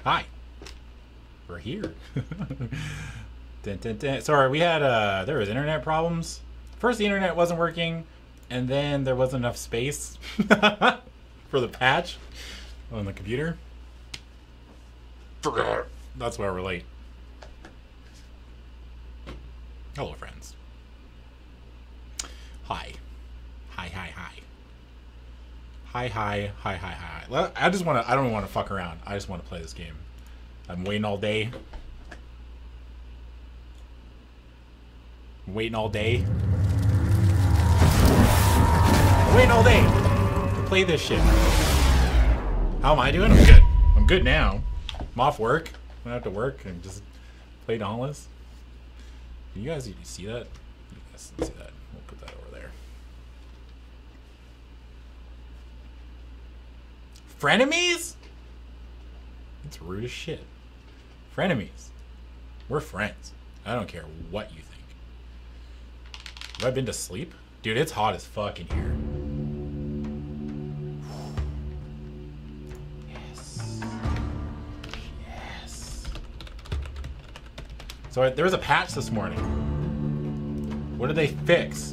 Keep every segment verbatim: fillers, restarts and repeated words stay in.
Hi. We're here. dun, dun, dun. Sorry, we had, uh, there was internet problems. First, the internet wasn't working, and then there wasn't enough space for the patch on the computer. That's why we're late. Hello, friends. Hi. Hi, hi, hi. Hi, hi, hi, hi, hi. I just want to, I don't want to fuck around. I just want to play this game. I'm waiting all day. I'm waiting all day. I'm waiting all day to play this shit. How am I doing? I'm good. I'm good now. I'm off work. I don't have to work and just play Dauntless. You guys, you see that? You guys see that? We'll put that over there. Frenemies? It's rude as shit. Frenemies. We're friends. I don't care what you think. Have I been to sleep? Dude, it's hot as fuck in here. Yes. Yes. So there was a patch this morning. What did they fix?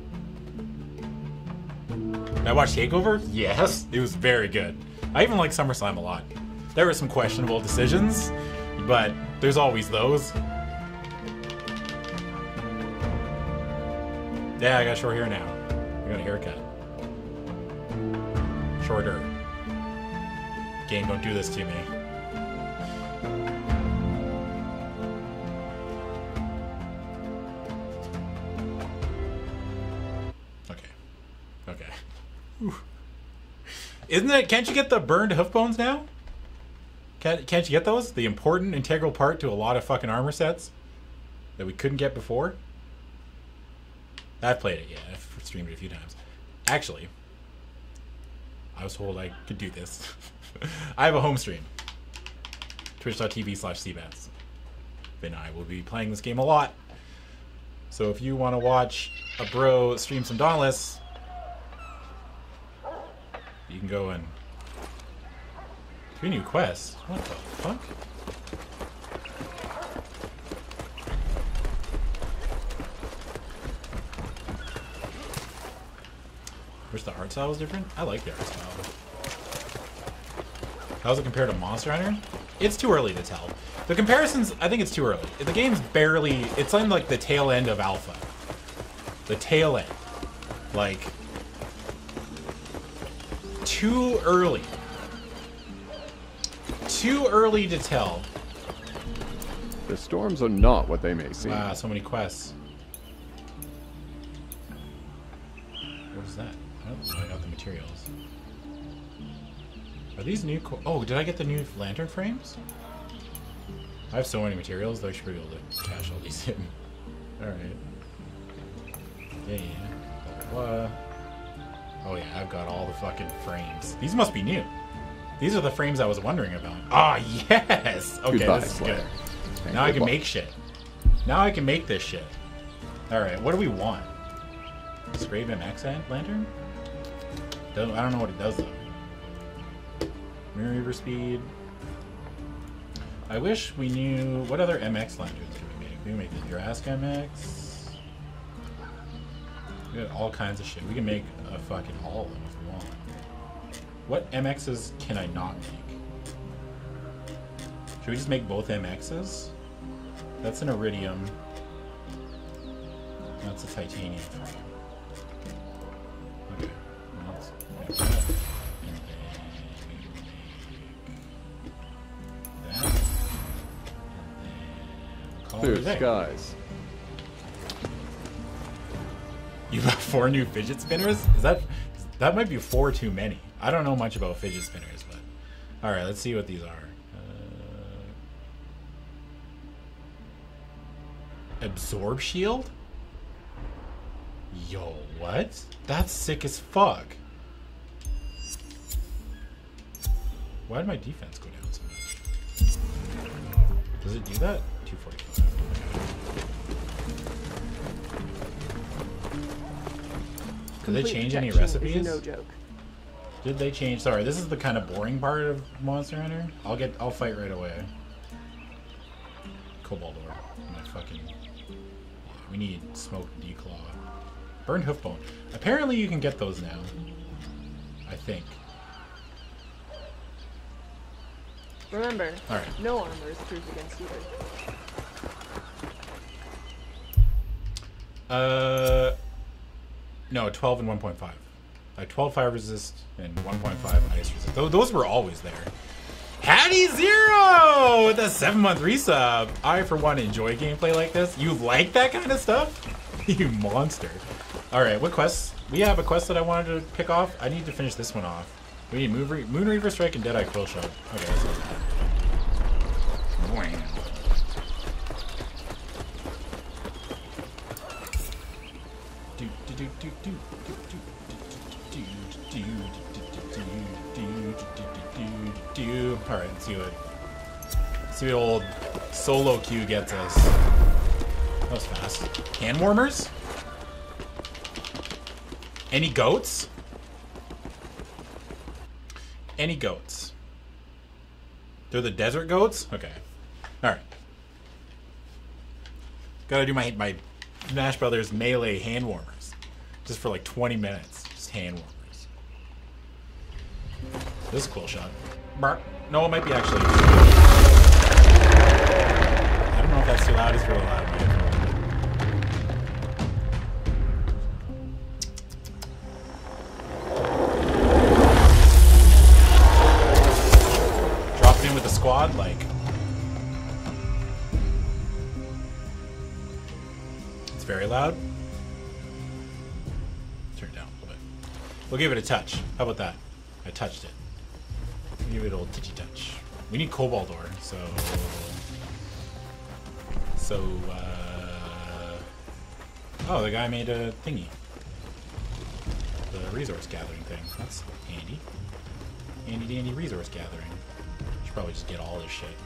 Did I watch TakeOver? Yes. It was very good. I even like SummerSlam a lot. There were some questionable decisions, but there's always those. Yeah, I got short hair now. I got a haircut. Shorter. Game, don't do this to me. Okay. Okay. Whew. Isn't it? Can't you get the burned hoof bones now? Can't, can't you get those? The important integral part to a lot of fucking armor sets that we couldn't get before. I've played it, yeah. I've streamed it a few times. Actually, I was told I could do this. I have a home stream. Twitch.tv slash Seabats. And I will be playing this game a lot. So if you want to watch a bro stream some Dauntless, you can go and two new quests. What the fuck? Wish the art style was different. I like the art style. How's it compared to Monster Hunter? It's too early to tell. The comparisons, I think it's too early. The game's barely, it's on like the tail end of alpha. The tail end. Like, too early. Too early to tell. The storms are not what they may seem. Wow, so many quests. What is that? Oh, I got the materials. Are these new? Co oh, did I get the new lantern frames? I have so many materials that I should be able to cash all these in. Alright. Yeah, yeah. Blah, blah, blah. Oh yeah, I've got all the fucking frames. These must be new. These are the frames I was wondering about. Ah, yes! Okay, Goodbye, this is Slayer. good. Thank Now I you. can make shit. Now I can make this shit. Alright, what do we want? Scrape M X lantern? Don't, I don't know what it does though. Mirror Reaver speed. I wish we knew what other M X lanterns can we make. We can make the Jurassic M X. We got all kinds of shit. We can make a fucking all of them if we want. What M Xs can I not make? Should we just make both M Xs? That's an iridium. That's a titanium frame. Okay. Well, let's make that. And then that. And then call Clear it a day. skies. You got four new fidget spinners? Is that that might be four too many? I don't know much about fidget spinners, but all right, let's see what these are. Uh, absorb shield? Yo, what? That's sick as fuck. Why did my defense go down so much? Does it do that? two forty-five. Did they change any recipes? No joke. Did they change? Sorry, this is the kind of boring part of Monster Hunter. I'll get. I'll fight right away. Cobalt ore. My fucking. We need smoked declaw. Burned hoofbone. Apparently, you can get those now. I think. Remember, All right. no armor is proof against either. Uh, no, twelve and one point five. Like twelve fire resist and one point five ice resist. Those, those were always there. Hattie Zero with a seven month resub. I, for one, enjoy gameplay like this. You like that kind of stuff? You monster. Alright, what quests? We have a quest that I wanted to pick off. I need to finish this one off. We need Moon, Re Moon Reaver Strike and Deadeye Quill Shot. Okay, that's not bad. Do, do, do, do, do, do, do. Alright, let's see what see what old solo queue gets us. That was fast. Hand warmers? Any goats? Any goats? They're the desert goats? Okay. Alright. Gotta do my my Smash Brothers melee hand warmers. Just for like twenty minutes. Just hand warmers. This is a cool shot. Bark. No, it might be actually. I don't know if that's too loud. It's really loud. Dropped in with the squad, like. It's very loud. Turn it down a little bit. We'll give it a touch. How about that? I touched it. Give it a little titchy touch. We need cobalt ore, so so uh oh, the guy made a thingy. The resource gathering thing. That's handy. Handy dandy resource gathering. Should probably just get all this shit.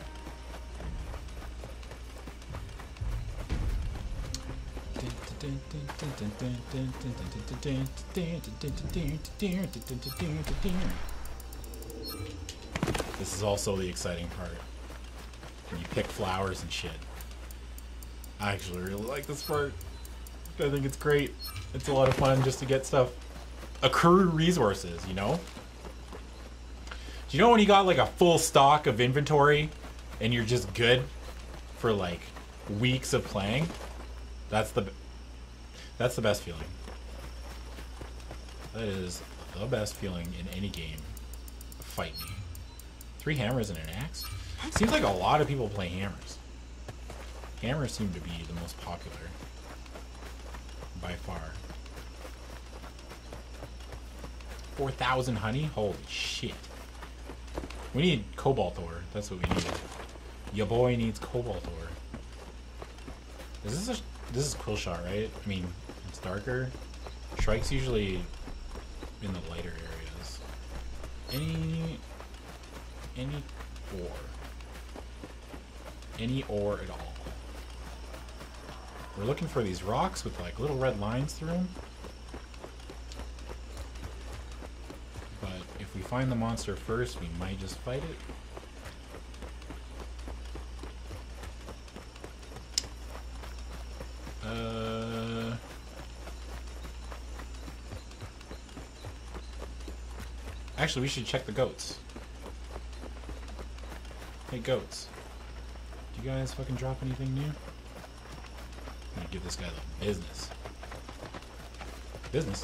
This is also the exciting part. When you pick flowers and shit. I actually really like this part. I think it's great. It's a lot of fun just to get stuff. Accrue resources, you know? Do you know when you got like a full stock of inventory and you're just good for like weeks of playing? That's the that's the best feeling. That is the best feeling in any game. Fight me. Three hammers and an axe? Seems like a lot of people play hammers. Hammers seem to be the most popular. By far. four thousand honey? Holy shit. We need cobalt ore. That's what we need. Your boy needs cobalt ore. Is this a... This is Quill Shot, right? I mean, it's darker. Shrike's usually in the lighter areas. Any... Any ore. Any ore at all. We're looking for these rocks with like little red lines through them. But if we find the monster first, we might just fight it. Uh... Actually, we should check the goats. Hey, goats. Do you guys fucking drop anything new? I'm gonna give this guy the business. Business?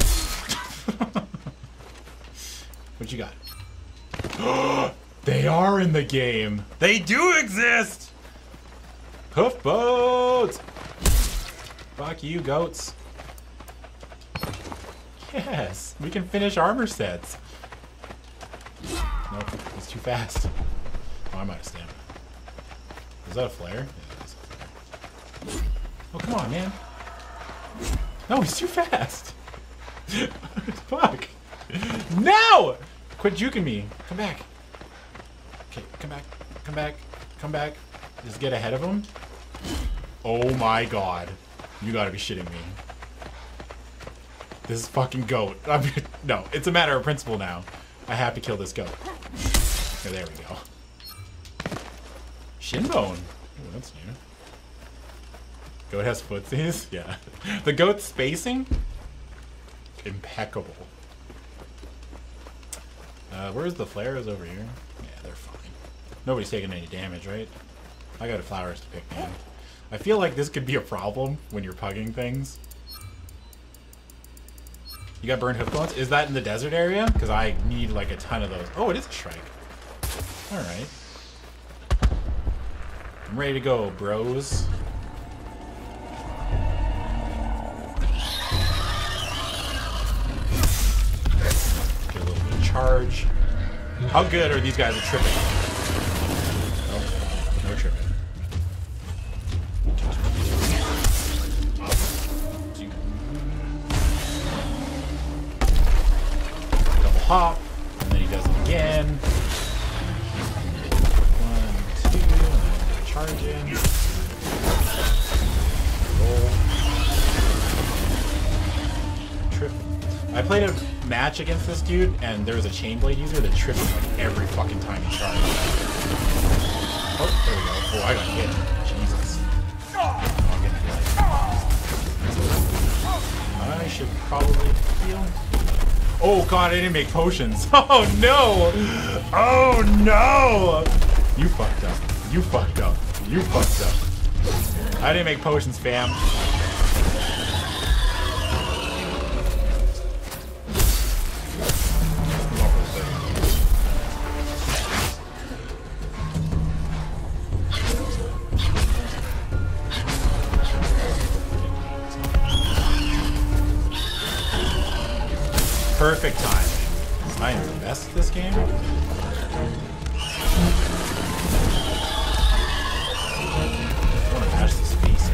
What you got? They are in the game! They do exist! Hoof boats! Fuck you, goats. Yes, we can finish armor sets. Nope, it's too fast. Oh, I'm out of stamina. Is that a flare? Yeah, that's a flare. Oh, come on, man. No, he's too fast. Fuck. No! Quit juking me. Come back. Okay, come back. Come back. Come back. Just get ahead of him. Oh my god. You gotta be shitting me. This fucking goat. I'm, no, it's a matter of principle now. I have to kill this goat. Oh, there we go. Shinbone. Ooh, that's new. Goat has footsies? Yeah. The goat's spacing? Impeccable. Uh, where's the flares over here? Yeah, they're fine. Nobody's taking any damage, right? I got flowers to pick, man. I feel like this could be a problem when you're pugging things. You got burned hoof bones? Is that in the desert area? Because I need like a ton of those. Oh, it is a shrike. Alright. I'm ready to go, bros. Get a little bit of charge. How good are these guys at tripping? Nope. No tripping. Double hop, and then he does it again. One, two, and then charge in. Roll. Trip. I played a match against this dude, and there was a chain blade user that tripped him like every fucking time he charged. Oh, there we go. Oh, I got hit. Jesus. Oh, I'm getting hit. I should probably heal. Oh god, I didn't make potions. Oh no! Oh no! You fucked up. You fucked up. You fucked up. I didn't make potions, fam. Perfect timing. I am the best at this game. I want to match this piece.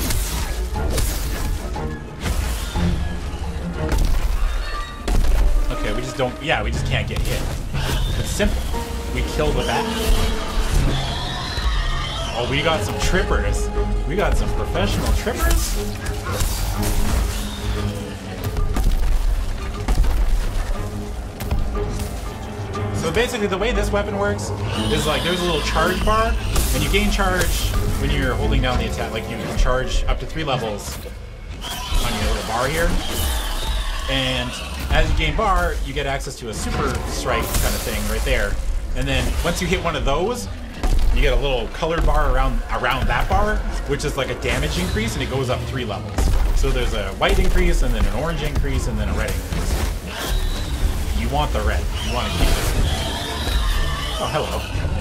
Okay, we just don't. Yeah, we just can't get hit. It's simple. We kill the bat. Oh, we got some trippers. We got some professional trippers. So basically the way this weapon works is like there's a little charge bar, and you gain charge when you're holding down the attack. Like you can charge up to three levels on your little bar here. And as you gain bar, you get access to a super strike kind of thing right there. And then once you hit one of those, you get a little colored bar around around that bar, which is like a damage increase, and it goes up three levels. So there's a white increase, and then an orange increase, and then a red increase. You want the red. You want to keep it. Oh, hello.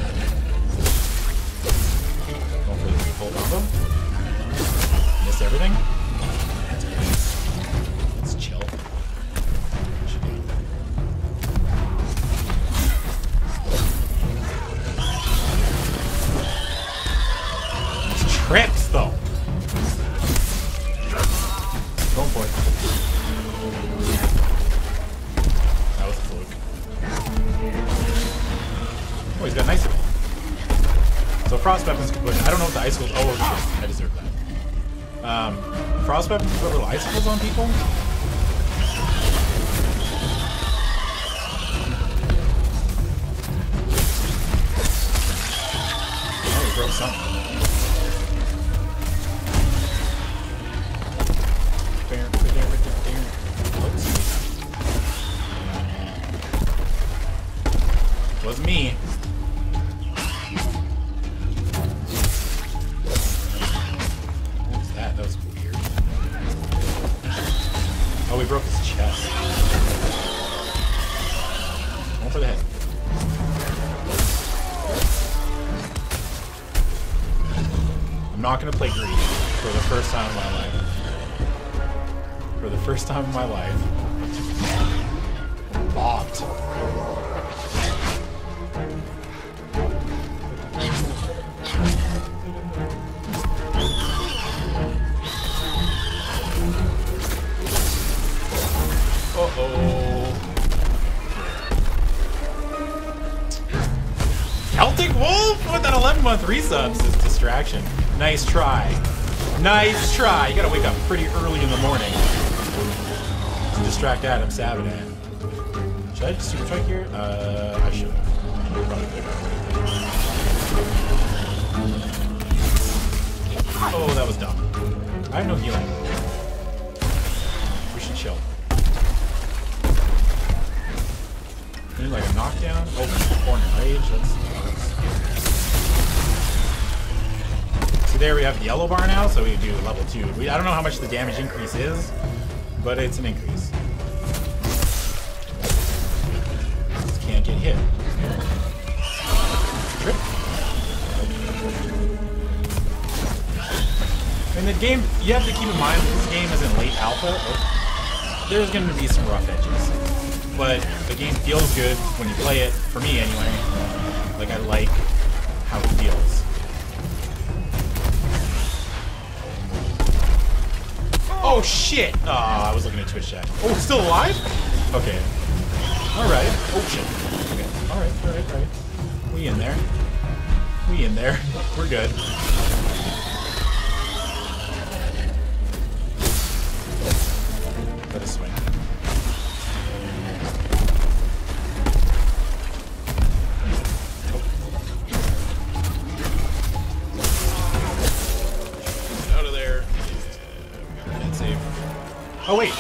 Going for the full combo. Missed everything. Let's chill. These trips, though. Going for it. That was a fluke. Oh, he's got an icicle. So frost weapons can put. I don't know what the icicles. Oh shit! I deserve that. Um, frost weapons can put little icicles on people. Oh, he broke something. Oops. Wasn't me. That was weird. Oh, we broke his chest. One for the head. I'm not gonna play greedy for the first time in my life. For the first time in my life. Bopped. Uh-oh. Celtic Wolf with an eleven month resubs is distraction. Nice try. Nice try. You gotta wake up pretty early in the morning to distract Adam Sabadan. Should I just super strike here? Uh, I should have. Oh, that was dumb. I have no healing. We should chill. Maybe like a knockdown. Oh, corner rage. That's, that's... So there we have the yellow bar now, so we do level two. We, I don't know how much the damage increase is, but it's an increase. Just can't get hit. Trip. In the game, you have to keep in mind this game is in late alpha. Oh, there's going to be some rough edges. But the game feels good when you play it, for me anyway. Like, I like how it feels. Oh shit! Oh, I was looking at Twitch chat. Oh, it's still alive? Okay. Alright. Oh shit. Okay. Alright, alright, alright. We in there. We in there. We're good. Let us swing. Oh wait!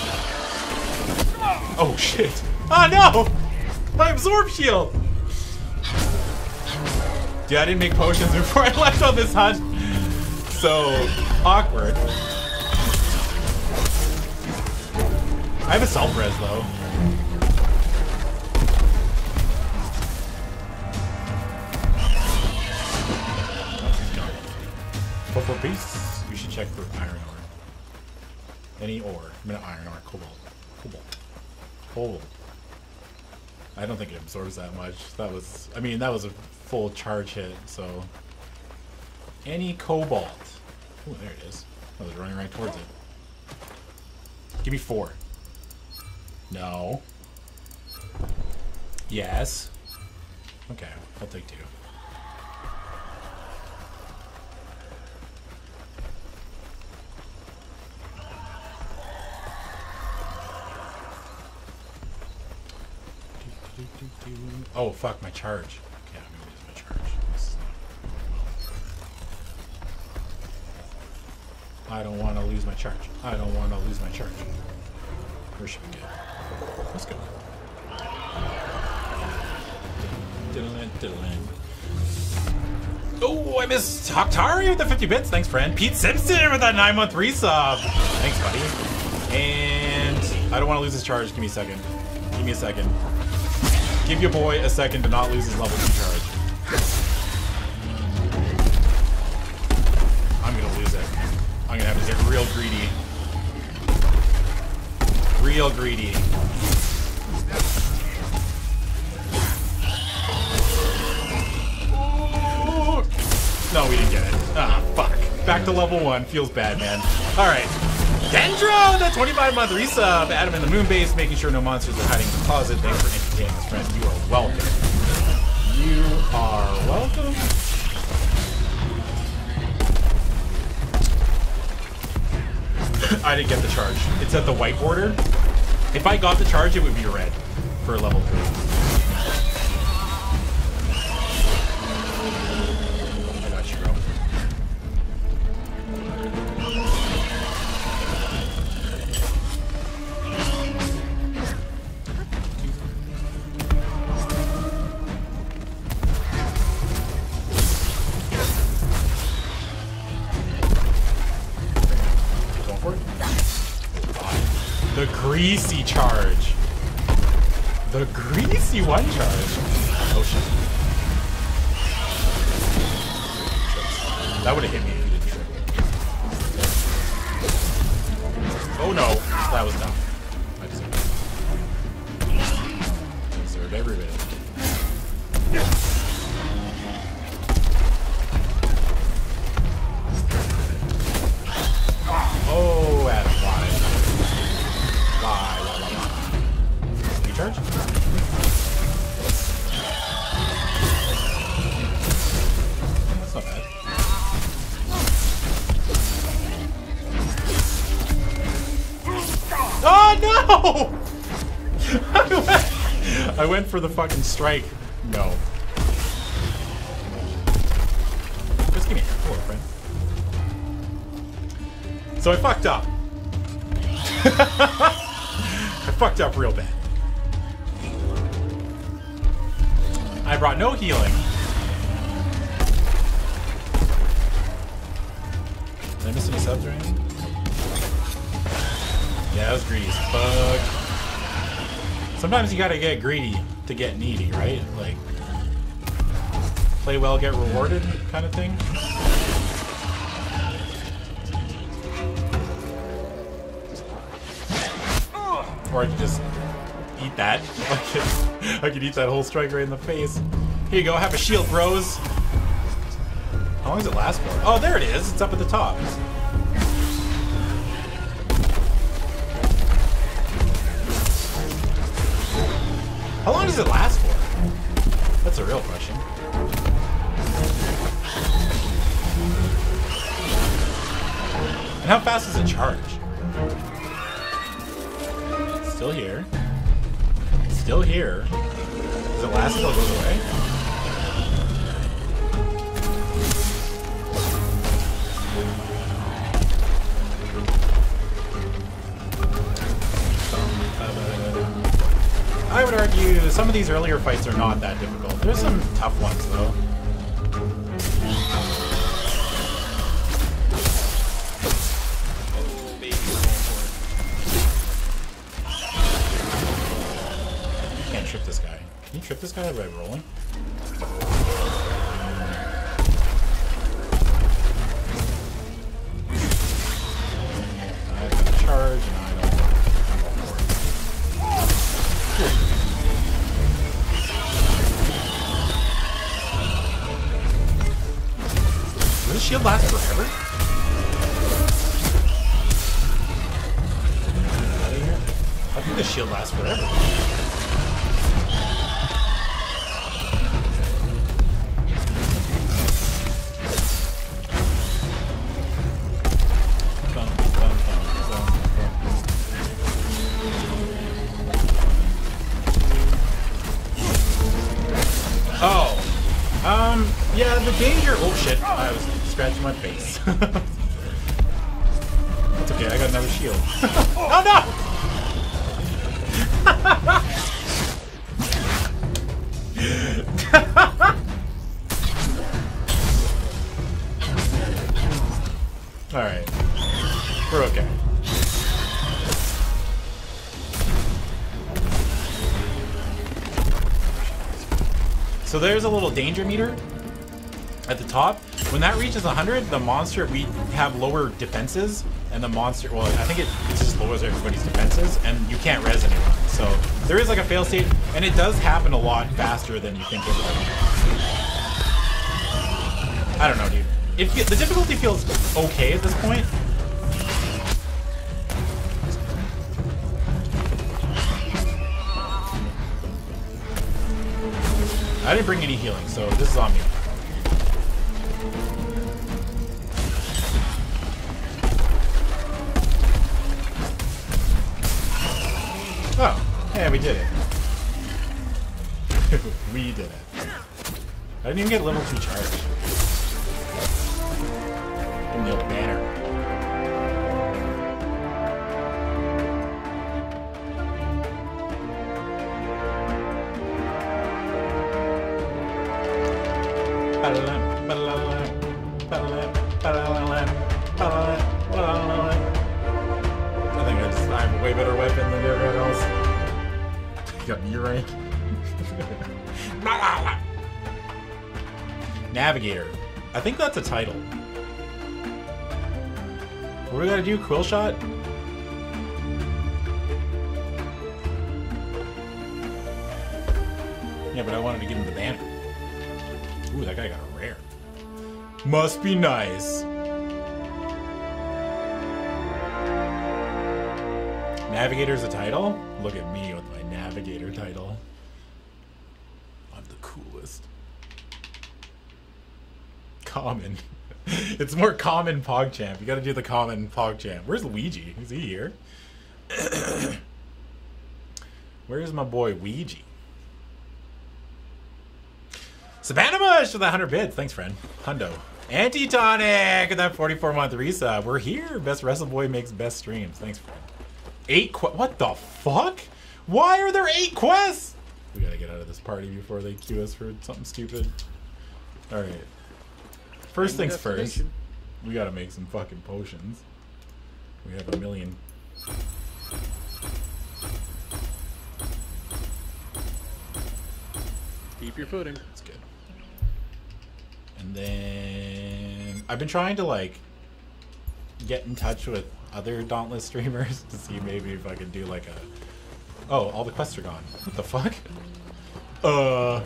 Oh shit! Oh no! My absorb shield! Dude, I didn't make potions before I left on this hunt. So awkward. I have a self res though. But for beasts, we should check for iron ore. Any ore. I mean, iron ore. Cobalt. Cobalt. Cobalt. I don't think it absorbs that much. That was, I mean, that was a full charge hit, so. Any cobalt. Oh, there it is. I was running right towards it. Give me four. No. Yes. Okay, I'll take two. Oh fuck, my charge. Yeah, I'm gonna lose my charge. This is not I don't want to lose my charge. I don't want to lose my charge. Where should we go? Let's go. Diddle-in, diddle-in. Oh, I missed Haktari with the fifty bits. Thanks, friend. Pete Simpson with that nine month resub. Thanks, buddy. And I don't want to lose his charge. Give me a second. Give me a second. Give your boy a second to not lose his level two charge. I'm gonna lose it. I'm gonna have to get real greedy. Real greedy. Ooh. No, we didn't get it. Ah, fuck. Back to level one. Feels bad, man. Alright. Dendro, the twenty-five month resub. Adam in the moon base, making sure no monsters are hiding in the closet. Thanks for entertaining us, friend. You are welcome. You are welcome. I didn't get the charge. It's at the white border. If I got the charge, it would be red for level three. I got you, bro. The greasy charge. The greasy one charge. Oh shit. That would have hit me if you didn't trip. Oh no. That was dumb. I deserved it. I deserved every bit. Oh, Adam, why? Why, why, why, why? Recharge? That's not bad. Oh no! I went, I went for the fucking strike. No. Just give me a hello, friend. So I fucked up. I fucked up real bad. I brought no healing. Did I miss any subs or anything? Yeah, that was greedy as fuck. Sometimes you gotta get greedy to get needy, right? Like, play well, get rewarded kind of thing. Or I could just eat that. I could, I could eat that whole strike right in the face. Here you go, have a shield, bros. How long does it last for? Oh, there it is. It's up at the top. How long does it last for? That's a real question. And how fast does it charge? Still here. Still here. Does it last until it goes away? I would argue some of these earlier fights are not that difficult. There's some tough ones though. Can't trip this guy. Can you trip this guy by rolling? I've got a charge and I don't. Does this shield last forever? I think this shield lasts forever. Oh, um, yeah, the danger. Oh shit! I was scratching my face. That's okay. I got another shield. Oh no! All right, we're okay. So there's a little danger meter at the top. When that reaches one hundred, the monster, we have lower defenses, and the monster, well, I think it, it just lowers everybody's defenses, and you can't res anyone. So there is like a fail state, and it does happen a lot faster than you think it would. I don't know, dude. If the difficulty feels okay at this point. I didn't bring any healing, so this is on me. Oh, yeah, we did it. We did it. I didn't even get level two charge. Give me the old banner. I think I just, I have a way better weapon than everyone else. You got me right. Navigator. I think that's a title. What do we gotta do? Quill shot? Yeah, but I wanted to give him the banner. Ooh, that guy got a rare. Must be nice. Navigator's a title? Look at me with my Navigator title. I'm the coolest. Common. It's more common PogChamp. You gotta do the common PogChamp. Where's Luigi? Is he here? Where's my boy Ouija? Savannah Mush with that one hundred bits. Thanks, friend. Hundo. Antitonic and that forty-four month resub. We're here. Best Wrestle Boy makes best streams. Thanks, friend. Eight qu- What the fuck? Why are there eight quests? We gotta get out of this party before they queue us for something stupid. Alright. First things first. We gotta make some fucking potions. We have a million. Keep your footing. That's good. And then I've been trying to like get in touch with other Dauntless streamers to see maybe if I could do like a oh, all the quests are gone. What the fuck? Uh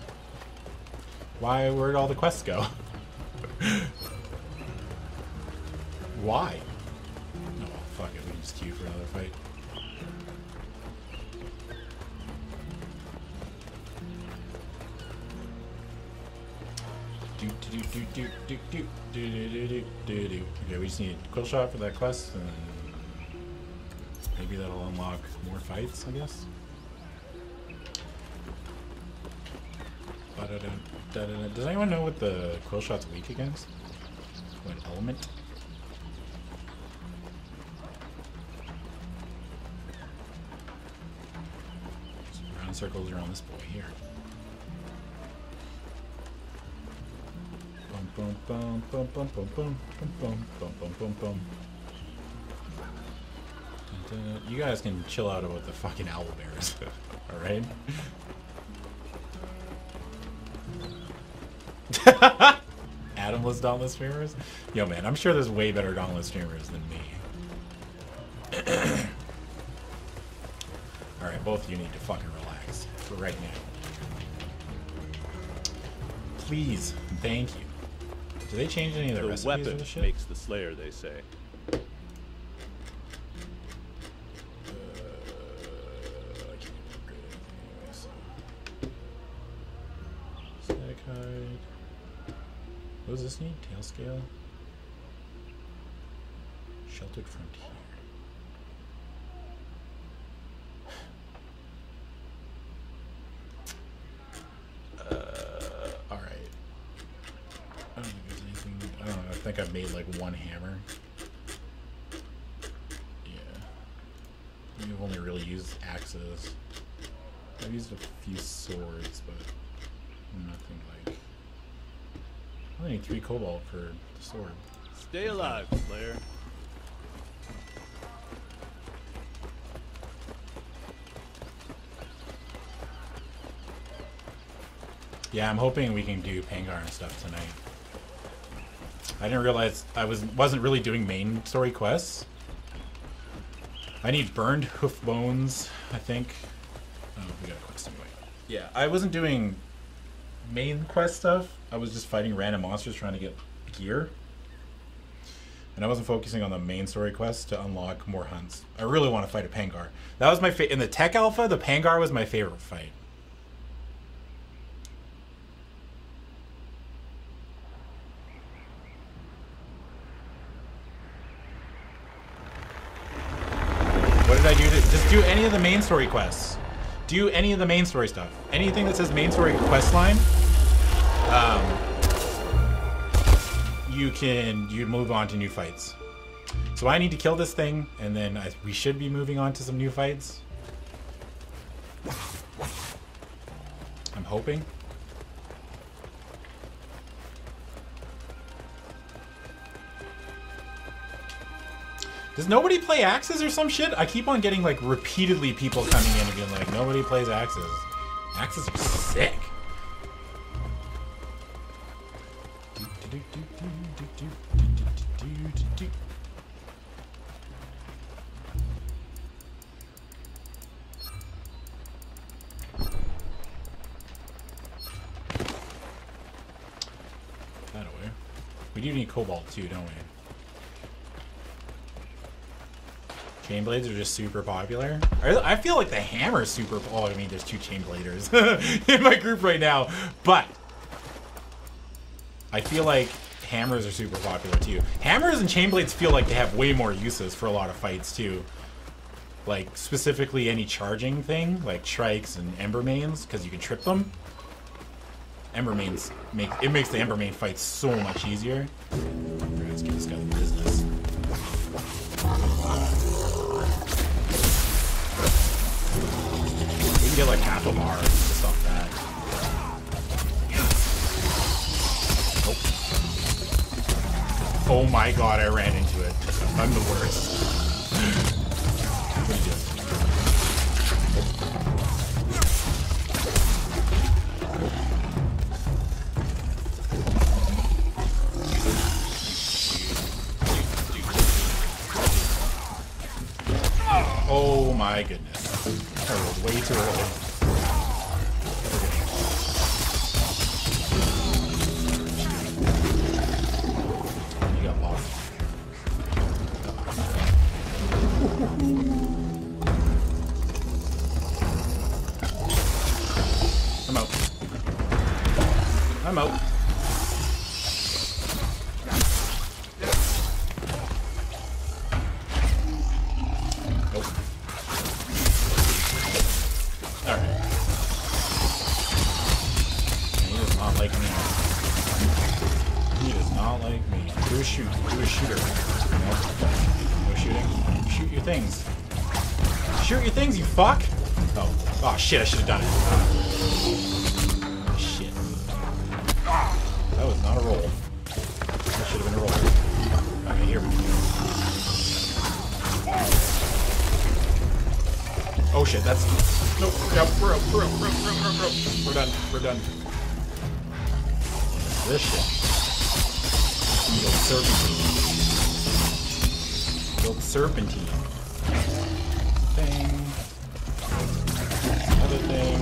Why where'd all the quests go? Why? Oh fuck it, we can just queue for another fight. Do, do, do, do, do, do, do, do, do, do, do. Okay, we just need a quill shot for that quest, and maybe that'll unlock more fights, I guess. Ba-da-da-da-da-da. Does anyone know what the quill shot's weak against? What element? Some round circles around this boy here. Boom, boom, boom, boom, boom, boom, boom, boom, boom, boom, boom, boom. You guys can chill out about the fucking owlbears, alright? Adamless Dauntless streamers? Yo, man, I'm sure there's way better Dauntless streamers than me. Alright, both of you need to fucking relax for right now. Please, thank you. Do they change any of the, the recipes weapon of the shit? Makes the slayer, they say. Uh, I can't upgrade anything anyway, so. Static hide. What does this need? Tail scale? Sheltered frontier. I think I've made like one hammer. Yeah. You've only really used axes. I've used a few swords, but nothing like... I only need three cobalt for the sword. Stay alive, Slayer. Yeah, I'm hoping we can do Pangar and stuff tonight. I didn't realize I was wasn't really doing main story quests. I need burned hoof bones, I think. Oh, we got a quest anyway. Yeah, I wasn't doing main quest stuff. I was just fighting random monsters trying to get gear. And I wasn't focusing on the main story quest to unlock more hunts. I really want to fight a Pangar. That was my fa- in the tech alpha, the Pangar was my favorite fight. What did I do to just do any of the main story quests? Do any of the main story stuff. Anything that says main story quest line, um, you can you move on to new fights. So I need to kill this thing, and then I, we should be moving on to some new fights. I'm hoping. Does nobody play Axes or some shit? I keep on getting like repeatedly people coming in and being like, nobody plays Axes. Axes are sick. That away. We do need cobalt too, don't we? Chain blades are just super popular. I feel like the hammer is super. Oh, I mean, there's two chain bladers in my group right now, but I feel like hammers are super popular too. Hammers and chain blades feel like they have way more uses for a lot of fights too. like specifically any charging thing, like Shrikes and Embermanes, because you can trip them. Embermanes make it makes the Embermane fight so much easier. Let's give this guy the business. We can get like half a bar just off that. Oh. Oh my god, I ran into it. I'm the worst. What do you do? Oh my goodness. I rolled way too early. You got lost. I'm out. I'm out. Shoot, do a shooter. No, no shooting. Shoot your things. Shoot your things, you fuck! Oh, oh shit, I should have done it. Oh, shit. That was not a roll. That should have been a roll. Okay, here we go. Oh shit, that's... Nope, we're out, we're out, we're out, we're out, we're out, we're out. We're done, we're done. This shit. Build serpentine. Build serpentine. Thing. Another thing.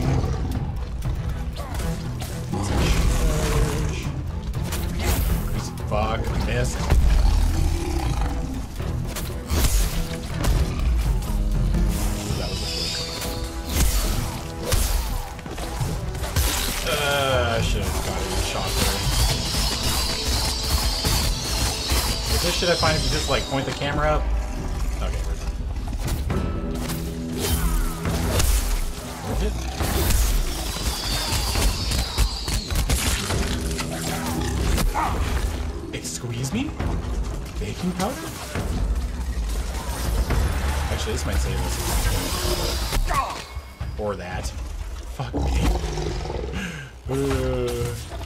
Crazy fuck. I missed. That was a flick. Uh, I should have got a shot there. This shit I find if you just like point the camera up. Okay, we're done. Excuse me? Baking powder? Actually, this might save us. Or that. Fuck me. Uh...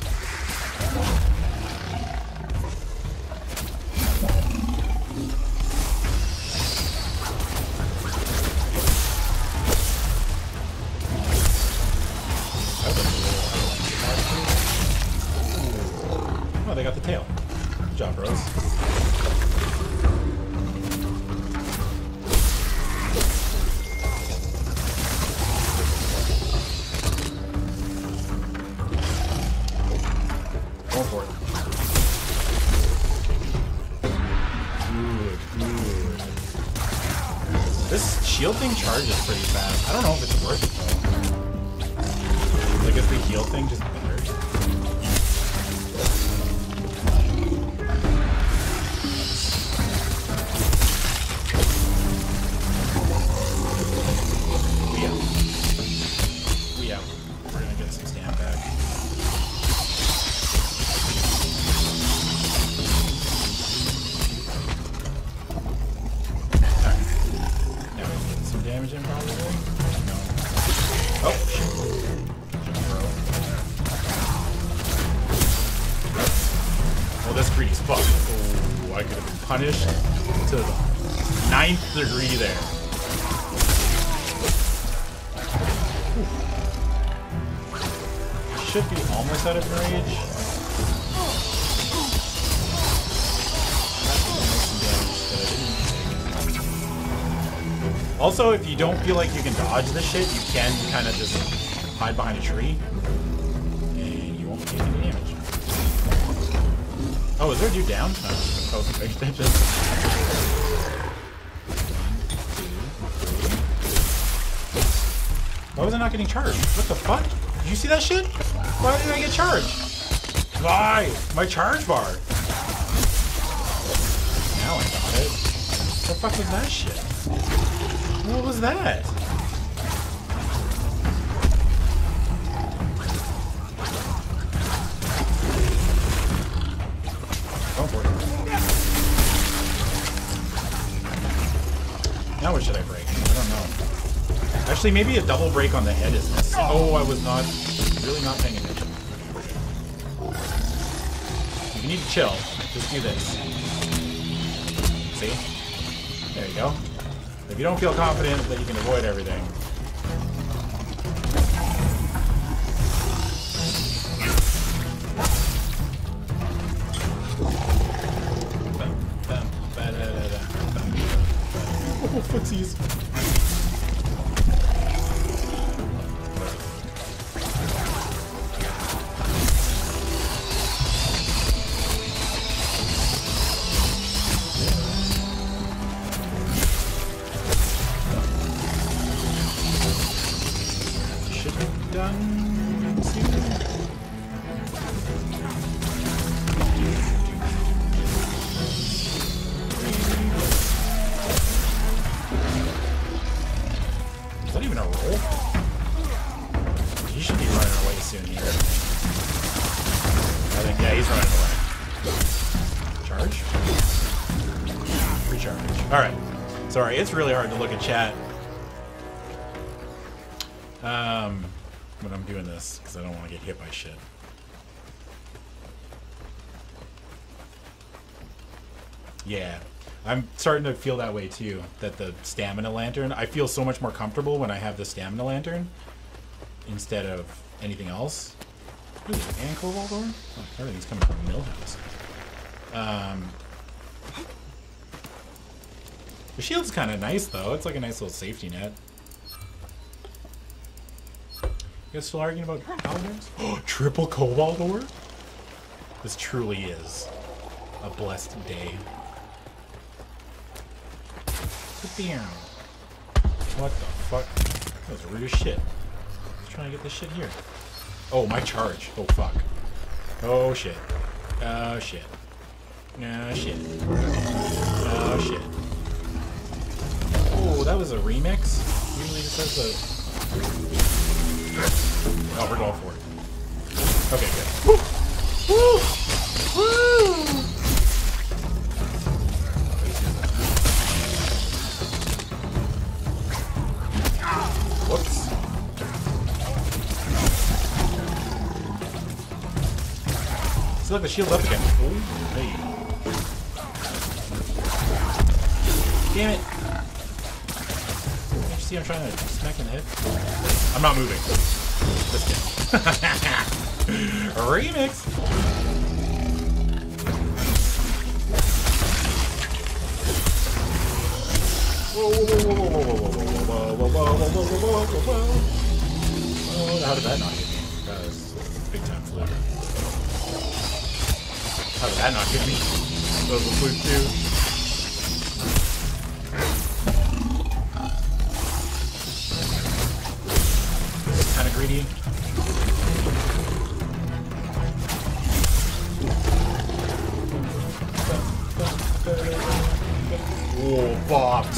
They got the tail. Good job, bros. Going for it. Good, good. This shield thing charges pretty fast. I don't know if it's worth it though. Like, is the heal thing just better? Punished to the ninth degree there. Whew. Should be almost out of rage. Also, if you don't feel like you can dodge this shit, you can kind of just hide behind a tree, and you won't take any damage. Oh, is there a dude down? No. Oh, extension. Why was I not getting charged? What the fuck? Did you see that shit? Why did I get charged? Why? My charge bar. Now I got it. What the fuck was that shit? What was that? Go for it. Now what should I break? I don't know. Actually, maybe a double break on the head is this. Oh, I was not really not paying attention. If you need to chill, just do this. See? There you go. If you don't feel confident that you can avoid everything. Oh, footsies. Should be done soon. Is that even a roll? He should be running away soon here. I think, yeah, he's running away. Charge? Recharge. Alright. Sorry, it's really hard to look at chat um, when I'm doing this, because I don't want to get hit by shit. Yeah. I'm starting to feel that way too, that the stamina lantern, I feel so much more comfortable when I have the stamina lantern instead of anything else. Ooh, and Cobalt Ore? Oh, everything's coming from Millhouse. Um, the shield's kind of nice though, it's like a nice little safety net. You guys still arguing about paladins? Oh, triple Cobalt Ore? This truly is a blessed day. Damn. What the fuck? That was rude as shit. Let's try and get this shit here. Oh, my charge. Oh, fuck. Oh, shit. Oh, shit. Oh, shit. Oh, shit. Oh, that was a remix? Usually it says the... Oh, we're going for it. Okay, good. Woo! Woo! Woo! Whoops. Still have the shield up again. Ooh, hey. Damn it. Can't you see I'm trying to smack in the head? I'm not moving. Just kidding. Remix! Whoa, whoa, whoa, whoa, whoa, whoa, whoa, whoa, whoa, whoa, whoa, whoa, whoa, whoa, whoa, whoa. Oh, how did that not hit me? That was big time fluke. How did that not hit me? That was a fluke too. Kind of greedy. Oh, bopped.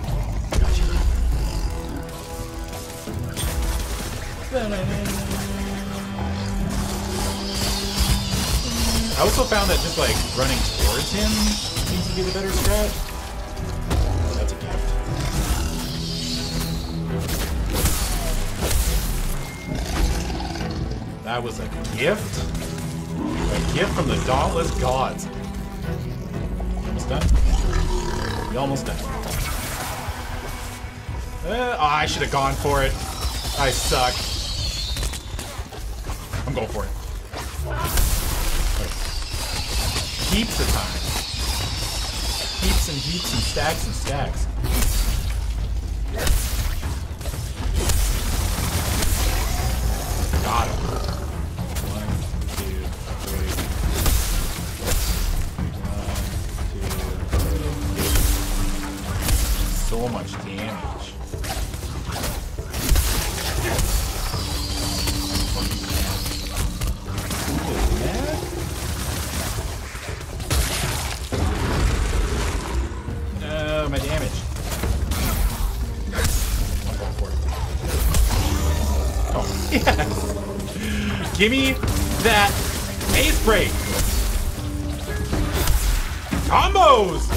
I also found that just like running towards him seems to be the better strat. Oh, that's a gift. That was a gift? A gift from the Dauntless Gods. Almost done? You almost done. Uh, oh, I should have gone for it. I suck. I'm going for it. Okay. Heaps of time. Heaps and heaps and stacks and stacks. Got him. One, two, three. One, two, three. So much damage. Uh, my damage. Oh, yes! Give me that ace break! Combos!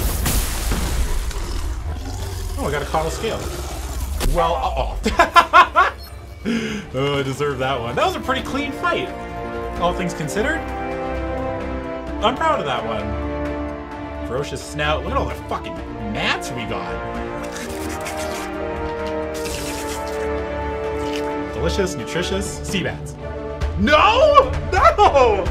Oh, I got a Caudal Scale. Well, uh-oh. Oh, I deserve that one. That was a pretty clean fight, all things considered. I'm proud of that one. Ferocious Snout. Look at all the fucking mats we got. Delicious, nutritious sea bats. No! No!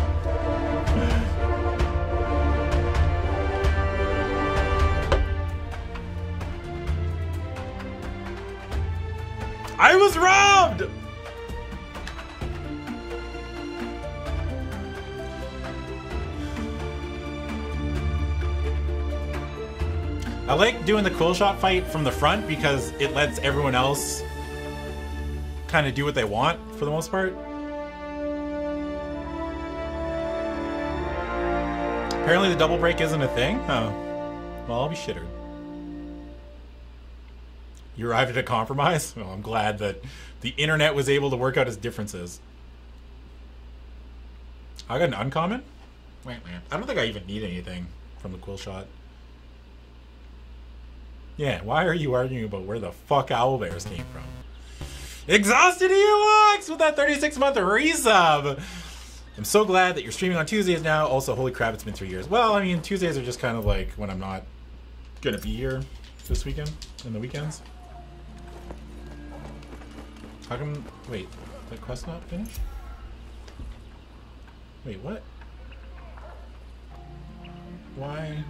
I was robbed! I like doing the Quill Shot fight from the front because it lets everyone else kind of do what they want for the most part. Apparently the double break isn't a thing? Oh. Well, I'll be shittered. You arrived at a compromise? Well, I'm glad that the internet was able to work out its differences. I got an uncommon? Wait, man. I don't think I even need anything from the Quill Shot. Yeah, why are you arguing about where the fuck owlbears came from? Exhausted E U X with that thirty-six month resub! I'm so glad that you're streaming on Tuesdays now. Also, holy crap, it's been three years. Well, I mean, Tuesdays are just kind of like when I'm not gonna be here this weekend, in the weekends. How come... Wait, the quest not finished? Wait, what? Why?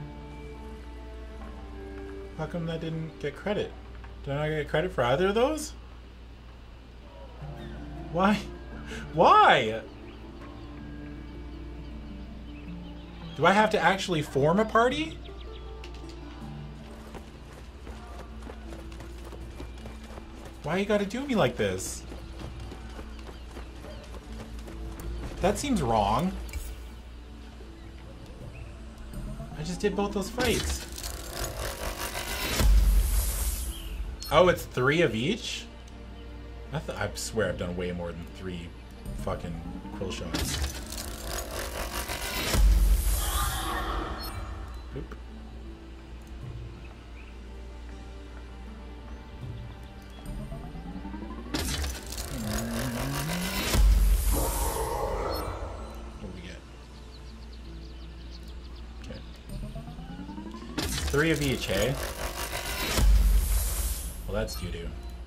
How come that didn't get credit? Did I not get credit for either of those? Why? Why? Do I have to actually form a party? Why you gotta do me like this? That seems wrong. I just did both those fights. Oh, it's three of each? I, th I swear I've done way more than three fucking Quill Shots. Oop. What do we get? Okay. Three of each, hey? Well, that's doo-doo.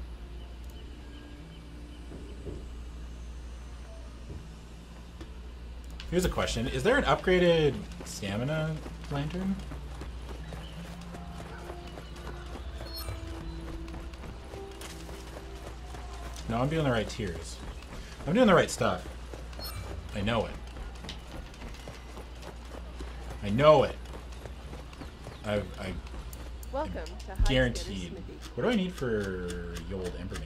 Here's a question. Is there an upgraded stamina lantern? No, I'm doing the right tiers. I'm doing the right stuff. I know it. I know it. I, I Welcome to High guaranteed. What do I need for Yold Emberbane?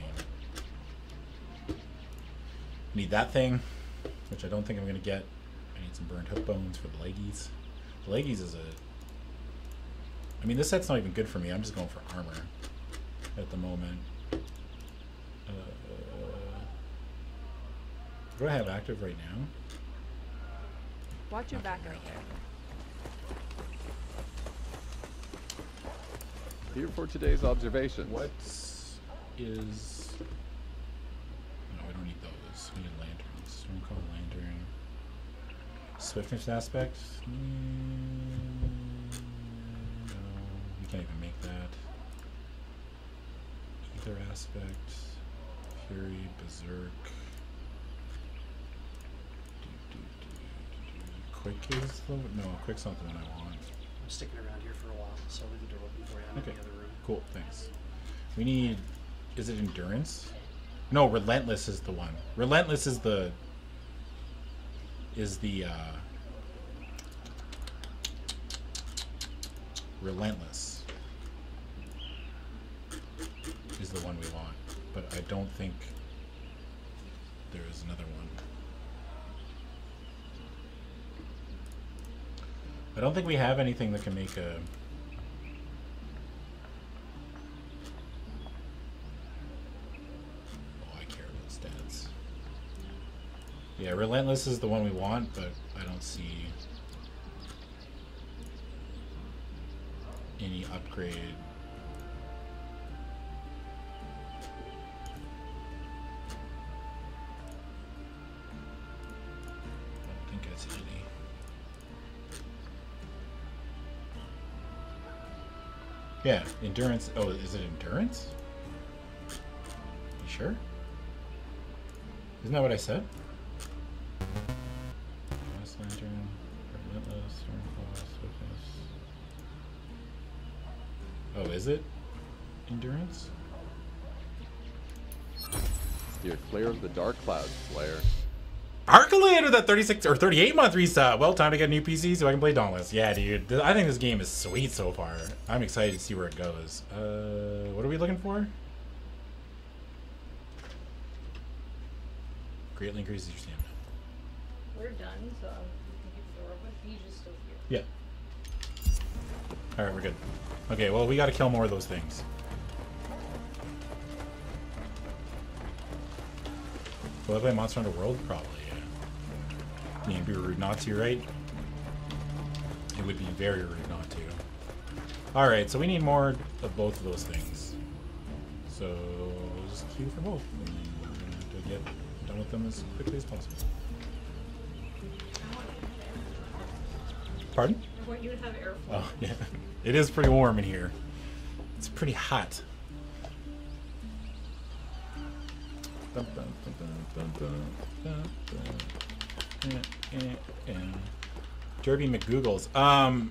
Need that thing, which I don't think I'm going to get. I need some burned hoof bones for the leggies. The leggies is a... I mean, this set's not even good for me. I'm just going for armor at the moment. Uh, what do I have active right now? Watch your back out there. Here for today's observations. What is... No, we don't need those. We need lanterns. Stormcall lantern. Swiftness aspect? Mm, no, we can't even make that. Ether aspect. Fury, Berserk. Do, do, do, do, do. Quick is the... No, Quick's not the one I want. I'm sticking around here for a while, so leave the door open for you. I'm Okay. in the other room. Cool, thanks. We need... Is it Endurance? No, Relentless is the one. Relentless is the... Is the, uh... Relentless is the one we want. But I don't think there is another one. I don't think we have anything that can make a... Oh, I care about stats. Yeah, Relentless is the one we want, but I don't see any upgrade. I don't think I see any. Yeah, endurance. Oh, is it endurance? You sure? Isn't that what I said? Fast lantern, relentless, stormclaw, swiftness. Oh, is it endurance? You're clear of the dark clouds, Slayer. Arcalade with that thirty-six or thirty-eight month reset. Well, time to get a new P C so I can play Dauntless. Yeah, dude. I think this game is sweet so far. I'm excited to see where it goes. Uh, what are we looking for? Greatly increases your stamina. We're done, so we can get the door open. He's just still here. Yeah. Alright, we're good. Okay, well, we gotta kill more of those things. Will I play Monster Hunter World? Probably, yeah. I mean, it'd be rude not to, right? It would be very rude not to. Alright, so we need more of both of those things. So, we'll just queue for both. And then we're gonna have to get done with them as quickly as possible. Pardon? I want you to have airflow. Oh, yeah. It is pretty warm in here. It's pretty hot. Derby McGoogles. Um,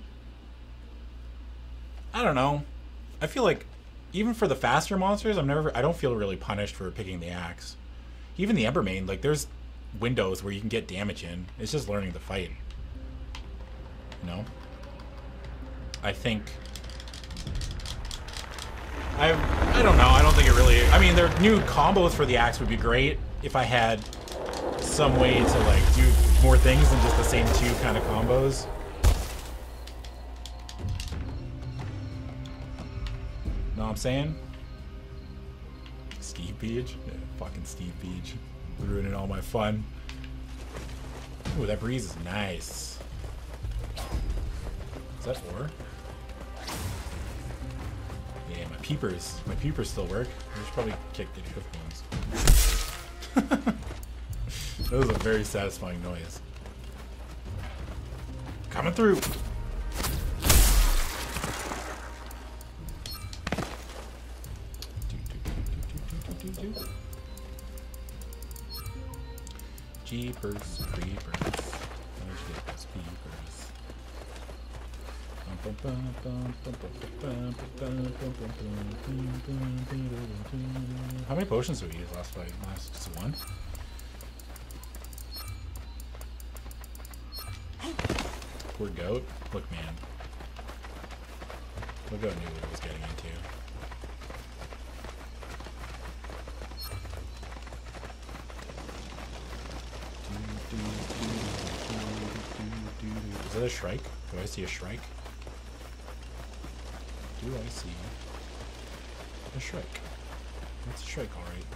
I don't know. I feel like even for the faster monsters, I'm never. I don't feel really punished for picking the axe. Even the Embermane, like there's windows where you can get damage in. It's just learning to fight. You know. I think. I I don't know. I don't think it really. I mean, their new combos for the axe would be great if I had some way to like do more things than just the same two kind of combos. Know what I'm saying? Steve Beach? Yeah, fucking Steve Beach. Ruining all my fun. Ooh, that breeze is nice. Is that ore? Yeah, my peepers. My peepers still work. I should probably kick the hoof bones. That was a very satisfying noise. Coming through. Jeepers, creepers. Let's get those peepers. How many potions did we use last fight? Last just one? Poor goat. Look, man. Look goat knew what it was getting into. Is that a Shrike? Do I see a Shrike? Do I see a Shrike? That's a Shrike, alright.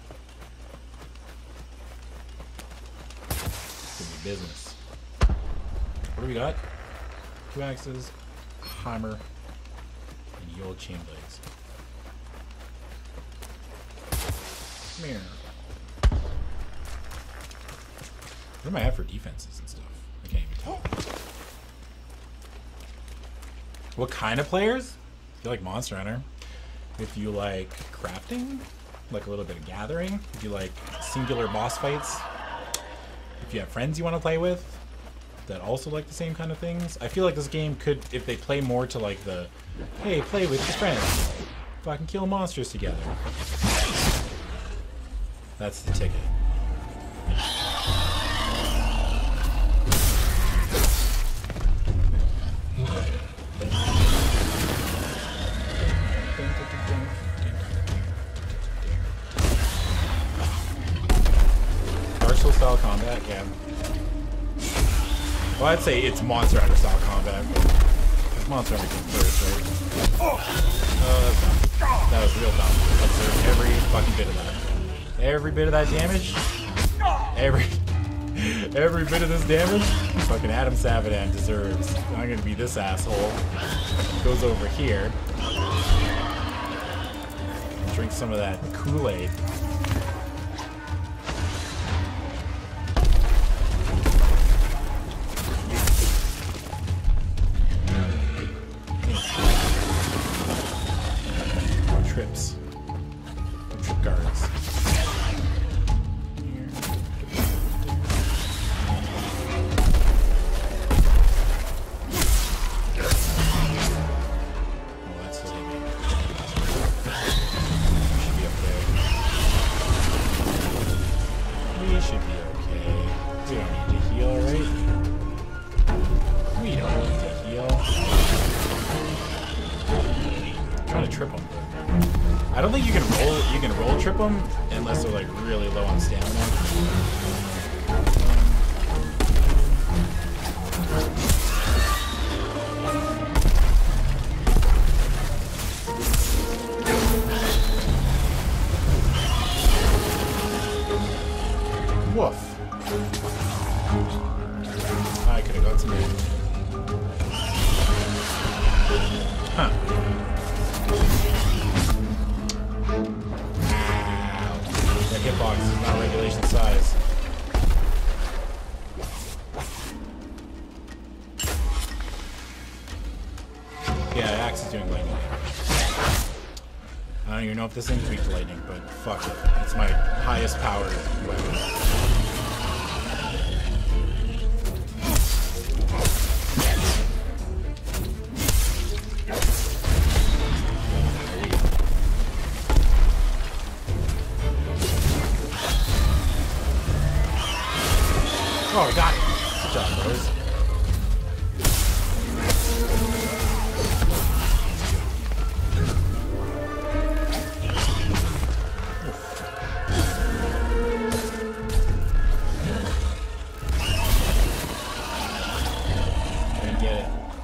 Give me business. What do we got? Two axes, a hammer, and the old chain blades. Come here. What am I at for defenses and stuff? I can't even tell. What kind of players? If you like Monster Hunter, if you like crafting, like a little bit of gathering, if you like singular boss fights, if you have friends you want to play with that also like the same kind of things, I feel like this game could, if they play more to like the, hey, play with your friends, fucking kill monsters together. That's the ticket. Style combat, yeah. Well, I'd say it's Monster Hunter style combat. Because Monster Hunter came first, right? Oh, that's dumb. That was real dumb. Observe every fucking bit of that. Every bit of that damage. Every Every bit of this damage, fucking Adam Savadan deserves. I'm gonna be this asshole. Goes over here. Drink some of that Kool-Aid. Trips. Trip guards. I don't think you can roll you can roll trip them unless they're like really low on stamina. Woof. I could have got some damage. Huh. That hitbox is not regulation size. Yeah, Axe is doing lightning damage. I don't even know if this thing's weak to lightning, but fuck it. It's my highest powered weapon. Oh, I got it. Good job, boys. Didn't get it.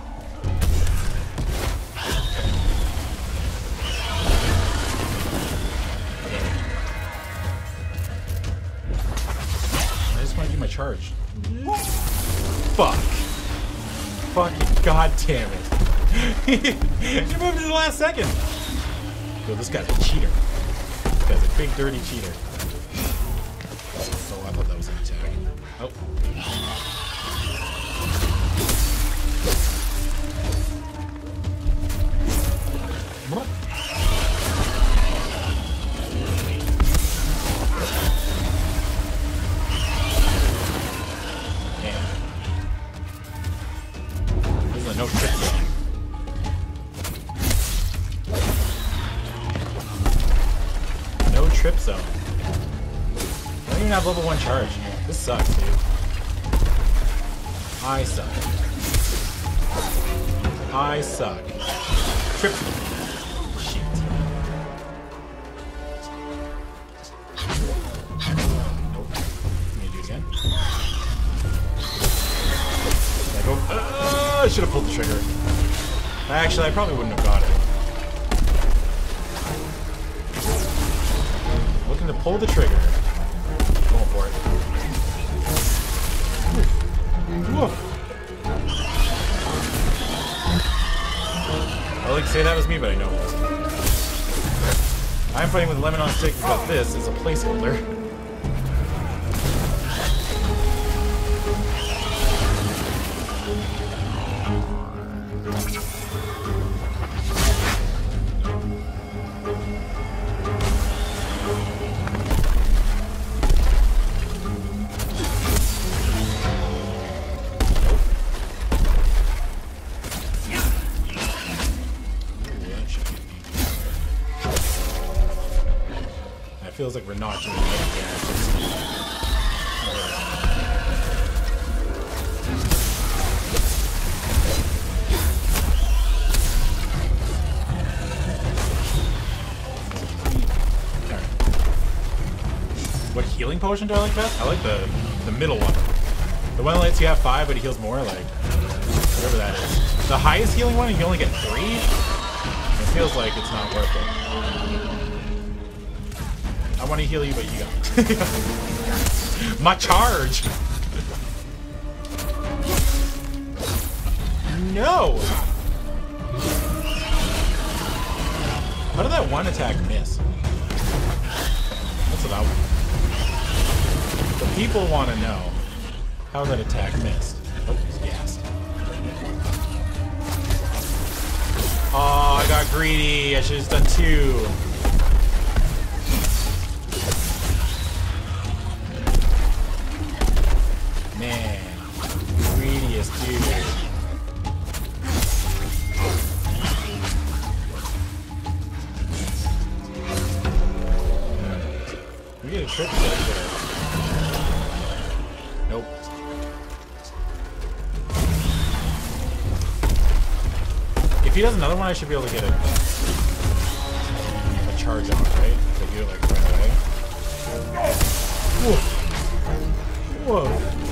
I just want to do my charge. Fuck. Fucking goddamn it. You moved in the last second. Yo, this guy's a cheater. This guy's a big dirty cheater. Oh, I thought that was an attack. Oh. What? No trip zone. No trip zone. I don't even have level one charge. This sucks, dude. I suck. I suck. Trip. Shit. Nope. Let me do it again. I go. Uh, I should have pulled the trigger. Actually, I probably wouldn't have got it. Looking to pull the trigger. Going for it. Woof. I like to say that was me, but I know it wasn't. I'm fighting with lemon on stick because this is a placeholder. Feels like we're not doing anything. What healing potion do I like best? I like the the middle one. The one that lets you have five, but it heals more, like whatever that is. The highest healing one, you only get three. It feels like it's not worth it. I want to heal you, but you got my charge. no! How did that one attack miss? That's what I want. The people want to know how that attack missed. Oh, he's gassed. Oh, I got greedy. I should have done two. Man, greediest dude. We get a trip right there. Nope. If he does another one, I should be able to get a, a charge on, right? If I do it like right away. Whoa. Whoa.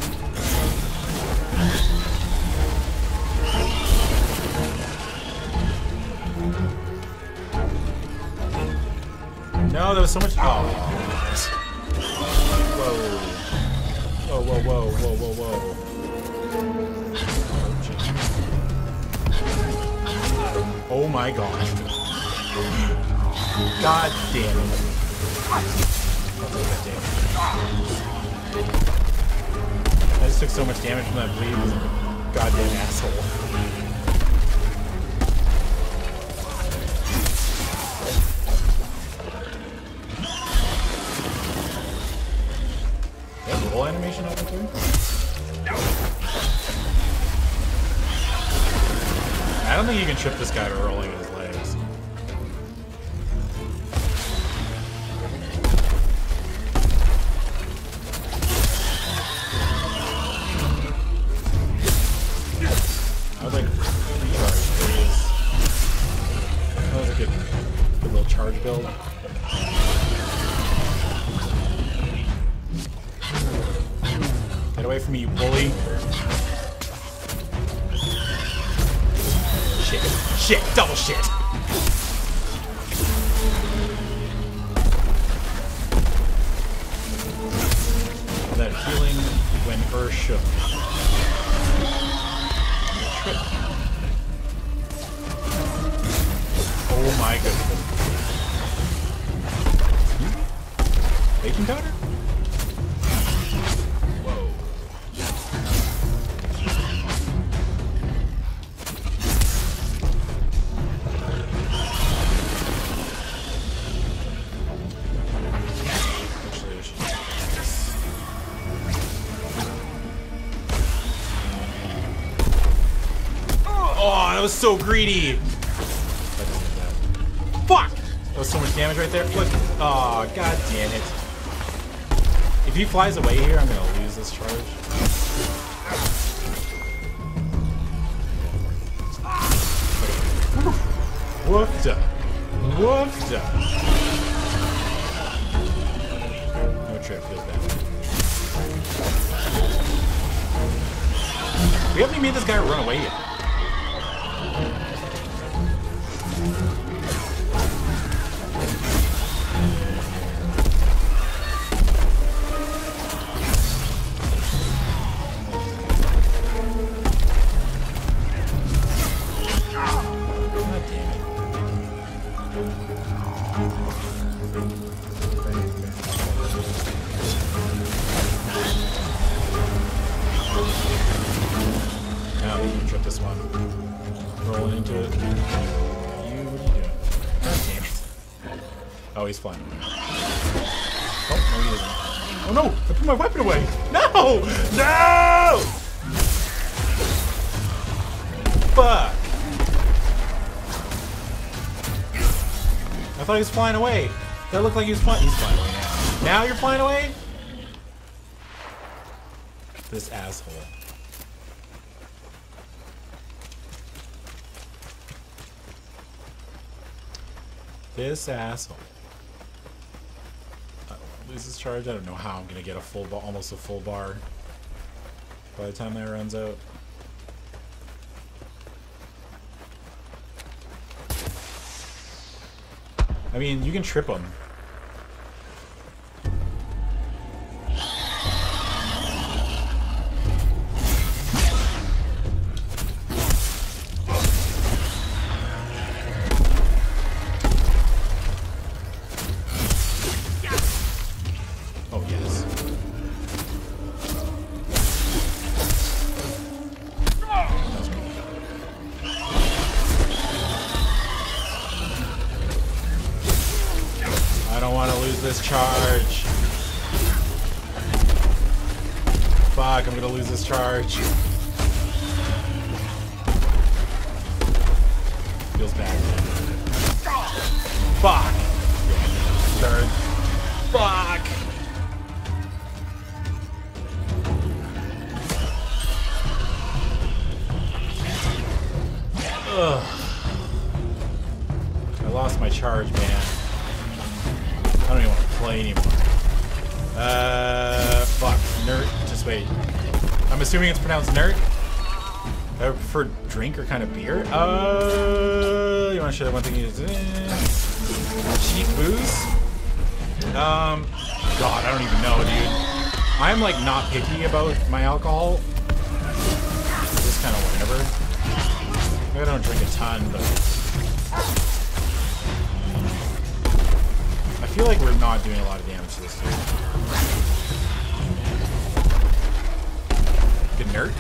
No, there was so much. Oh. Whoa. Whoa, whoa, whoa, whoa, whoa, whoa. Oh my god. God damn it. I'll take that damage. I just took so much damage from that bleed. Goddamn asshole. Roll animation open too? I don't think you can trip this guy by rolling his legs. I would like recharge, please. That was a good, good little charge build. Get away from me, you bully. Shit. Shit. Double shit. That healing when Earth shook. Trip. Oh my goodness. Baking powder? That was so greedy. Fuck! That was so much damage right there. Look. Oh, god damn it. If he flies away here, I'm gonna lose this charge. Woofda. Woofda. No trip feels bad. We haven't even made this guy run away yet. Oh, he's flying. Oh, no, he isn't. Oh no! I put my weapon away! No! No! Fuck! I thought he was flying away. That looked like he was flying. He's flying away now. Now you're flying away? This asshole. This asshole. Lose this charge. I don't know how I'm gonna get a full bar, almost a full bar by the time that runs out. I mean, you can trip him. Fuck, I'm gonna lose this charge. Feels bad. Fuck! Third. Fuck! Ugh. I lost my charge, man. I don't even want to play anymore. Uh, fuck. Nert. Just wait. I'm assuming it's pronounced nert. I prefer drink or kind of beer. Uh, you want to share that one thing you did? Cheap booze? Um, God, I don't even know, dude. I'm like not picky about my alcohol. Just kind of whatever. I don't drink a ton, but I feel like we're not doing a lot of damage to this dude. Good nerd.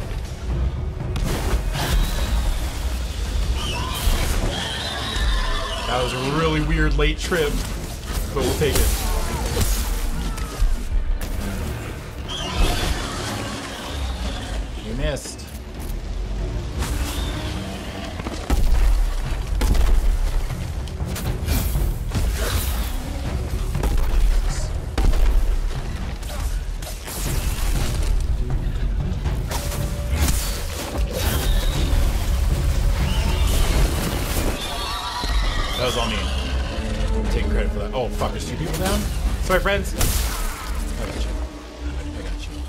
That was a really weird late trip, but we'll take it. You missed. That was all me. I'm taking credit for that. Oh, fuck, there's two people down? Sorry, friends. I got you. I got you.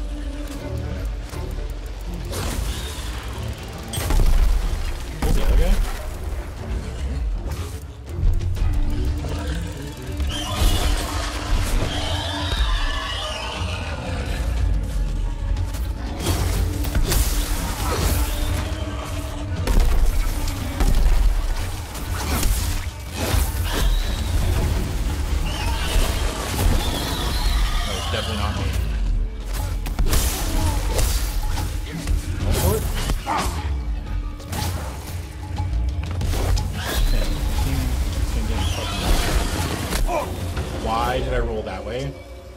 Where's the other guy? Definitely not me. Go for it. Why did I roll that way?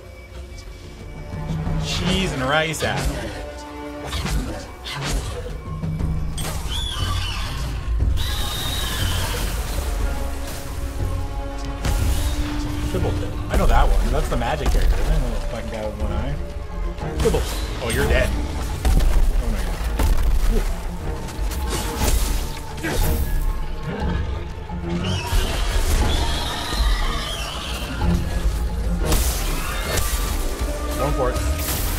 Cheese and rice apple. Triple. I know that one. That's the magic character. I know that fucking guy with one eye. Triple. Oh, you're dead. Oh my god. Going for it.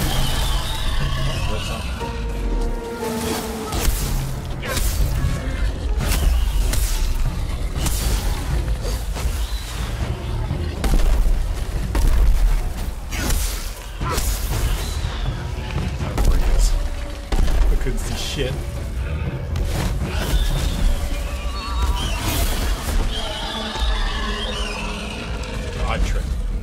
Couldn't see shit. God trip.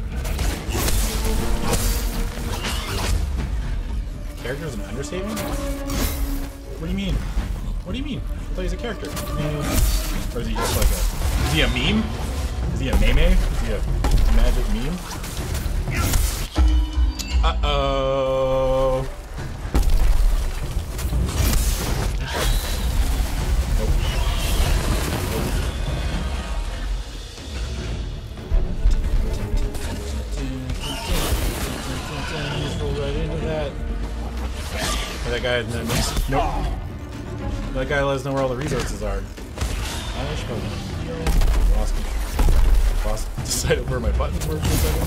Character is an understatement? What do you mean? What do you mean? I thought he's a character. Or is he just like a... Is he a meme? Is he a meme? Is he a magic meme? Uh-oh. That guy has no, nope. That guy let us know where all the resources are. I should probably heal. Lost control. Lost. Decided where my buttons were for a second.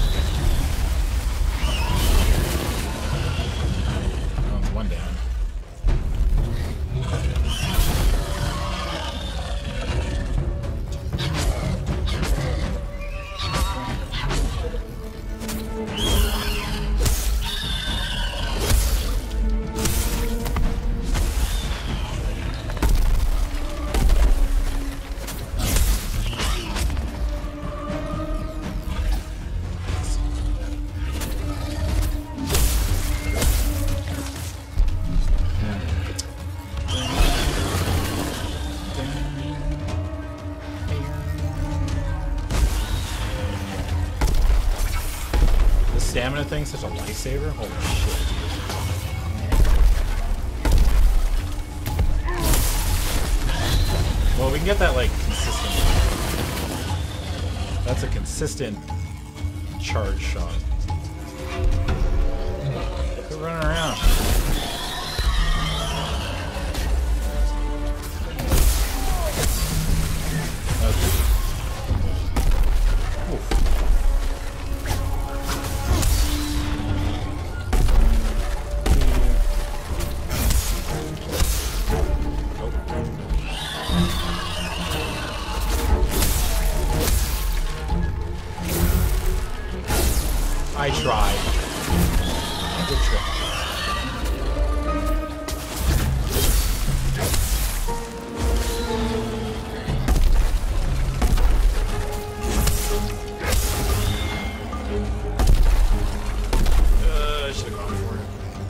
Oh, one down. Stamina thing such a lifesaver? Holy shit, dude. Well, we can get that like consistent. That's a consistent charge shot. Quit running around. Okay. I tried. Good try. Uh, I should have gone for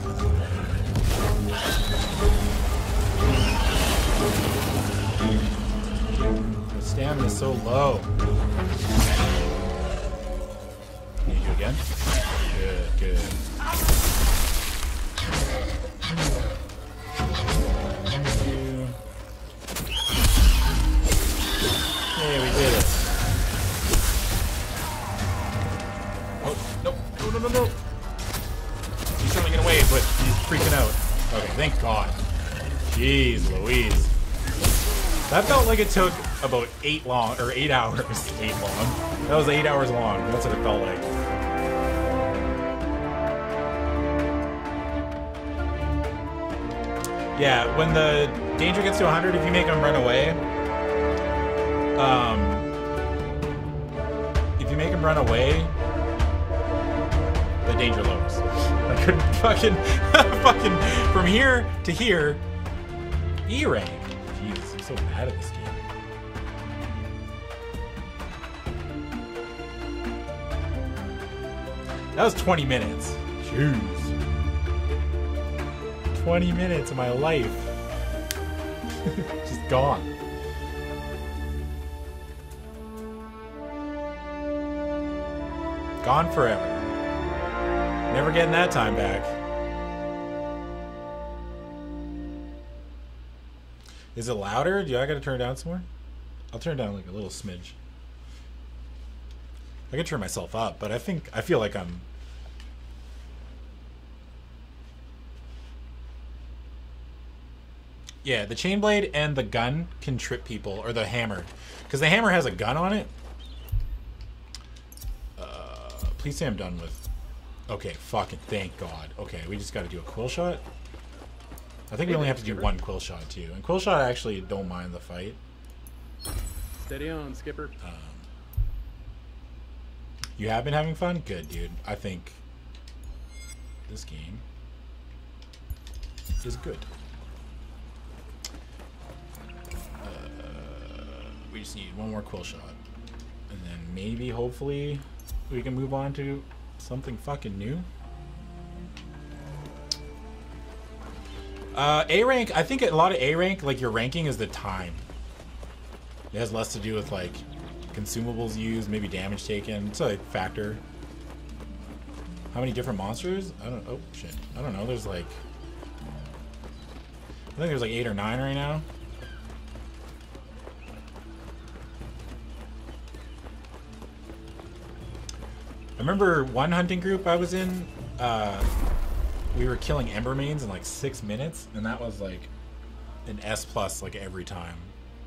it. The stamina's so low. Need you again? Good, good. Thank you. Hey, we did it. Oh, no, no, no, no, no. He's trying to get away, but he's freaking out. Okay, thank God. Jeez Louise. That felt like it took about eight long, or eight hours. Eight long. That was eight hours long. That's what it felt like. Yeah, when the danger gets to one hundred, if you make them run away, um, if you make them run away, the danger lowers. I couldn't fucking, fucking, from here to here, E rank. Jeez, I'm so bad at this game. That was twenty minutes. Jeez. twenty minutes of my life. Just gone. Gone forever. Never getting that time back. Is it louder? Do I gotta turn it down some more? I'll turn it down like a little smidge. I could turn myself up, but I think I feel like I'm Yeah, the chain blade and the gun can trip people, or the hammer, because the hammer has a gun on it. Uh, please say I'm done with. Okay, fucking thank God. Okay, we just got to do a quill shot. I think we only have to do one quill shot too, and quill shot I actually don't mind the fight. Steady on, Skipper. Um, you have been having fun? Good, dude. I think this game is good. We just need one more quill shot. And then maybe, hopefully, we can move on to something fucking new. Uh, A rank, I think a lot of A rank, like your ranking is the time. It has less to do with like consumables used, maybe damage taken. It's a factor. How many different monsters? I don't, oh shit. I don't know, there's like, I think there's like eight or nine right now. I remember one hunting group I was in, uh, we were killing Embermanes in like six minutes, and that was like an S plus like every time.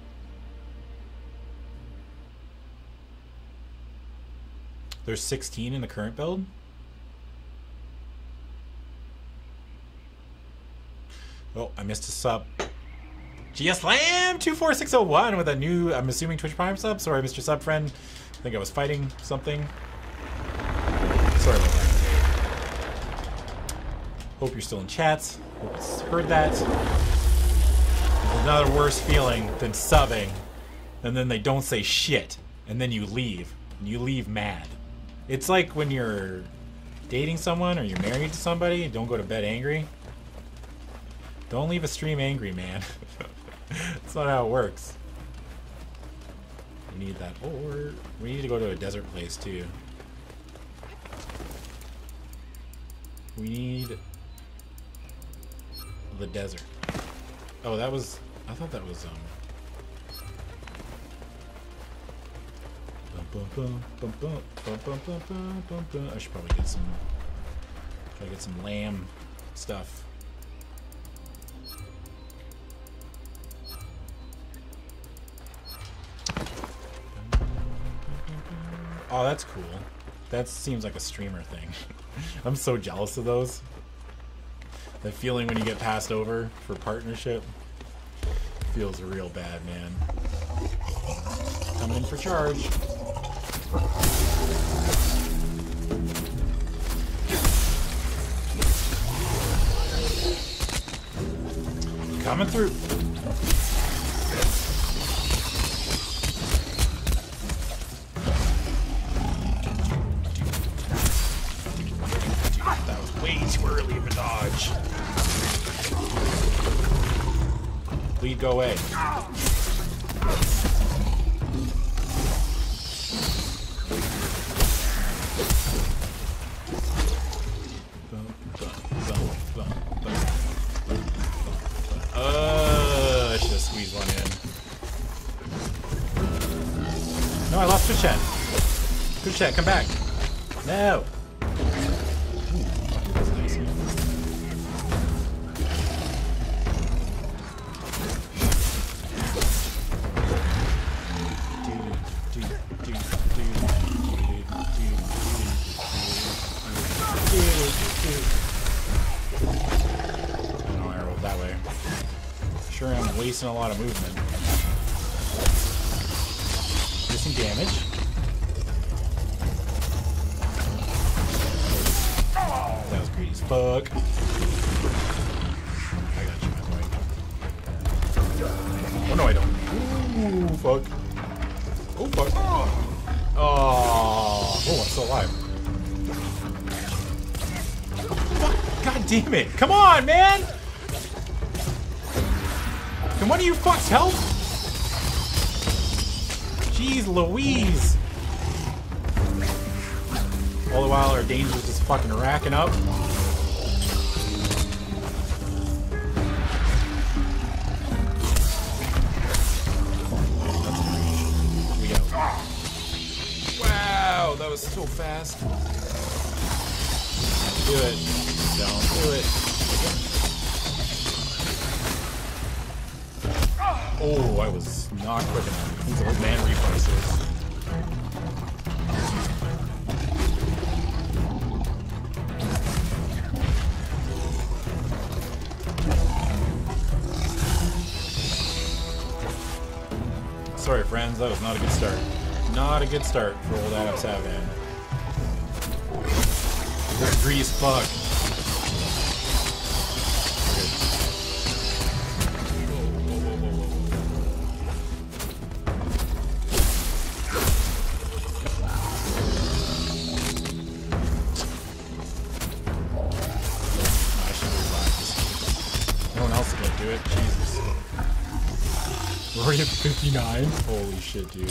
There's sixteen in the current build. Oh, I missed a sub. G S Lamb two four six oh one with a new, I'm assuming, Twitch Prime sub. Sorry, Mister Sub Friend. I think I was fighting something. Sorry about that. Hope you're still in chats. Hope you heard that. There's another worse feeling than subbing, and then they don't say shit, and then you leave, and you leave mad. It's like when you're dating someone or you're married to somebody and don't go to bed angry. Don't leave a stream angry, man. That's not how it works. We need that ore. We need to go to a desert place too. We need the desert. Oh, that was, I thought that was um I should probably get some. Try to get some lamb stuff. Oh, that's cool. That seems like a streamer thing. I'm so jealous of those. That feeling when you get passed over for partnership feels real bad, man. Coming in for charge. Coming through. That was way too early of a dodge. Lead, go away. Uh, I should have squeezed one in. No, I lost Twitch chat. Twitch chat, come back. No. Ooh, that's nice. Oh, I rolled that way. Sure, I'm wasting a lot of movement. Do some damage. That was greedy as fuck. I got you, my boy. Oh no, I don't. Ooh, fuck. Oh, fuck. Oh, oh, I'm still alive. Fuck. God damn it. Come on, man. Can one of you fucks help? Jeez Louise. All the while our danger's just fucking racking up. We go. Wow, that was so fast. Do it. Don't do it. Oh, I was not quick enough. These old man reflexes. Sorry, friends, that was not a good start. Not a good start for old Adam Savan. They're greedy as fuck. Already at fifty-nine? Holy shit, dude.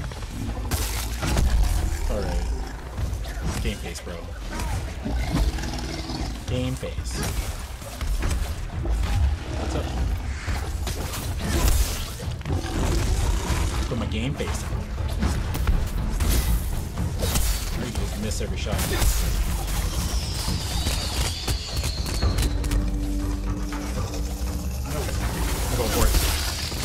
Alright. Game face, bro. Game face. What's up? Put my game face on. Or you just miss every shot. Nope. Go for it.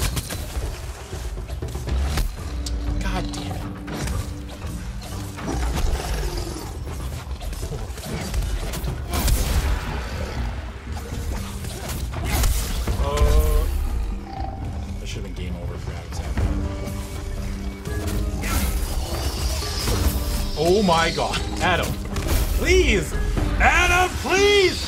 Oh my god. Adam. Please! Adam, please!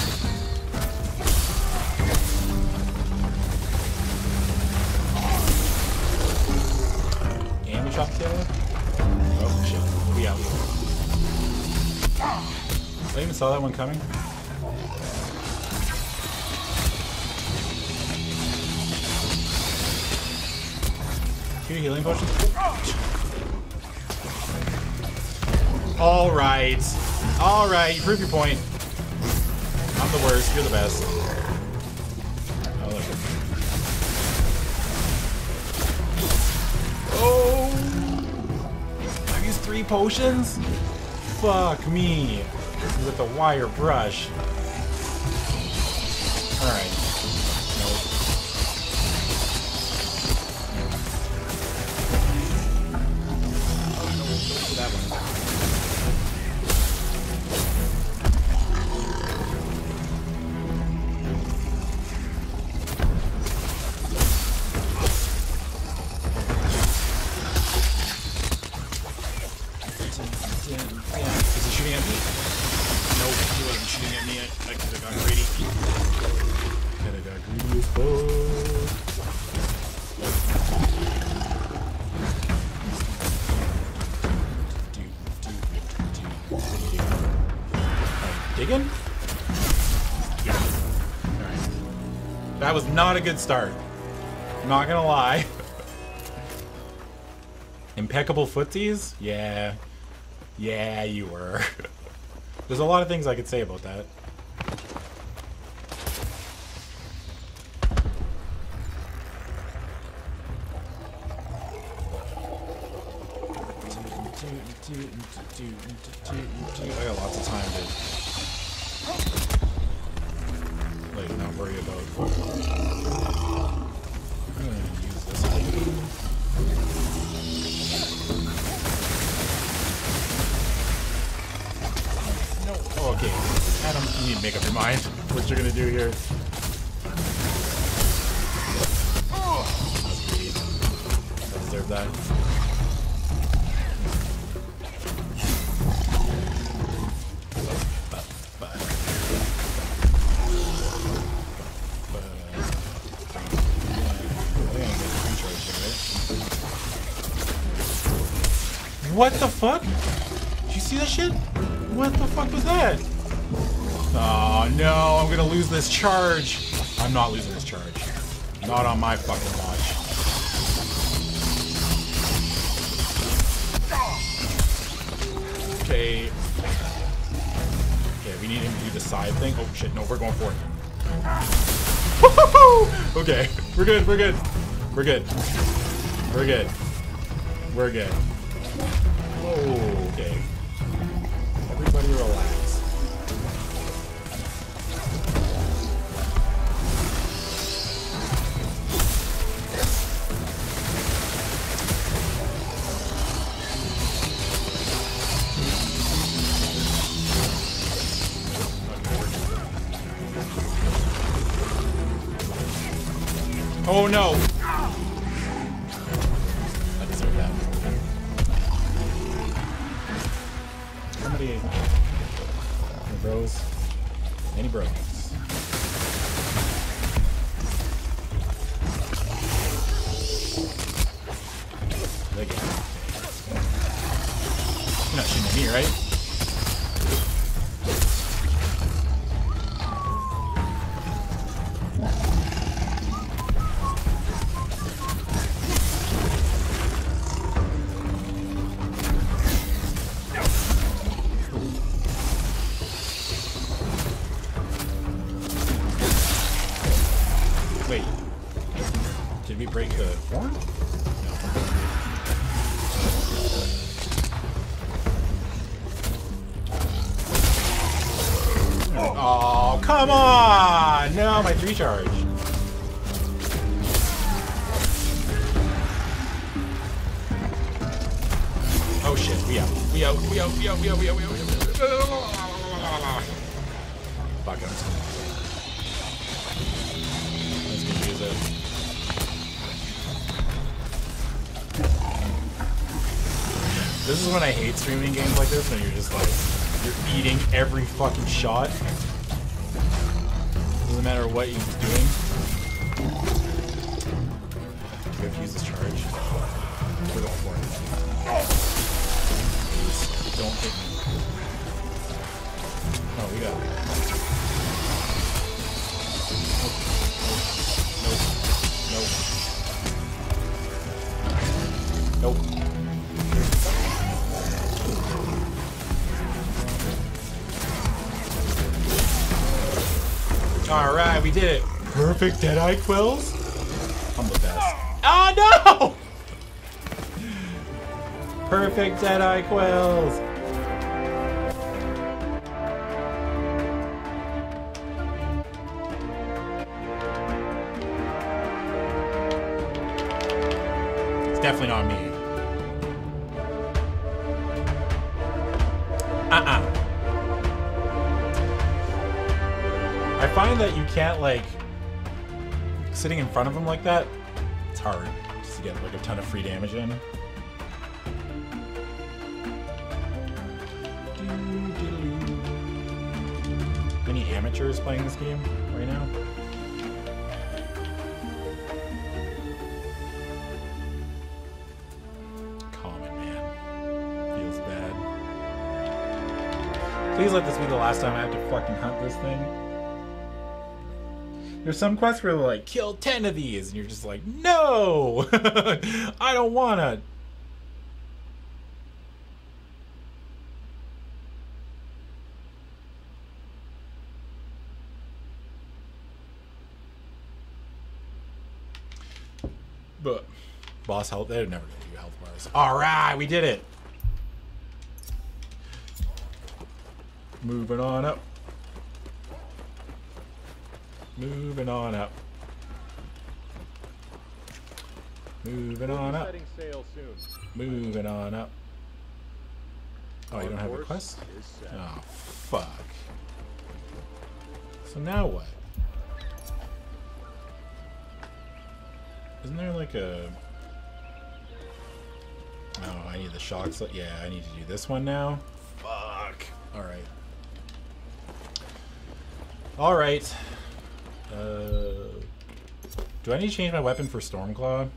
Can we chop the tail? Oh shit. We'll be out. I even saw that one coming. Two healing potions. All right, all right. You prove your point. I'm the worst. You're the best. Oh, look. Oh, I'm using three potions? Fuck me. With the wire brush. Alright. Nope. That one. Is he shooting at me? Nope, he wasn't shooting at me. I, I could have gone greedy. Could have got greedy as fuck. Digging? Yeah. Alright. That was not a good start. Not gonna lie. Impeccable footsies? Yeah. Yeah, you were. There's a lot of things I could say about that. I got lots of time to like not worry about. I'm gonna use this item. No. Oh, okay. Adam, you need to make up your mind what you're gonna do here. Oh, that's greedy. I deserve that. What the fuck? Did you see that shit? What the fuck was that? Oh no, I'm gonna lose this charge. I'm not losing this charge. Not on my fucking watch. Okay. Okay, we need him to do the side thing. Oh shit, no, we're going for it. Woo-hoo-hoo! Okay, we're good, we're good. We're good. We're good. We're good. Okay. Everybody relax. Oh no! I deserve that. Somebody... Any bros? Any bros? Look at it. You're not shooting at me, right? Wait, did we break the horn? No. Oh, come on! No, my three charge. Oh shit, we out. We out, we out, we out, we out, we out, we out, we out. Fuck, I'm just gonna... Use it. This is when I hate streaming games like this, when you're just like, you're eating every fucking shot. Doesn't matter what he's doing. Do we have to use this charge? We're going for it. Please, don't hit me. Oh, we got it. Nope. Alright, we did it. Perfect Deadeye Quills? I'm the best. Oh no! Perfect Deadeye Quells! It's definitely not me. Uh-uh. I find that you can't, like, sitting in front of them like that, it's hard just to get, like, a ton of free damage in. Any amateurs playing this game right now? Common, man. Feels bad. Please let this be the last time I have to fucking hunt this thing. There's some quests where they're like, kill ten of these, and you're just like, no! I don't wanna. But boss health, they're never gonna do health bars. Alright, we did it! Moving on up. Moving on up. Moving on up. Setting sail soon. Moving on up. Oh, you don't have a Course quest? is set. Oh, fuck. So now what? Isn't there like a... Oh, I need the shock sled. Yeah, I need to do this one now. Fuck. Alright. Alright. Uh, do I need to change my weapon for Stormclaw?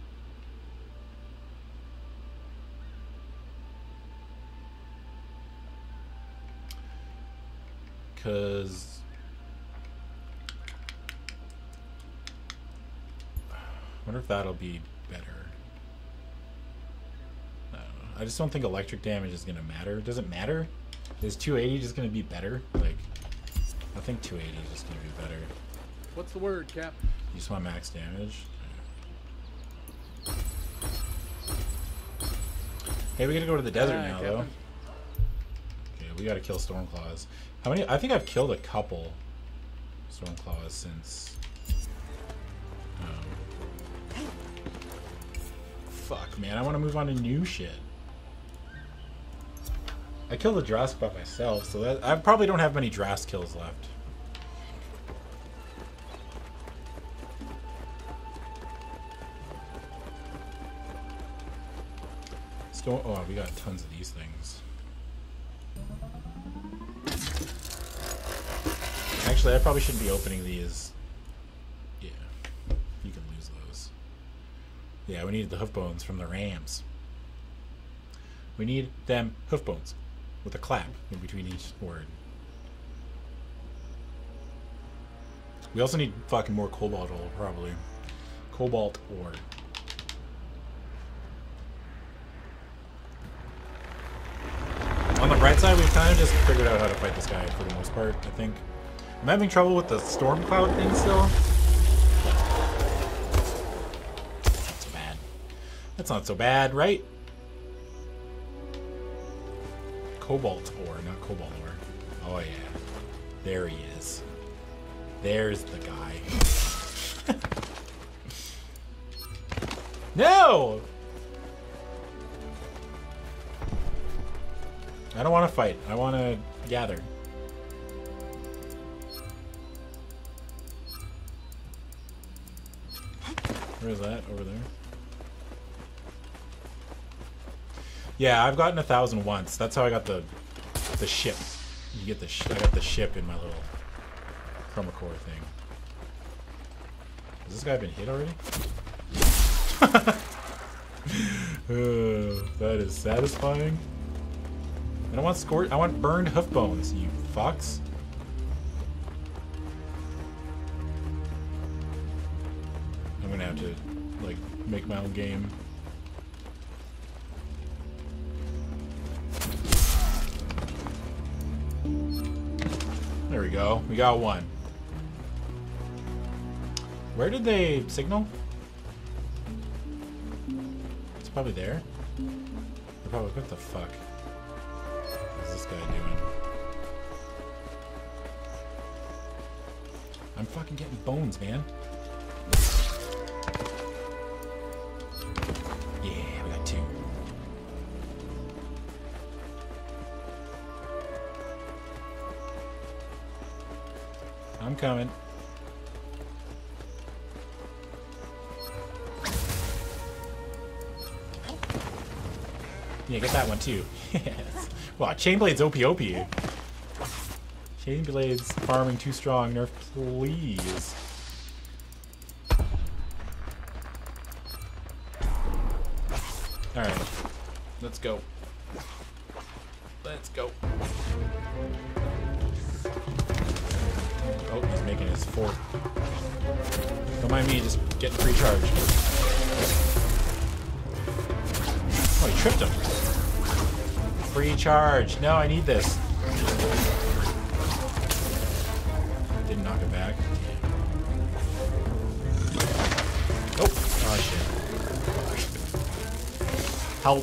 Because... I wonder if that'll be better. I don't know. I just don't think electric damage is going to matter. Does it matter? Is two eighty just going to be better? Like, I think two eighty is just going to be better. What's the word, Cap? You just want max damage? Hey, we gotta go to the desert Hi, now, Captain. though. Okay, we gotta kill Stormclaws. How many? I think I've killed a couple Stormclaws since... Um, fuck, man. I want to move on to new shit. I killed the Drask by myself, so that I probably don't have many Drask kills left. Storm oh, we got tons of these things. Actually, I probably shouldn't be opening these. Yeah, you can lose those. Yeah, we needed the hoof bones from the Rams. We need them hoof bones with a clap in between each word. We also need fucking more cobalt ore, probably. Cobalt ore. On the bright side, we've kind of just figured out how to fight this guy for the most part, I think. I'm having trouble with the storm cloud thing still. Not so bad. That's not so bad, right? Cobalt ore, not cobalt ore. Oh yeah. There he is. There's the guy. No! I don't want to fight. I want to gather. Where is that? Over there? Yeah, I've gotten a thousand once. That's how I got the the ship. You get the sh I got the ship in my little chroma core thing. Has this guy been hit already? uh, that is satisfying. I don't want scorch. I want burned hoof bones, you fucks. I'm gonna have to, like, make my own game. There we go. We got one. Where did they signal? It's probably there. Republic, what the fuck is this guy doing? I'm fucking getting bones, man. Yeah, we got two. I'm coming. Yeah, get that one too. Yes. Wow, Chainblade's O P O P. Chainblade's farming too strong. Nerf, please. Alright. Let's go. Let's go. Oh, he's making his fort. Don't mind me, just getting free charge. Oh, he tripped him. Free charge. No, I need this. Didn't knock it back. Oh, oh shit. Help.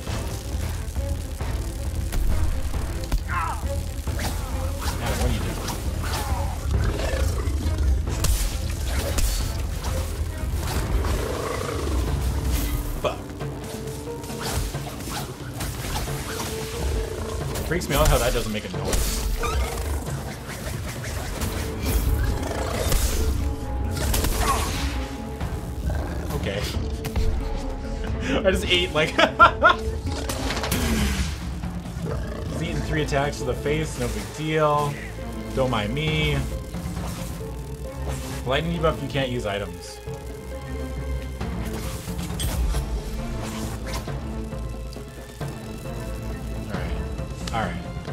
Adam, what are you doing? Freaks me out how that doesn't make a noise. Okay. I just ate like he's eating three attacks to the face, no big deal. Don't mind me. Lightning debuff, you can't use items. Alright.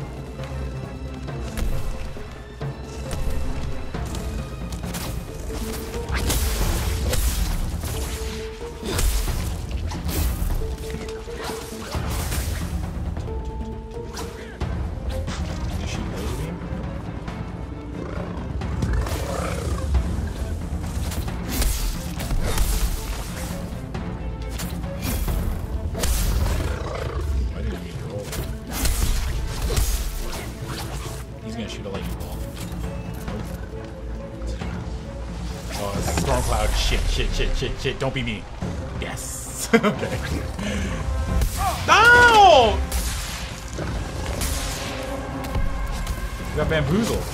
Is she laser beam? Why didn't you roll that? He's gonna shoot a lightning ball. Oh, it's like storm cloud. Shit, shit, shit, shit, shit. Don't be me. Yes. Okay. No! You got bamboozled.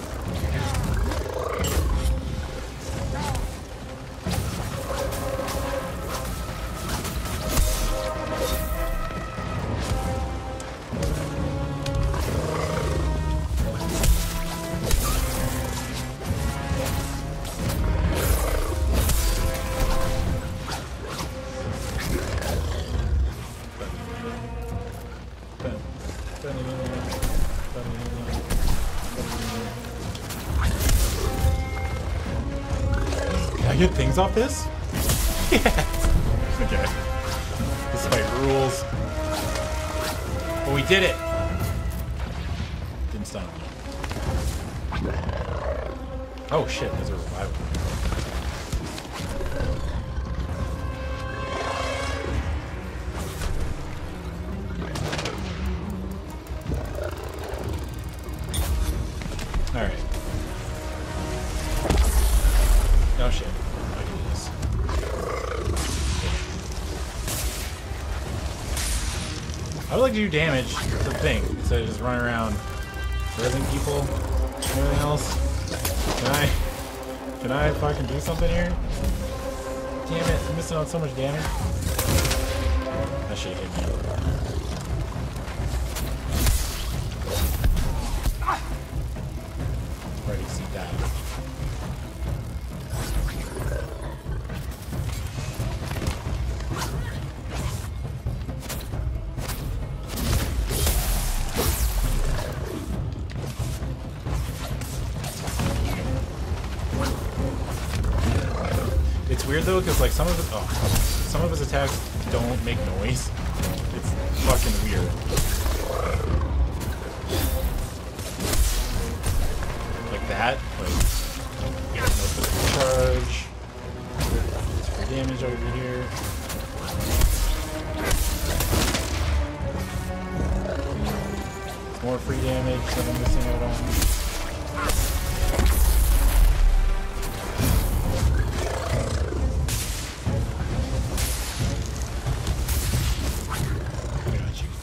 Can I get things off this? Yes! Okay. This fight rules. But we did it! Didn't stun him. Oh shit, there's a revival. Alright. Oh shit. I can do this. I would like to do damage to the thing instead of just running around rezzing people and everything else. Can I can I fucking do something here? Damn it, I'm missing out so much damage. That shit hit me. Ready to see that. It's weird though, because like some of his, oh, some of his attacks don't make noise. It's fucking weird. Like that, like no physical charge. It's free damage over here. More free damage that I'm missing out on. I got you.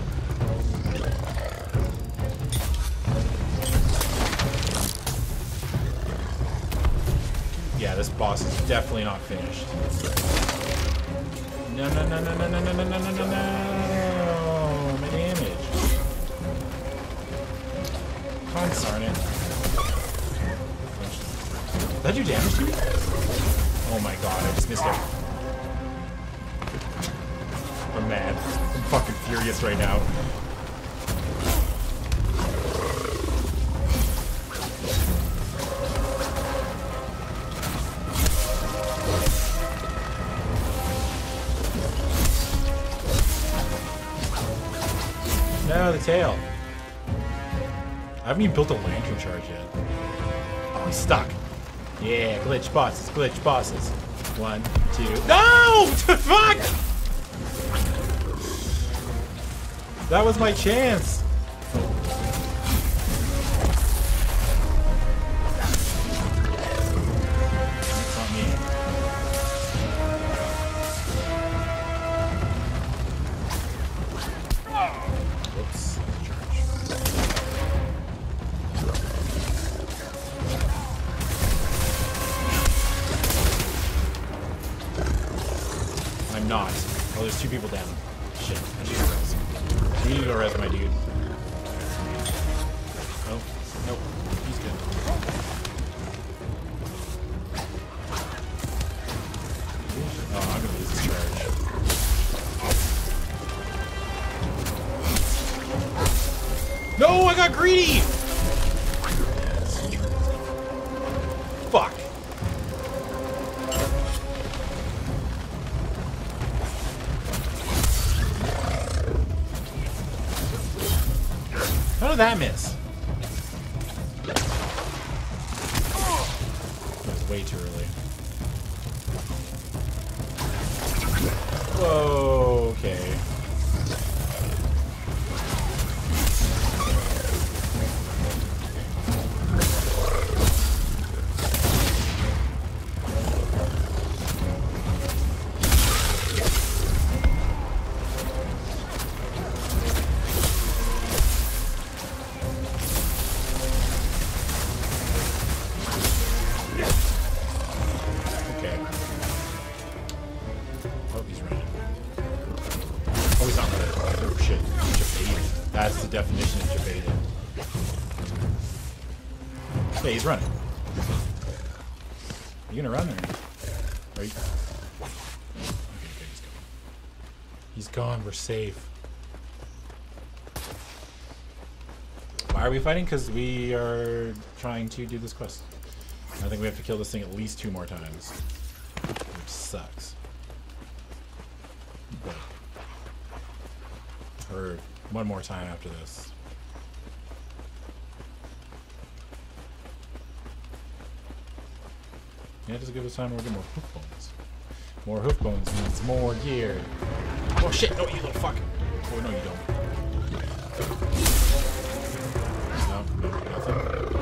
Yeah, this boss is definitely not finished. No, no, no, no, no, no, no, no, no, no, no, no. My damage. Darn it. Did that do damage to me? Oh my god, I just missed it. I'm mad. I'm fucking furious right now. No, the tail. I haven't even built a lantern charge yet. Oh, I'm stuck. Yeah, glitch bosses, glitch bosses. One, two. No! Fuck! That was my chance. It's not me. Whoops. I'm not. Oh, there's two people down. Shit. I need to res. We need to go res my dude. Oh, nope. He's good. Oh, I'm gonna lose this charge. No, I got greedy! Fuck. How did that miss? That was way too early. Whoa, okay. That's the definition of jebaited. Hey, he's running. You gonna run or? Are you? Okay, good, he's gone. He's gone, we're safe. Why are we fighting? Because we are trying to do this quest. I think we have to kill this thing at least two more times. Which sucks. But, or one more time after this. Yeah, just give us time to get more hoof bones. More hoof bones means more gear. Oh shit, no, you little fuck. Oh no, you don't. No, no, nothing.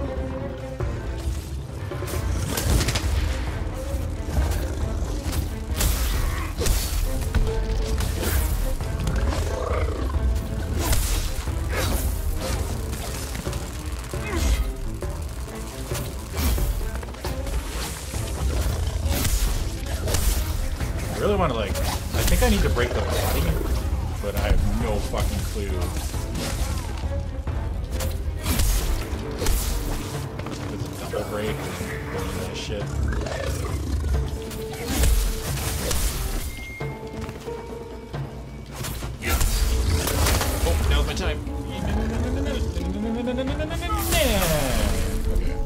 I really want to, like, I think I need to break the body, but I have no fucking clue. It's a double break and that shit. Oh, now's my time. Okay.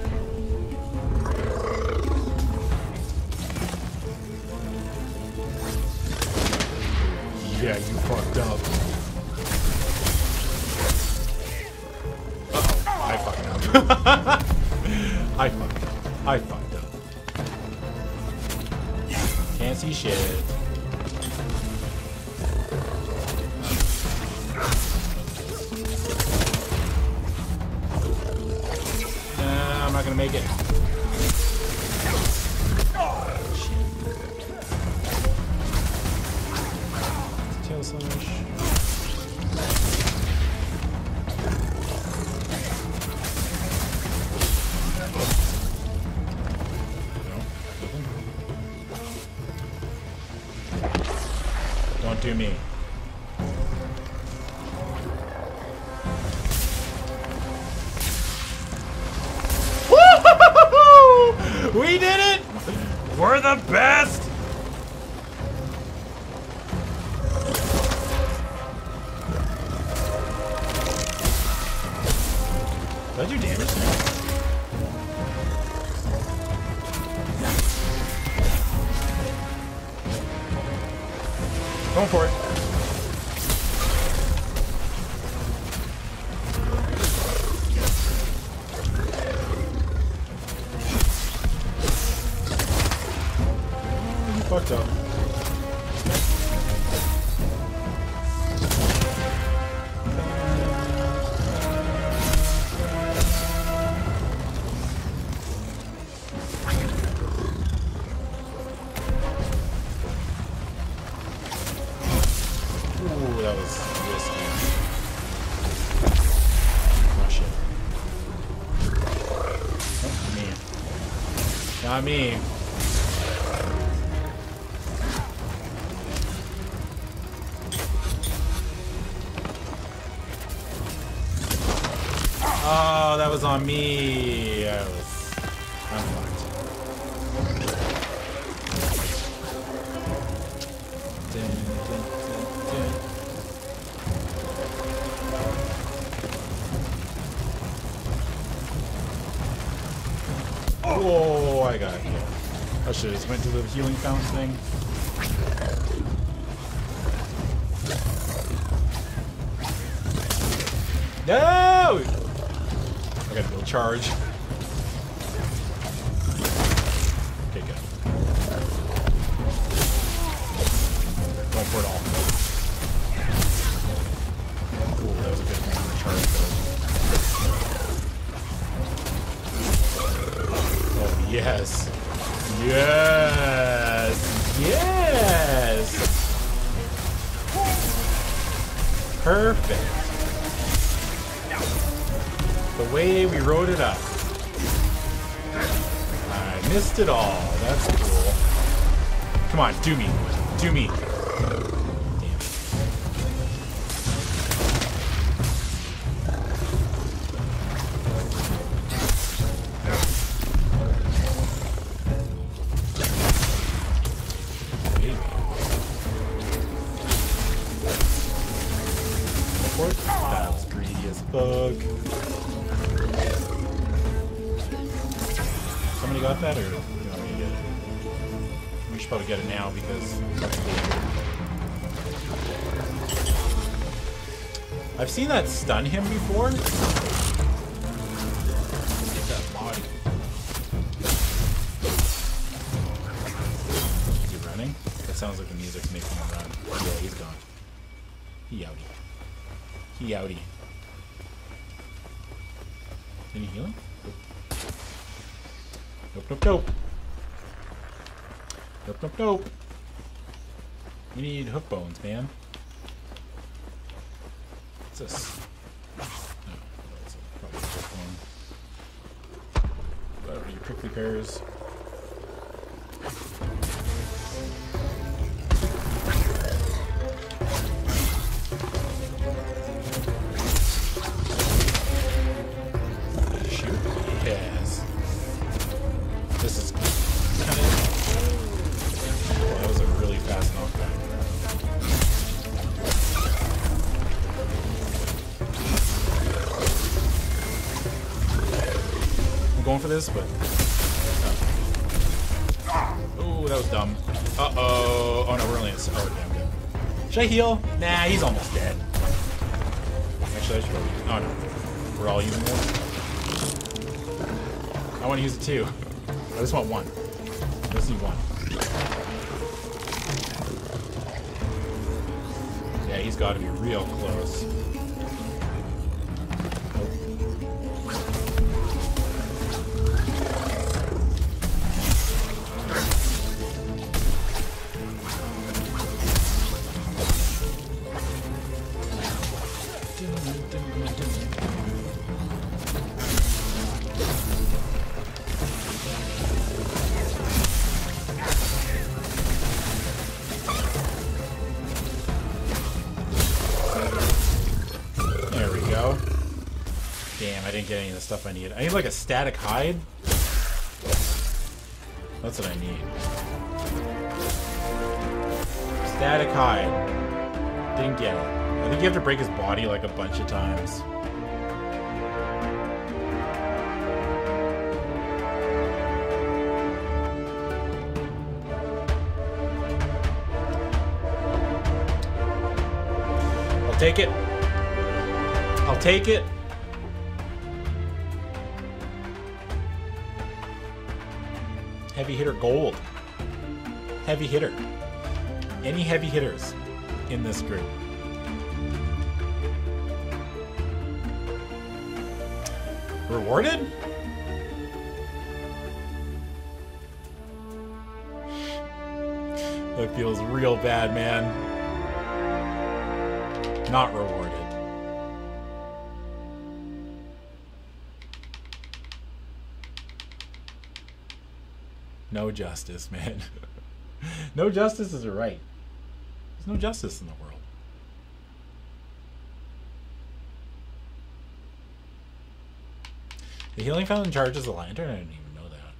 Yeah, you fucked up. Uh-oh. I fucked up. I fucked up. I fucked up. Can't see shit. not gonna make it. Tail slash. Don't do me. Woo! We did it! We're the best! Did I do damage now? Going for it. Oh, you fucked up. Ooh, that was risky. Oh shit. Oh, me. Not me. Oh, that was on me. I was. I'm fucked. Dun, dun, dun, dun. Whoa, I got hit. I should have just went to the healing fountain thing. No! I gotta go charge. Okay, good. Going for it all. Cool, that was a good one. Charge though. Oh, yes. Yes! Yes! Perfect. The way we wrote it up. I missed it all. That's cool. Come on, do me. Do me. Damn it. That was greedy as fuck. Somebody got that, or you want me to get it? We should probably get it now because I've seen that stun him before. Get that body. Is he running? That sounds like the music's making him run. Yeah, he's gone. He outie. He outie. Any healing? Nope, nope, nope. Nope, nope, nope. We need hook bones, man. What's this? No, that's probably a hook bone. What are your prickly pears? Shoot. Yes. This is kind of... Oh, that was a really fast knockback. I'm going for this, but... Oh, that was dumb. Uh-oh. Oh, no, we're only in... Oh, damn good. Should I heal? Nah, he's almost dead. Actually, I should probably... Oh, no. We're all using this? I want to use it, too. I just want one. I just need one. Yeah, he's got to be real close. Nope. didn't get any of the stuff I need. I need like a static hide. That's what I need. Static hide. Didn't get it. I think you have to break his body like a bunch of times. I'll take it. I'll take it. Heavy hitter gold. Heavy hitter. Any heavy hitters in this group? Rewarded? That feels real bad, man. Not rewarded. No justice, man. No justice is right. There's no justice in the world. The healing fountain charges the lantern? I didn't even know that.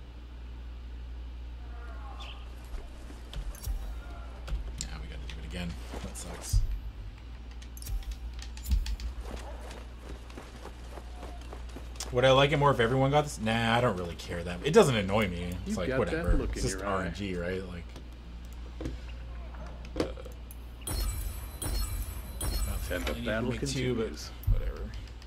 Now we gotta do it again. That sucks. Would I like it more if everyone got this? Nah, I don't really care that. It doesn't annoy me. It's You like got whatever. that look It's in just your R eye. N G, right? Like. Uh, And the I need battle to make two, but continues. whatever.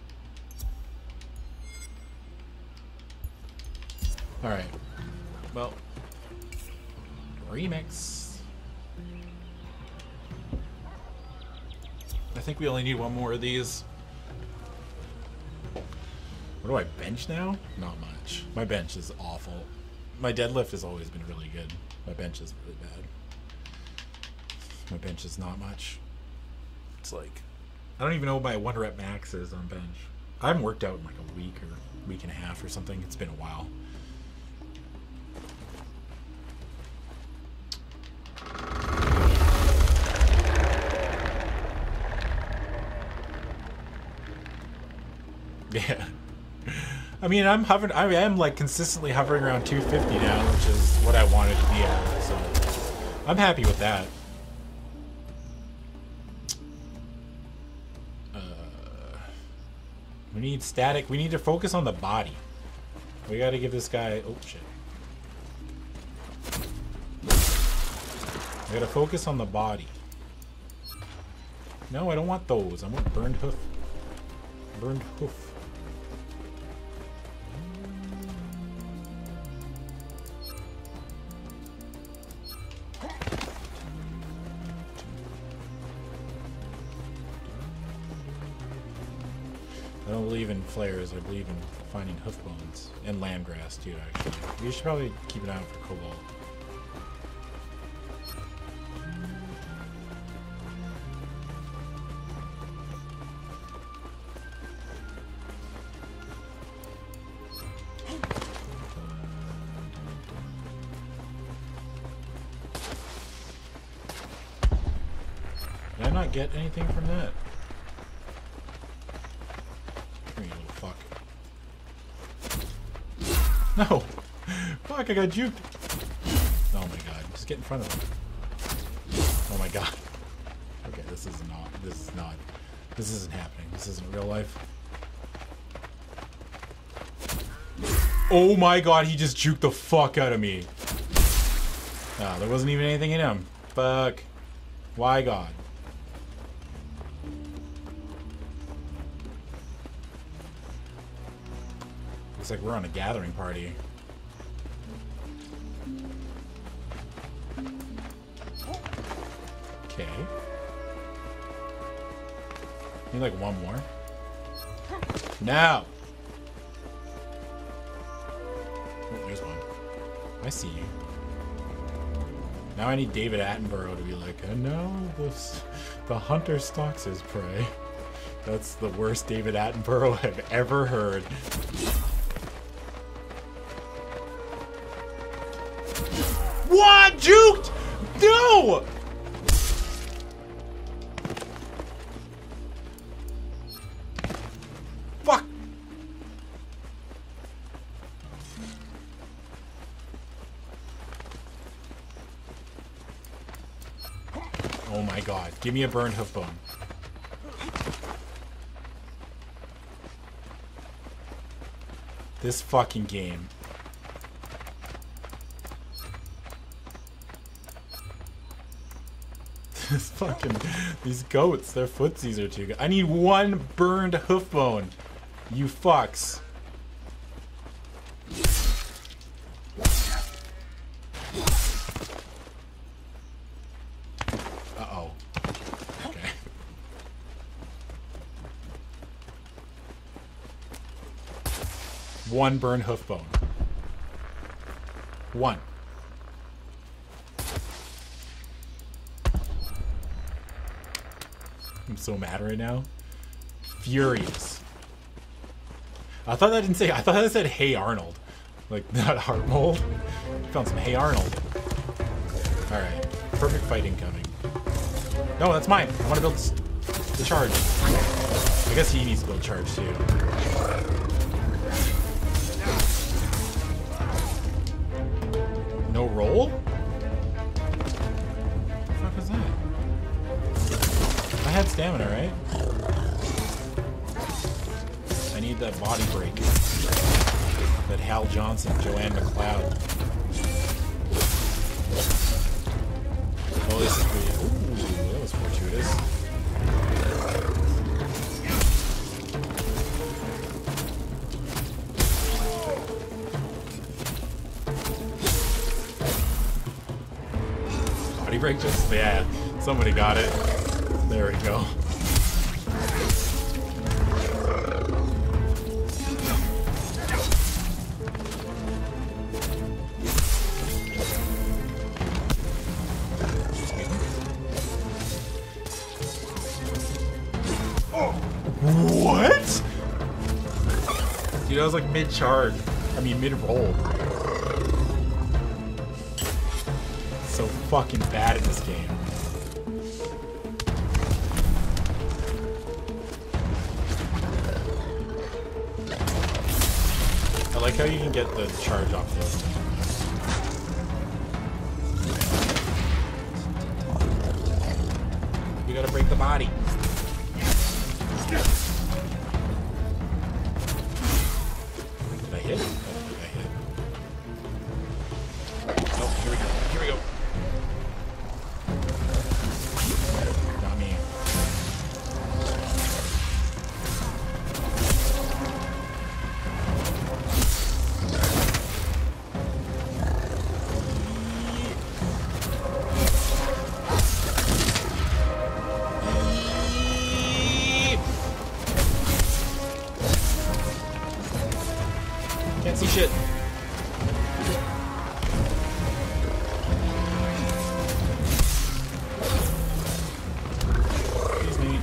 All right. Well, remix. I think we only need one more of these. What do I bench now? Not much. My bench is awful. My deadlift has always been really good. My bench is really bad. My bench is not much. It's like, I don't even know what my one rep max is on bench. I haven't worked out in like a week or week and a half or something. It's been a while. Yeah. I mean, I'm hovering. I am like consistently hovering around two fifty now, which is what I wanted to be at. So I'm happy with that. Uh, we need static. We need to focus on the body. We got to give this guy. Oh shit. We got to focus on the body. No, I don't want those. I want burned hoof. Burned hoof. I don't believe in flares. I believe in finding hoof bones and land grass too. Actually, we should probably keep an eye out for cobalt. Did I not get anything from that? You little fuck. No! Fuck, I got juked! Oh my god, just get in front of him. Oh my god. Okay, this is not, this is not, this isn't happening. This isn't real life. Oh my god, he just juked the fuck out of me. Ah, there wasn't even anything in him. Fuck. Why god? Looks like we're on a gathering party. Okay. Need like one more. Now! Oh, there's one. I see you. Now I need David Attenborough to be like, and now the, the hunter stalks his prey. That's the worst David Attenborough I've ever heard. What? Juked! No! Fuck! my god. Give me a burned hoof bone. This fucking game. This fucking... These goats, their footsies are too good. I need one burned hoof bone. You fucks. Uh-oh. Okay. One burned hoof bone. One. I'm so mad right now. Furious. I thought that didn't say... I thought that said, hey Arnold. Like, not heart mold. Found some hey Arnold. Alright. Perfect fight incoming. No, that's mine. I want to build the charge. I guess he needs to build charge too. No roll? What the fuck is that? I had stamina, right? I need that body break. That Hal Johnson, Joanne McLeod. Oh, this is pretty... Ooh, that was fortuitous. Body break just... Yeah, somebody got it. There we go. What? Dude, I was like mid-charge. I mean, mid-roll. So fucking bad at this game. I like how you can get the charge off this. You gotta break the body. Did I hit? I don't think I hit. Oh, here we go. Here we go. Got me. Can't see shit. Excuse me.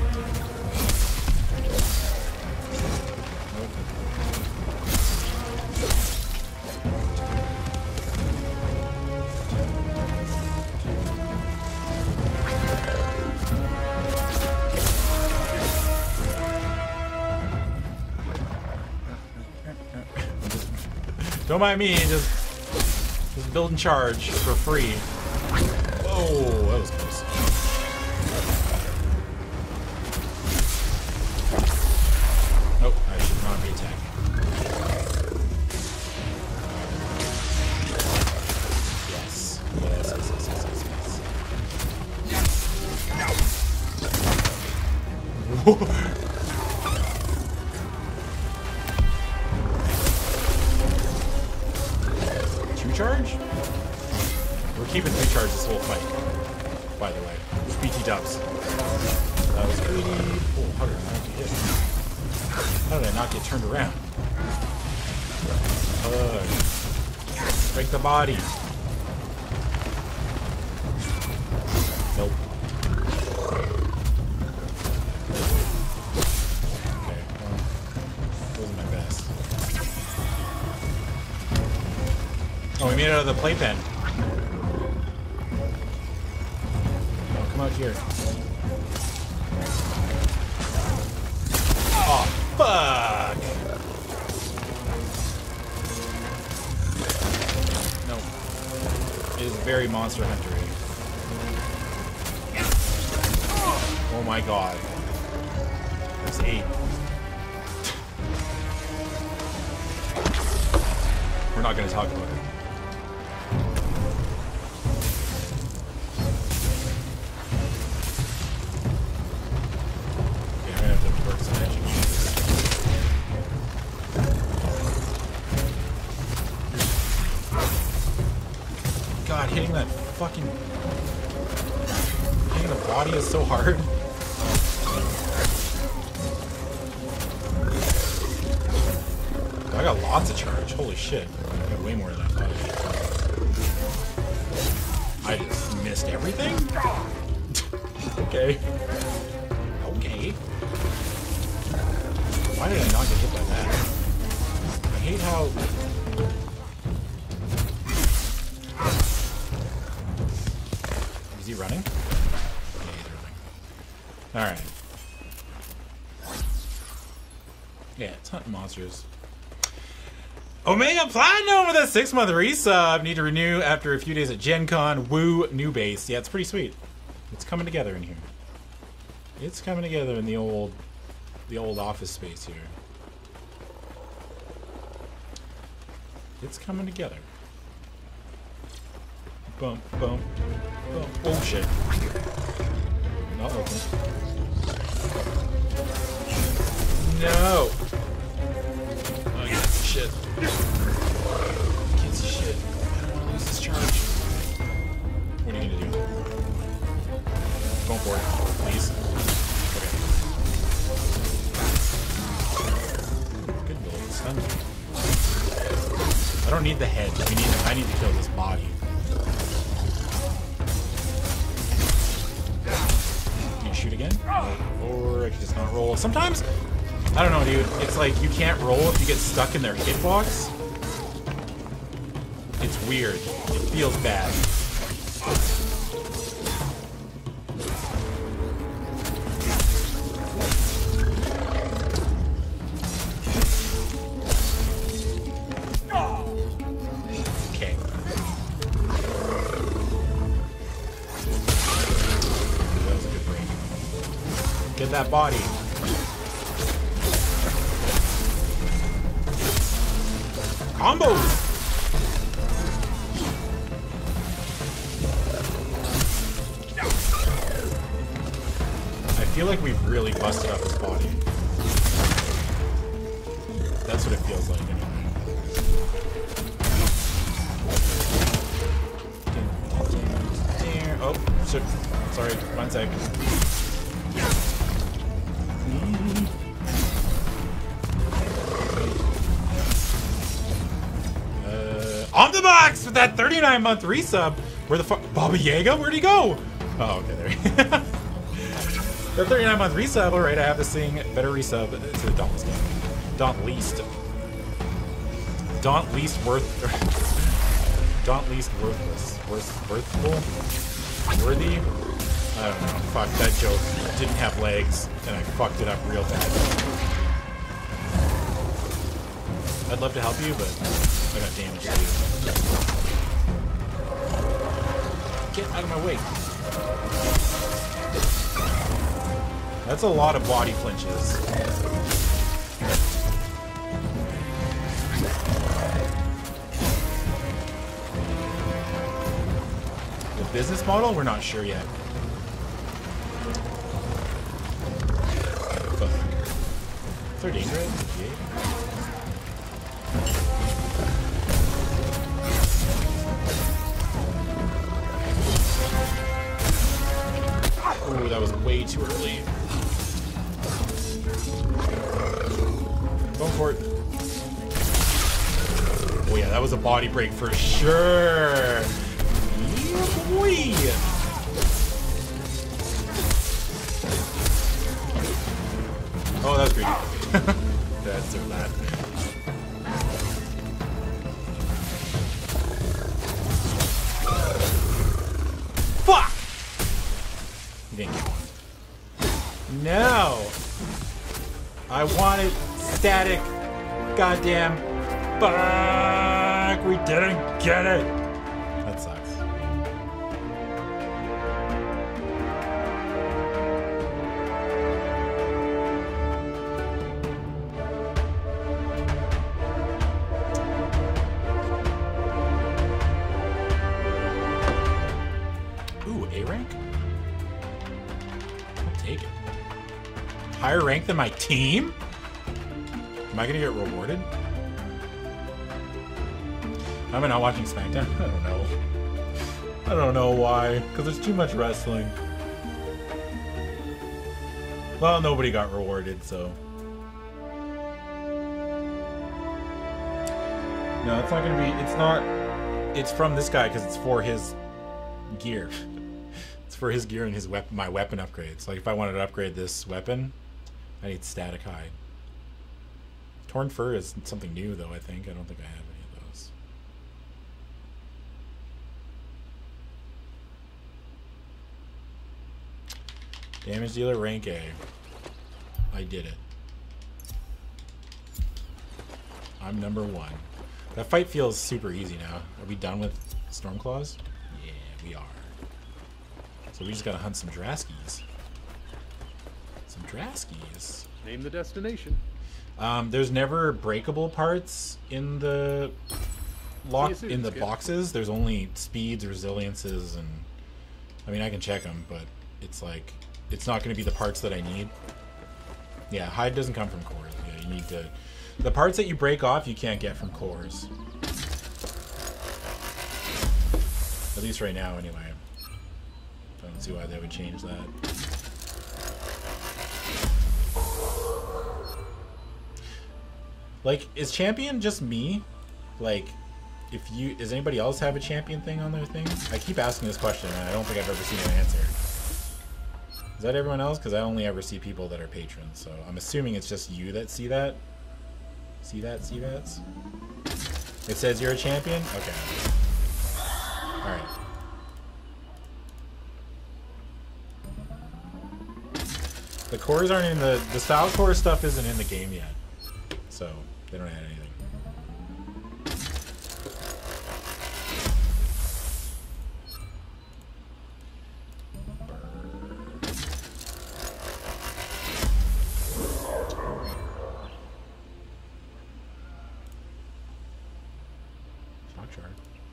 Don't mind me, just, just build and charge for free. Whoa, that was close. Oh, I should not be attacking. Yes. Yes, yes, yes, yes, yes, yes. Charge? We're keeping three charge this whole fight, by the way. B T dubs. That was pretty... Oh, how did I not get hit? How did I not get turned around? Uh, break the body. Nope. Okay, well, wasn't my best. Oh, we made it out of the playpen. Oh, come out here. Oh, fuck! No. It is very Monster Hunter-y. Oh my god. There's eight. We're not going to talk about it. Yeah, I'm going to have to work some magic. God, hitting that fucking... Hitting the body is so hard. I got lots of charge. Holy shit. I got way more than I thought I did. I just missed everything? Okay. Okay. Why did I not get hit by that? I hate how... Is he running? Yeah, he's running. Alright. Yeah, it's hunting monsters. Omega Platinum with a six-month resub. Need to renew after a few days at Gen Con. Woo, new base. Yeah, it's pretty sweet. It's coming together in here. It's coming together in the old, the old office space here. It's coming together. Bump, bump, bump. Oh shit! Not open. No. Oh yeah, shit. Can't see shit. I don't want to lose this charge. What are you gonna do? Go for it, please. Okay. Good little stun. I don't need the head. We need. I need to kill this body. Can you shoot again? Or I can just not roll. Sometimes. I don't know, dude. It's like you can't roll if you get stuck in their hitbox. It's weird. It feels bad. Okay. That was a good break. Get that body. Combos! I feel like we've really busted up his body. That's what it feels like anyway. Oh, shit. Sorry, one sec. On the box with that thirty-nine month resub. Where the fuck? Baba Yaga? Where'd he go? Oh, okay, there he The thirty-nine month resub. Alright, I have this thing. Better resub to the Dauntless game. Daunt least. Daunt least worth. Daunt least worthless. Worth, worthful? Worthy? I don't know. Fuck, that joke didn't have legs, and I fucked it up real bad. I'd love to help you, but I got damage to do. Get out of my way. That's a lot of body flinches. The business model? We're not sure yet. Fuck. They're dangerous? Yeah. Ooh, that was way too early. Going for it. Oh yeah, that was a body break for sure. Yeah, boy. Oh, that's greedy. That's so bad. Fuck! You didn't get one. No! I wanted static. Goddamn. Fuck! We didn't get it! That sucks. Higher rank than my team? Am I gonna get rewarded? Am I not watching SmackDown? I don't know. I don't know why. Because there's too much wrestling. Well, nobody got rewarded, so. No, it's not gonna be. It's not. It's from this guy because it's for his gear. It's for his gear and his weapon, my weapon upgrades. Like if I wanted to upgrade this weapon, I need static hide. Torn fur is something new, though. I think I don't think I have any of those. Damage dealer rank A. I did it. I'm number one. That fight feels super easy now. Are we done with Stormclaws? Yeah, we are. So we just gotta hunt some Draskies. Some Draskies. Name the destination. Um, there's never breakable parts in the lock Yes, it in is, the yeah. boxes. There's only speeds, resiliences, and I mean I can check them, but it's like it's not going to be the parts that I need. Yeah, hide doesn't come from cores. Yeah, you need to. The parts that you break off, you can't get from cores. At least right now, anyway. I don't see why they would change that. Like, is champion just me? Like, if you does anybody else have a champion thing on their thing? I keep asking this question, and I don't think I've ever seen an answer. Is that everyone else? Because I only ever see people that are patrons, so I'm assuming it's just you that see that. See that? See that? It says you're a champion? Okay. Alright. The cores aren't in the... The style core stuff isn't in the game yet. So, they don't add anything. Shock shard.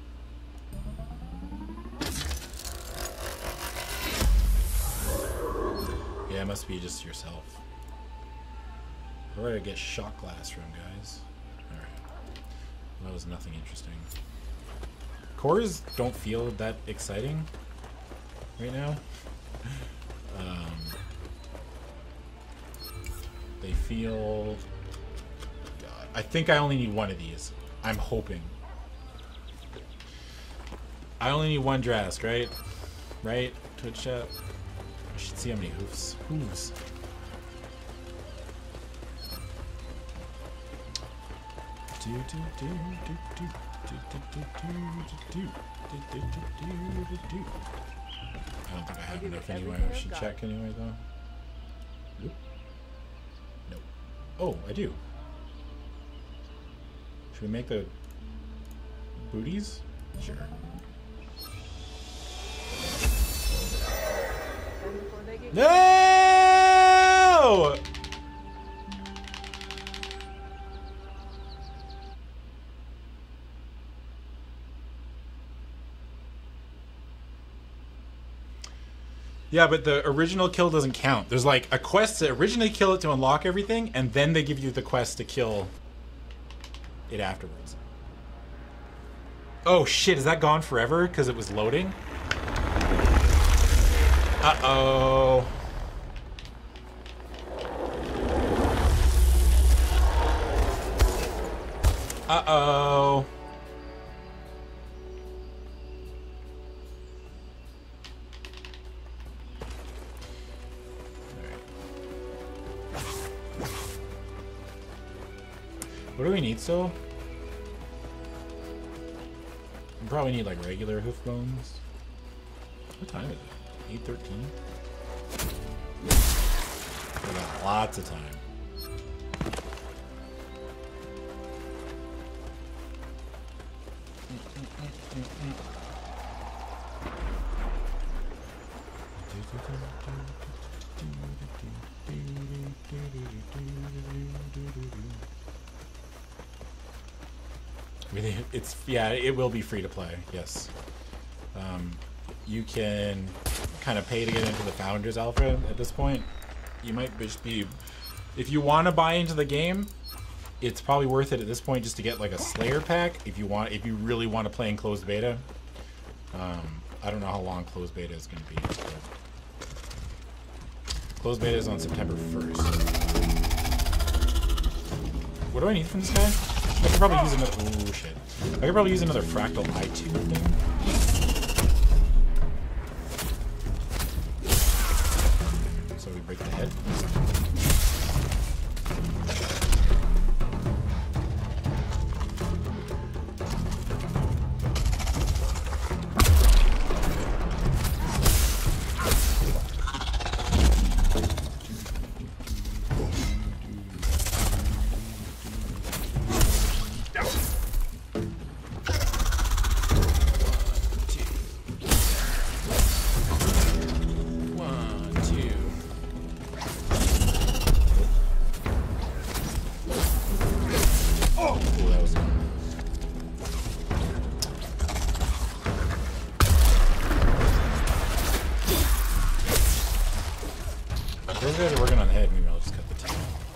Yeah, it must be just yourself. Where do I get shot glass from, guys? Alright. That was nothing interesting. Cores don't feel that exciting right now. Um, they feel... God, I think I only need one of these. I'm hoping. I only need one Drask, right? Right? Twitch chat? I should see how many hoofs. Hooves. I don't think I have enough anyway. I should check anyway, though. Nope. Nope. Oh, I do. Should we make the booties? Sure. No! Yeah, but the original kill doesn't count. There's like a quest to originally kill it to unlock everything, and then they give you the quest to kill it afterwards. Oh shit, is that gone forever because it was loading? Uh-oh. Uh-oh. What do we need still? We probably need like regular hoof bones. What time is it? eight thirteen? We got lots of time. I mean, it's, yeah, it will be free to play, yes. Um, you can kind of pay to get into the Founders Alpha at this point. you might just be, if you want to buy into the game, it's probably worth it at this point just to get like a Slayer pack if you want, if you really want to play in closed beta. Um, I don't know how long closed beta is going to be. But closed beta is on September first. What do I need from this guy? I could probably use another. Oh shit! I could probably use another fractal I two thing. So we break the head. Those guys are working on the head, maybe I'll just cut the tail.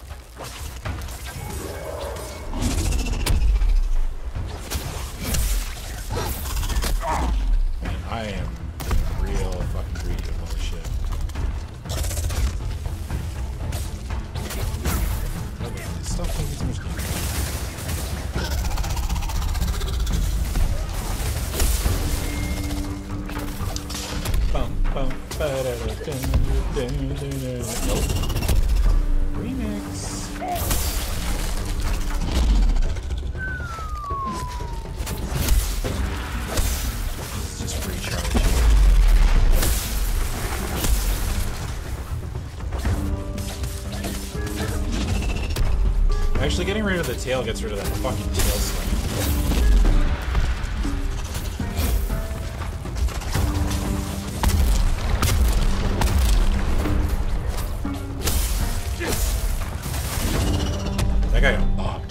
Man, I am real fucking greedy with all this shit. Stop taking so much damage. Bum, bum, ba-da-da-dum. Nope. Remix. It's just free charge. Actually, getting rid of the tail gets rid of that fucking tail slug. That guy got bopped.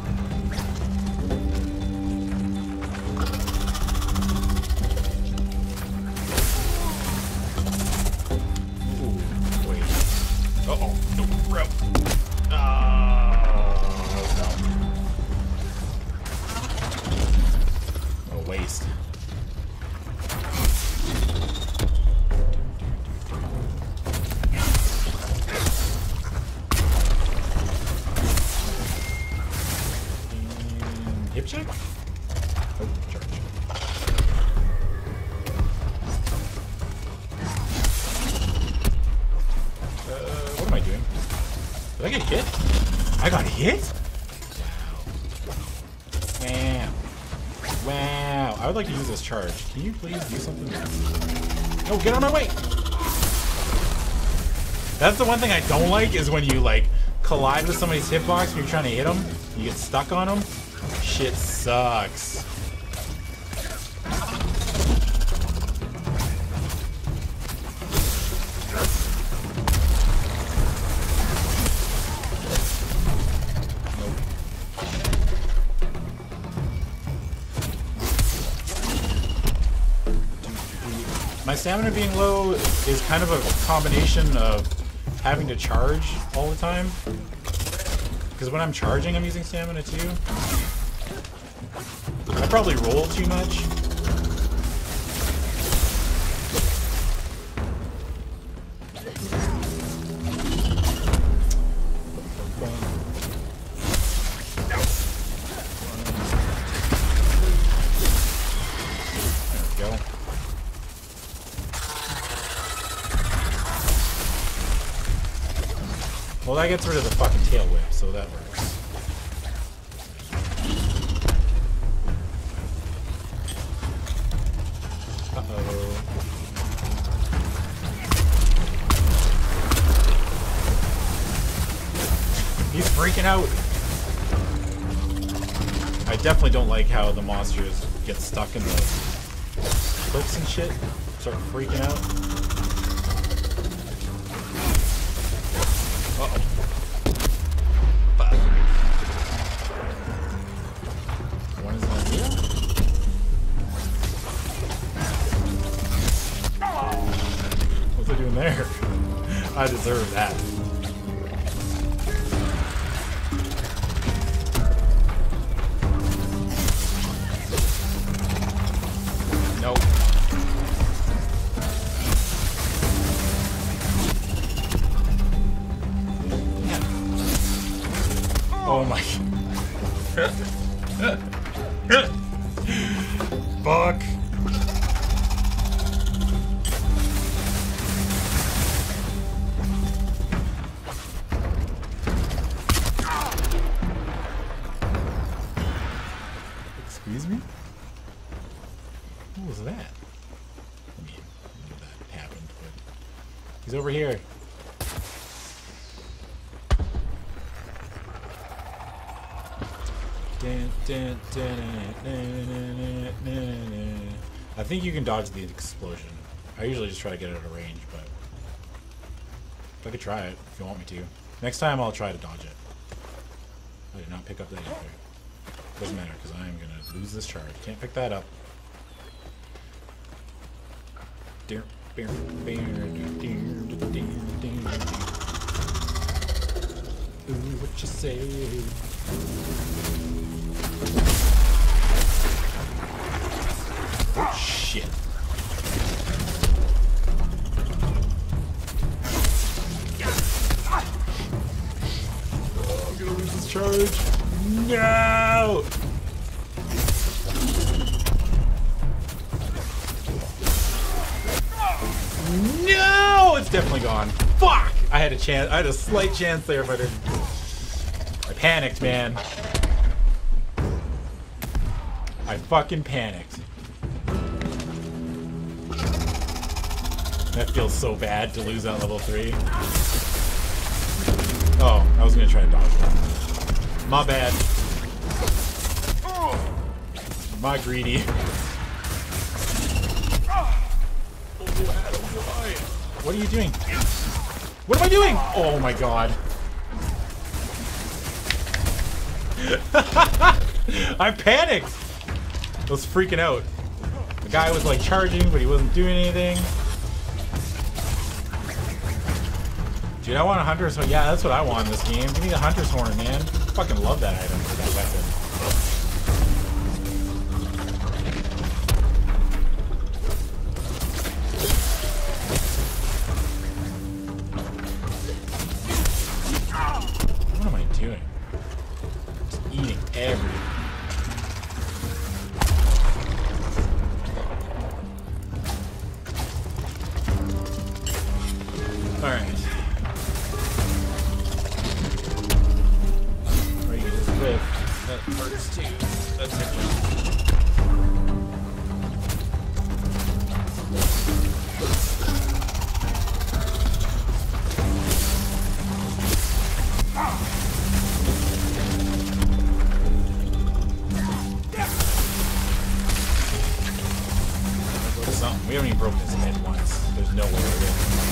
Ooh, wait. Uh-oh. No, bro. Oh, no. What a waste. Hip check? Oh, charge. Uh, what am I doing? Did I get hit? I got hit? Wow. Wow. Wow. I would like to use this charge. Can you please do something? No, get on my way! That's the one thing I don't like, is when you, like, collide with somebody's hitbox when you're trying to hit them. You get stuck on them. Shit sucks. Nope. My stamina being low is kind of a combination of having to charge all the time. Because when I'm charging, I'm using stamina too. I probably roll too much. There we go. Well, that gets rid of the fucking tail whip, so that works. Uh-oh. He's freaking out. I definitely don't like how the monsters get stuck in the cliffs and shit. Start freaking out. Uh-oh. Fuck. One is not here. What's it doing there? I deserve that. What was that? I mean, I knew that happened, but he's over here. Dun, dun, dun, dun, dun, dun, dun. I think you can dodge the explosion. I usually just try to get it at a range, but I could try it if you want me to. Next time I'll try to dodge it. I did not pick up that either. Doesn't matter because I am gonna lose this charge. Can't pick that up. Ooh, what you say? Oh shit. Oh, I'm gonna lose this charge. No! No! It's definitely gone. Fuck! I had a chance. I had a slight chance there, but it, I panicked, man. I fucking panicked. That feels so bad to lose at level three. Oh, I was gonna try to dodge that. My bad. My greedy. What are you doing? What am I doing? Oh my god. I panicked. I was freaking out. The guy was like charging, but he wasn't doing anything. Dude, I want a Hunter's Horn. Yeah, that's what I want in this game. Give me the Hunter's Horn, man. I fucking love that item for that weapon. What am I doing? Just eating everything. Alright. Or you can just lift. That hurts too. That's it. Go to something. We haven't even broken his head once. There's no way we're gonna.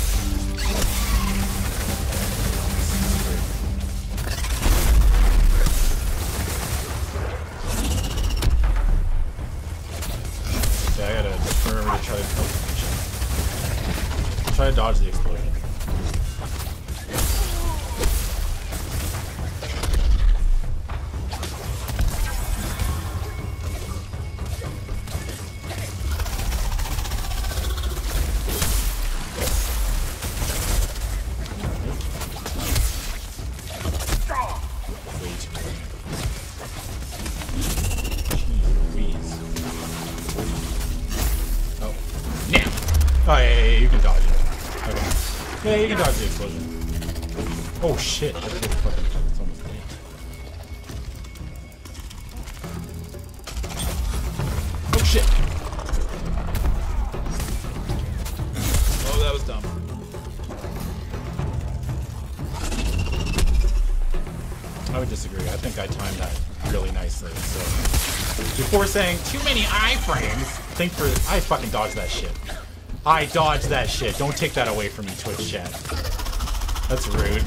Yeah, I gotta remember to try to try to dodge the explosion. Oh, yeah, yeah, yeah, you can dodge it. Okay. Yeah, you can dodge the explosion. Oh, shit. That's really fucking, it's almost late. Oh, shit. Oh, that was dumb. I would disagree. I think I timed that really nicely. So, before saying too many iframes, think for I fucking dodged that shit. I dodged that shit. Don't take that away from me, Twitch chat. That's rude.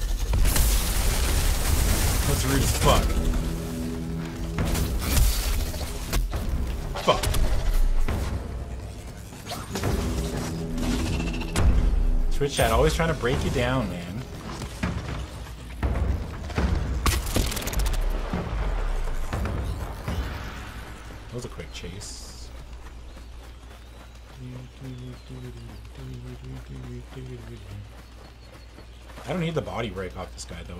That's rude as fuck. Fuck. Twitch chat always trying to break you down, man. That was a quick chase. I don't need the body break off this guy though.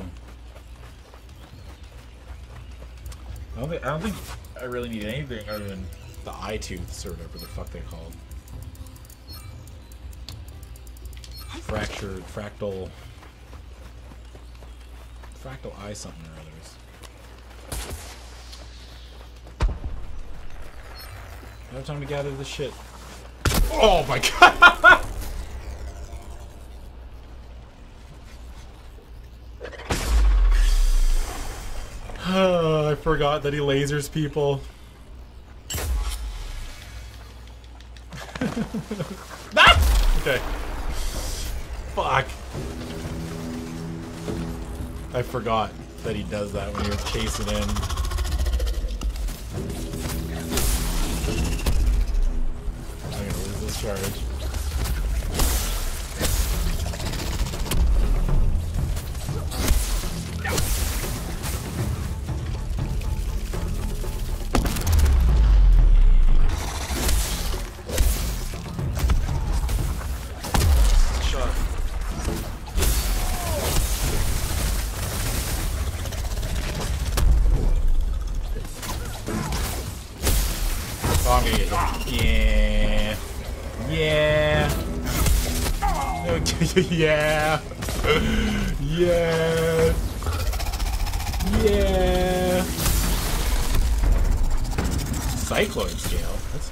I don't think I don't think I really need anything other than the eye tooths or whatever the fuck they called. Fractured, fractal, fractal eye something or others. I have time to gather this shit. Oh my god! Oh, I forgot that he lasers people. Ah! Okay. Fuck. I forgot that he does that when you're chasing in. I'm gonna lose this charge. Oh, I'm gonna get hit. Yeah. Yeah. Okay, yeah. Yeah. Yeah. Cycloid scale. That's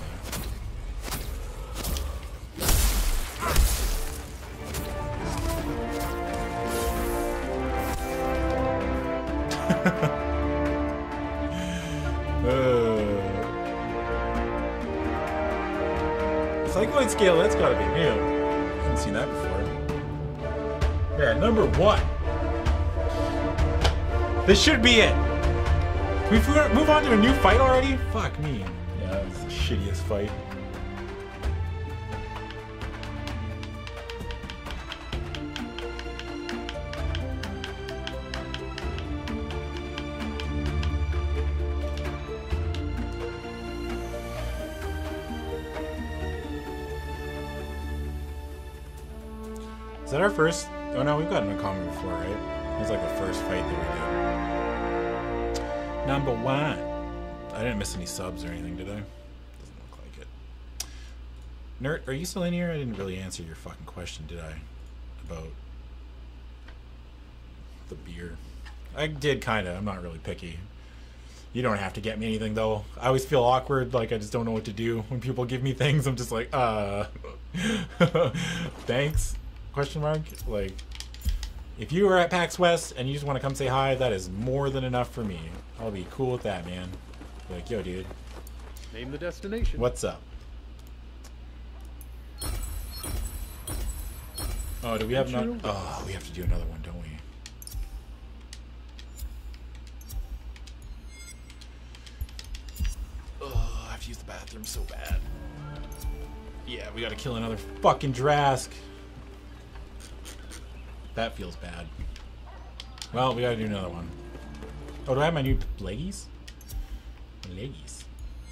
Cycloid scale, that's gotta be new. I haven't seen that before. Yeah, number one. This should be it. Can we move on to a new fight already? Fuck me. Yeah, that was the shittiest fight. Is that our first? Oh no, we've gotten a comment before, right? It was like the first fight that we did. Number one. I didn't miss any subs or anything, did I? Doesn't look like it. Nerd, are you still in here? I didn't really answer your fucking question, did I? About the beer. I did kinda. I'm not really picky. You don't have to get me anything though. I always feel awkward, like I just don't know what to do when people give me things. I'm just like, uh, thanks. Question mark? Like, if you are at PAX West and you just want to come say hi, that is more than enough for me. I'll be cool with that, man. Like, yo, dude. Name the destination. What's up? Oh, do we have not? Oh, we have to do another one, don't we? Oh, I have to use the bathroom so bad. Yeah, we gotta kill another fucking Drask. That feels bad. Well, we gotta do another one. Oh, do I have my new leggies? Leggies.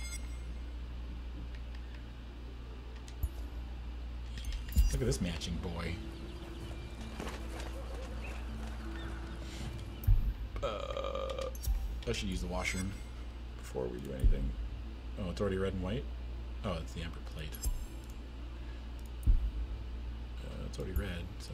Look at this matching boy. Uh, I should use the washroom before we do anything. Oh, it's already red and white? Oh, it's the amber plate. Uh, it's already red, so...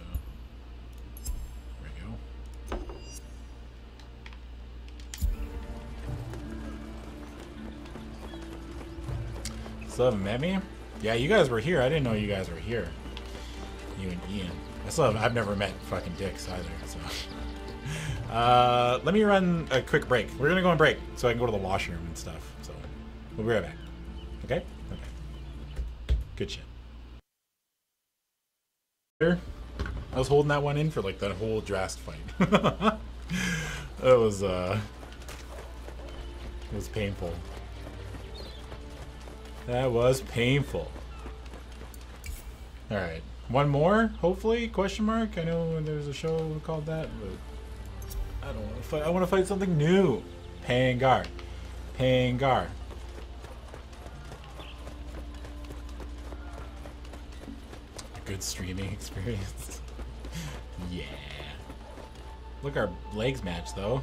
Still haven't met me? Yeah, you guys were here. I didn't know you guys were here. You and Ian. I still have, I've never met fucking dicks either, so. Uh, let me run a quick break. We're gonna go on break so I can go to the washroom and stuff. So, we'll be right back. Okay? Okay. Good shit. Here. I was holding that one in for like that whole Drask fight. That was, uh, it was painful. That was painful. Alright. One more, hopefully? Question mark? I know there's a show called that, but I don't want to fight. I want to fight something new. Pangar. Pangar. A good streaming experience. Yeah. Look, our legs match though.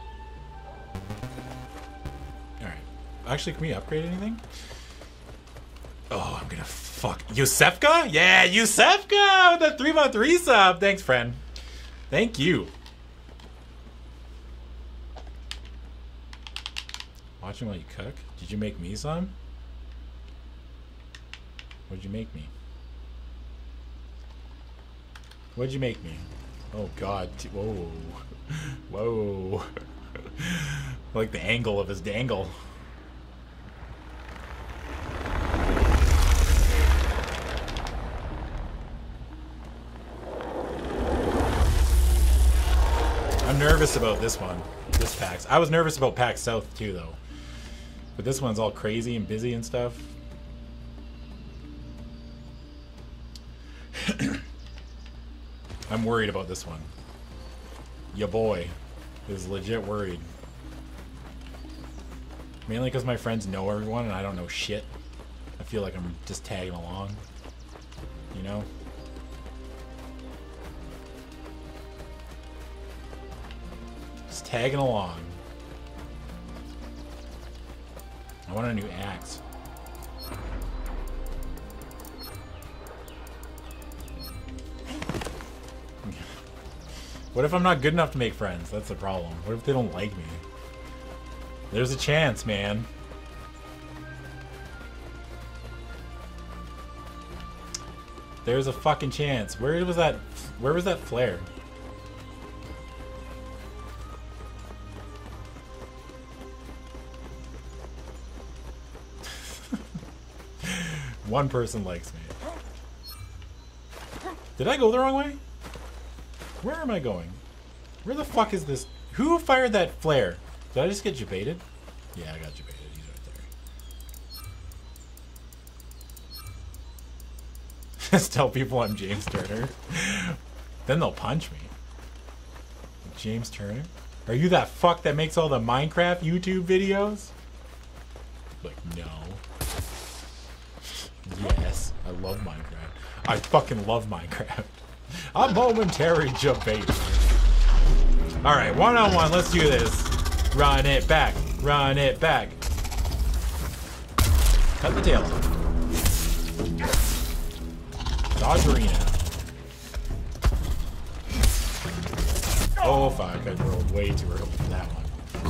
Alright. Actually, can we upgrade anything? Oh, I'm gonna fuck Yusefka? Yeah, Yusefka with the three month resub. Thanks, friend. Thank you. Watching while you cook? Did you make me some? What'd you make me? What'd you make me? Oh god. Whoa. Whoa. I like the angle of his dangle. I'm nervous about this one. This PAX. I was nervous about PAX South too though. But this one's all crazy and busy and stuff. I'm worried about this one. Ya boy is legit worried. Mainly because my friends know everyone and I don't know shit. I feel like I'm just tagging along. You know? Just tagging along. I want a new axe. What if I'm not good enough to make friends? That's the problem. What if they don't like me? There's a chance, man. There's a fucking chance. Where was that? Where was that flare? One person likes me. Did I go the wrong way? Where am I going? Where the fuck is this? Who fired that flare? Did I just get jebaited? Yeah, I got jebaited. He's right there. Just tell people I'm James Turner. Then they'll punch me. James Turner? Are you that fuck that makes all the Minecraft YouTube videos? Like, no. Yes, I love Minecraft. I fucking love Minecraft. A momentary debate. Alright, one on one, let's do this. Run it back. Run it back. Cut the tail off. Dodge arena. Oh fuck, I rolled way too early for that one.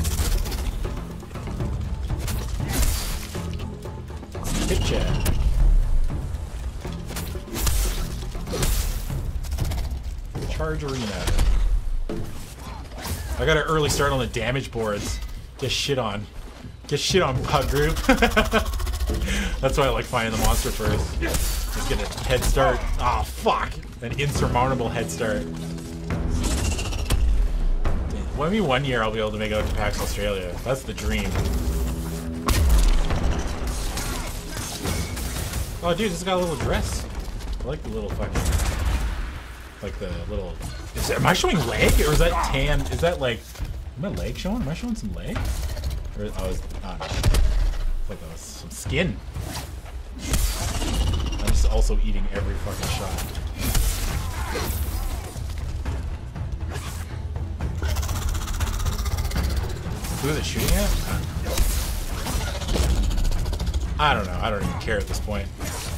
Hit check. Charge arena. I got an early start on the damage boards. Get shit on. Get shit on, Pug Group. That's why I like finding the monster first. Just get a head start. Oh fuck! An insurmountable head start. Maybe one year I'll be able to make it out to PAX Australia. That's the dream. Oh dude, it's got a little dress. I like the little fucking... Like the little... Is that, am I showing leg? Or is that tan? Is that like... Is my leg showing? Am I showing some leg? Or I was... I don't know. Like that was some skin. I'm just also eating every fucking shot. Who is it shooting at? I don't know. I don't even care at this point.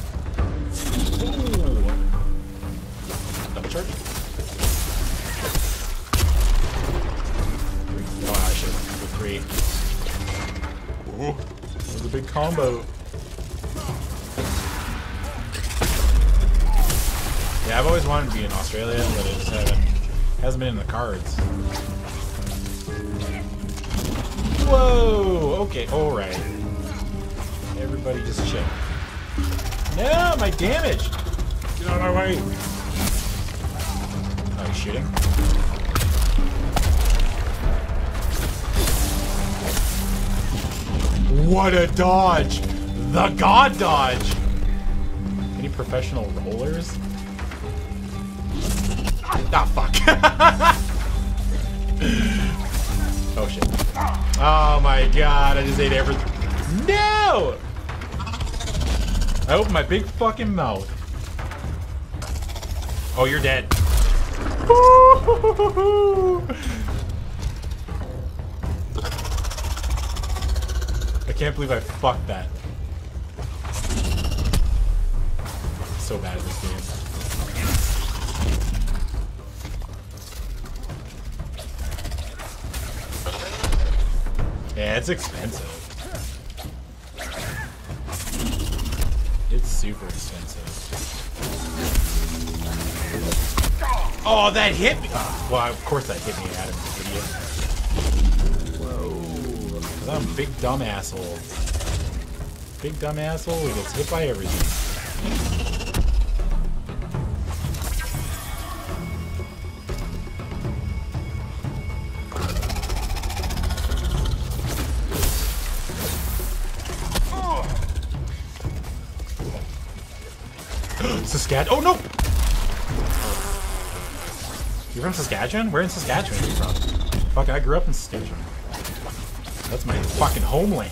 Ooh. Double charge? Oh, I should have go three. Ooh. That was a big combo. Yeah, I've always wanted to be in Australia, but it just haven't, hasn't been in the cards. Whoa! Okay, alright. Everybody just chill. No, my damage! Get out of my way! Are you shooting? What a dodge! The God dodge! Any professional rollers? Ah, fuck. Oh, shit. Oh my god, I just ate everything. No! I opened my big fucking mouth. Oh, you're dead. I can't believe I fucked that. I'm so bad at this game. Yeah, it's expensive. It's super expensive. Oh, that hit me! Oh, well, of course that hit me, Adam, you idiot. Whoa. Because I'm a big dumb asshole. Big dumb asshole who gets hit by everything. Saskatchewan? Oh no! You're from Saskatchewan? Where in Saskatchewan are you from? Fuck, I grew up in Saskatchewan. That's my fucking homeland.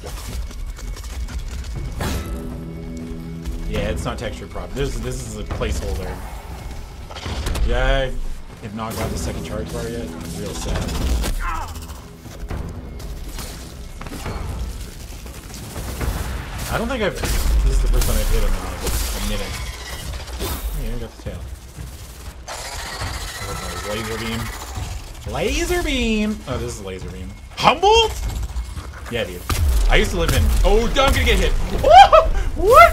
Yeah, it's not texture prop. This this is a placeholder. Yeah, I have not got the second charge bar yet. I'm real sad. I don't think I've. This is the first time I've hit him in like a minute. Yeah, I got the tail. Laser beam. Laser beam! Oh, this is laser beam. Humboldt? Yeah, dude. I used to live in... Oh, I'm gonna get hit. What?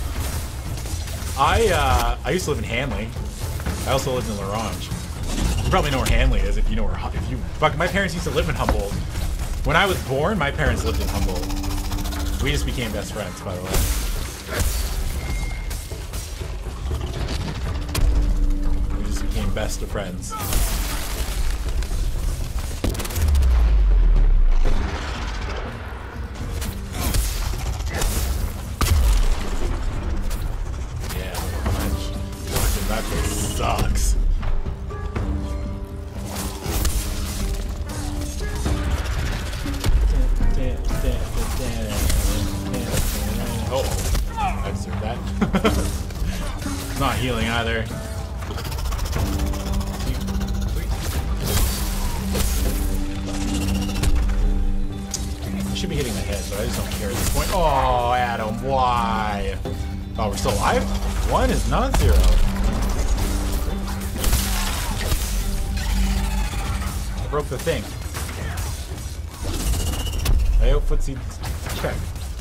I, uh... I used to live in Hanley. I also lived in La Ronge. You probably know where Hanley is if you know where... If you... Fuck, my parents used to live in Humboldt. When I was born, my parents lived in Humboldt. We just became best friends, by the way. Best of friends. Yeah, fucking that place sucks. Oh, I deserve that. It's not healing either. Should be hitting the head, but I just don't care at this point. Oh, Adam, why? Oh, we're still alive? One is not zero. I broke the thing. I hope footsie check.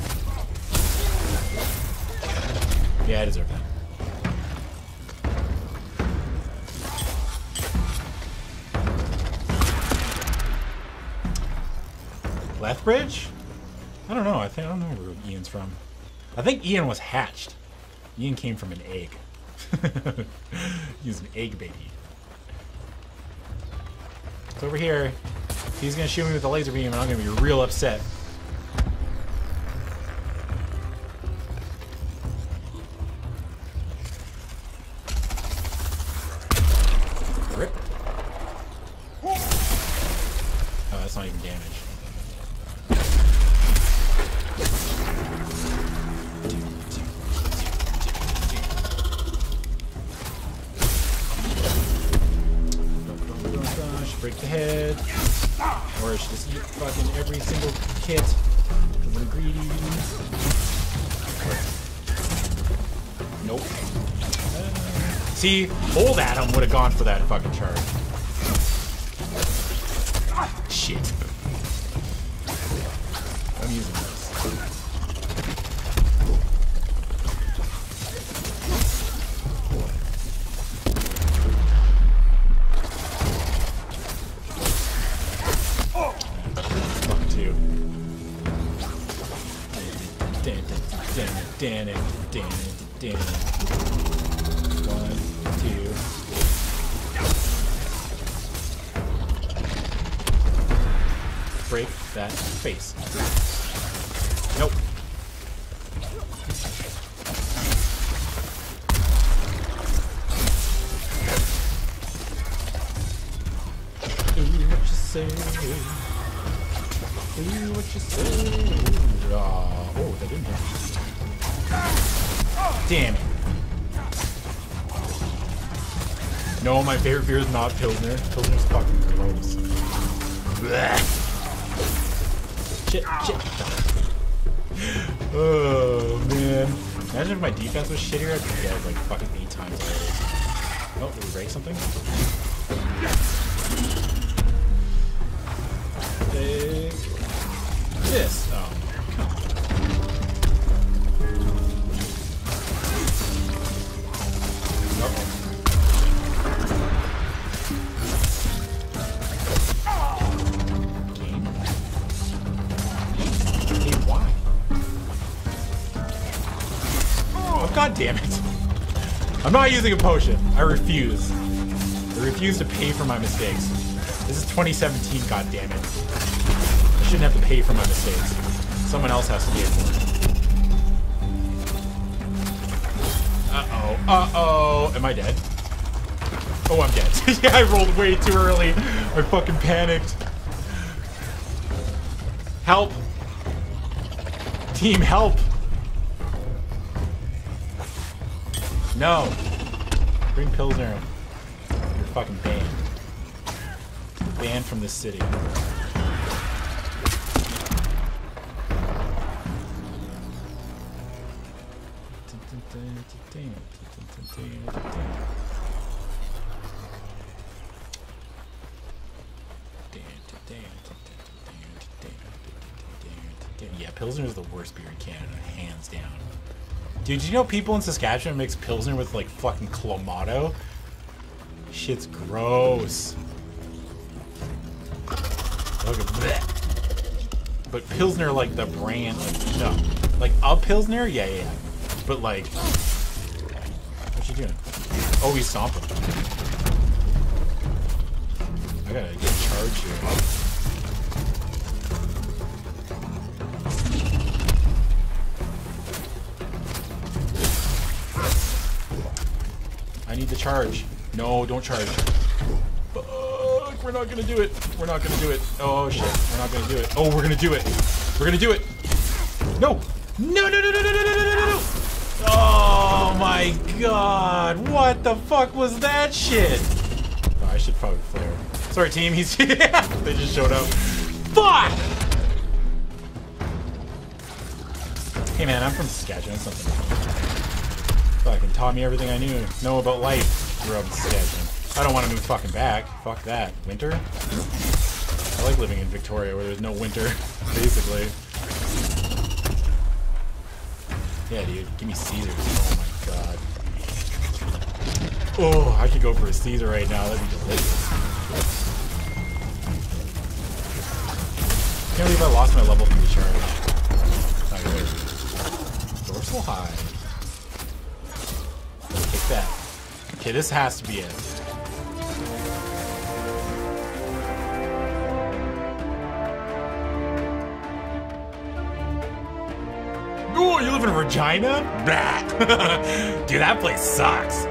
Yeah, I deserve that. Lethbridge? I don't know. I think I don't know where Ian's from. I think Ian was hatched. Ian came from an egg. He's an egg baby. It's over here. He's gonna shoot me with a laser beam, and I'm gonna be real upset. Rip. Oh, that's not even damage. Break the head, or I should just eat fucking every single hit because I'm greedy. Nope. Uh, see, old Adam would have gone for that fucking charge. Shit. I'm using this. Damn it, damn it, damn it. One, two. Break that face. Nope. Do what you say. Do what you say. Oh, oh that didn't hit. Damn it. No, my favorite beer is not Pilsner. Pilsner's fucking gross. Blech. Shit, shit. Oh, man. Imagine if my defense was shittier, I'd be dead like fucking eight times already. Oh, did we break something? Take this. Oh, come on. God damn it. I'm not using a potion. I refuse. I refuse to pay for my mistakes. This is twenty seventeen, god damn it. I shouldn't have to pay for my mistakes. Someone else has to pay for it. Uh-oh. Uh-oh. Am I dead? Oh, I'm dead. Yeah, I rolled way too early. I fucking panicked. Help. Team, help. No. Bring Pilsner. You're fucking banned. Banned from this city. Yeah, Pilsner is the worst beer in Canada, hands down. Dude, did you know people in Saskatchewan mix Pilsner with like fucking Clamato? Shit's gross. Look at that. But Pilsner, like the brand, like no, like a Pilsner, yeah, yeah, yeah. But like, what's she doing? Oh, he's stomping. I gotta get charged here. I need to charge. No, don't charge. Fuck, we're not gonna do it. We're not gonna do it. Oh shit, we're not gonna do it. Oh, we're gonna do it. We're gonna do it. No! No, no, no, no, no, no, no, no, no, no! Oh my god, what the fuck was that shit? Oh, I should probably flare. Sorry team, he's they just showed up. Fuck! Hey man, I'm from Saskatchewan, something. Fucking taught me everything I knew know about life. Grew up in Saskatchewan. I don't want to move fucking back. Fuck that. Winter? I like living in Victoria where there's no winter, basically. Yeah, dude. Give me Caesars. Oh my god. Oh, I could go for a Caesar right now. That'd be delicious. Can't believe I lost my level from the charge. Not good. Dorsal high. Take that. Okay, this has to be it. Oh, you live in Regina? Bah. Dude, that place sucks.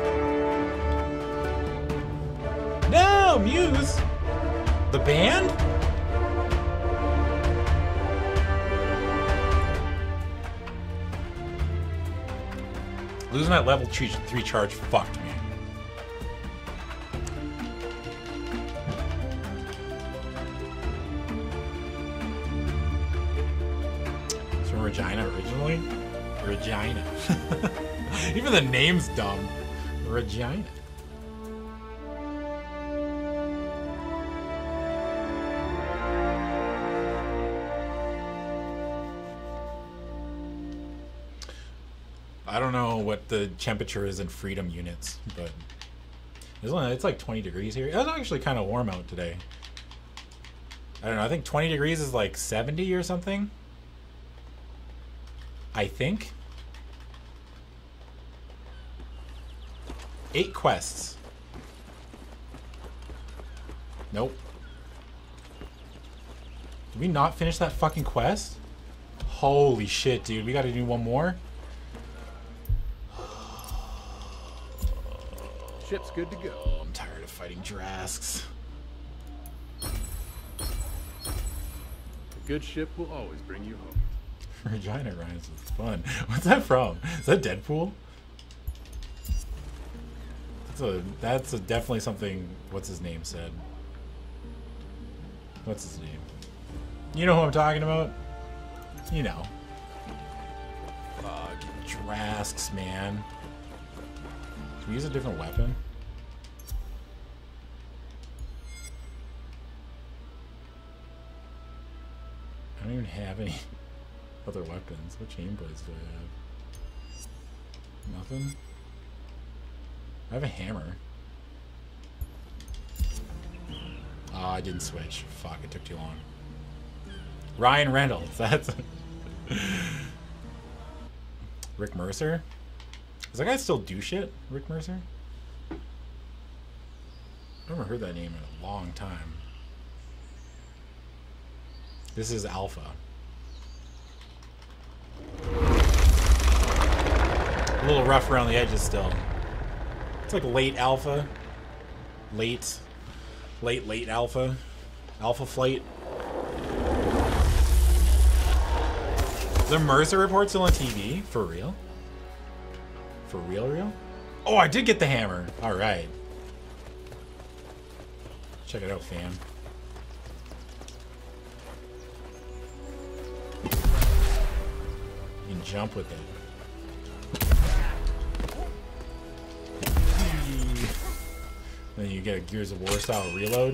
No, Muse. The band? Losing that level three charge fucked me. It's from Regina originally? Regina. Even the name's dumb. Regina. I don't know what the temperature is in Freedom units, but it's, only, it's like twenty degrees here. It was actually kind of warm out today. I don't know. I think twenty degrees is like seventy or something. I think. Eight quests. Nope. Did we not finish that fucking quest? Holy shit, dude. We gotta do one more? Ship's good to go. Oh, I'm tired of fighting Drasks. A good ship will always bring you home. Regina Rhymes was fun. What's that from? Is that Deadpool? That's a that's a definitely something. What's his name said? What's his name? You know who I'm talking about? You know. Fuck Drasks, man. Can we use a different weapon? I don't even have any other weapons. What chainblades do I have? Nothing? I have a hammer. Oh, I didn't switch. Fuck, it took too long. Ryan Reynolds, that's... Rick Mercer? Does that guy still do shit, Rick Mercer? I haven't heard that name in a long time. This is Alpha. A little rough around the edges still. It's like late Alpha. Late. Late, late Alpha. Alpha Flight. The Mercer Report still on T V? For real? For real, real? Oh, I did get the hammer. Alright. Check it out, fam. You can jump with it. Then you get a Gears of War style reload.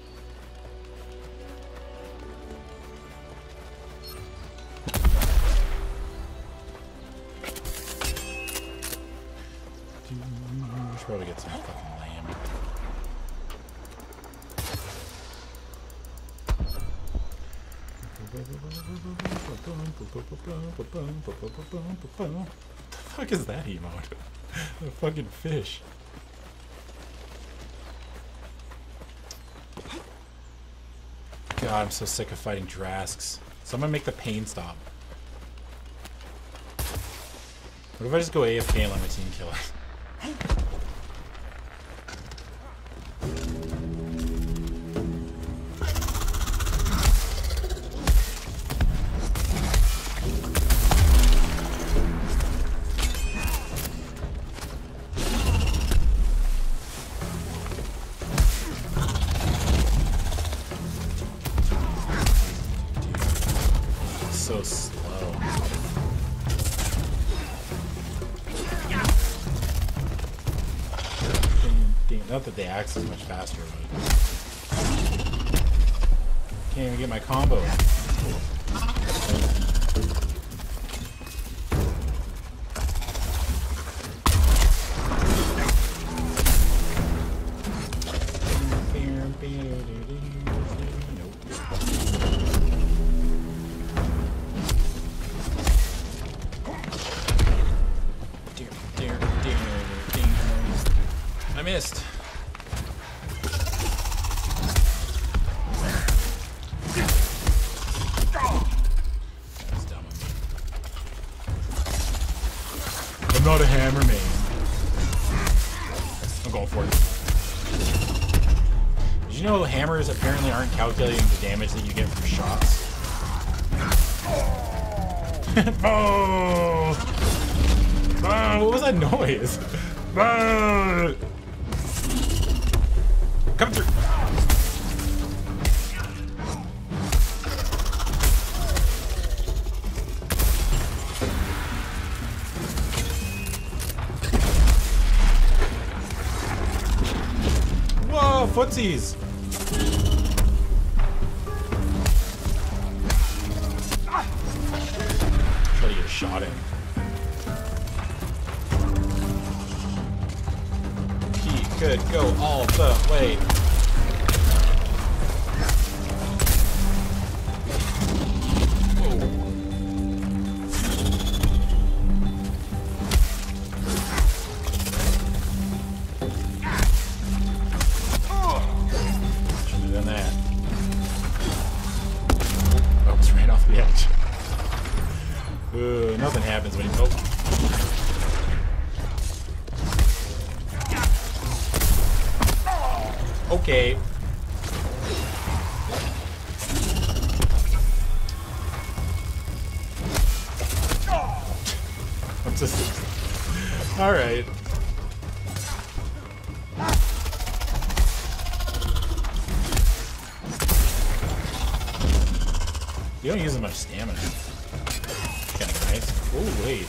Should probably get some fucking lamb. What the fuck is that emote? A fucking fish. God, I'm so sick of fighting Drasks. Someone make the pain stop. What if I just go A F K and let my team kill it? So slow. Not that the axe is much faster, but can't even get my combo. I missed. That's dumb of me. I'm not a hammer man. I'm going for it. Did you know hammers apparently aren't calculating the damage that you get from shots? Oh! Oh! What was that noise? Oh! Come through. Whoa, footsies. Try to get a shot in. He could go all the way. Uh, nothing happens when you... Oh. Okay. I'm just... Alright. You don't use as much stamina. Kind of nice. Oh, wait.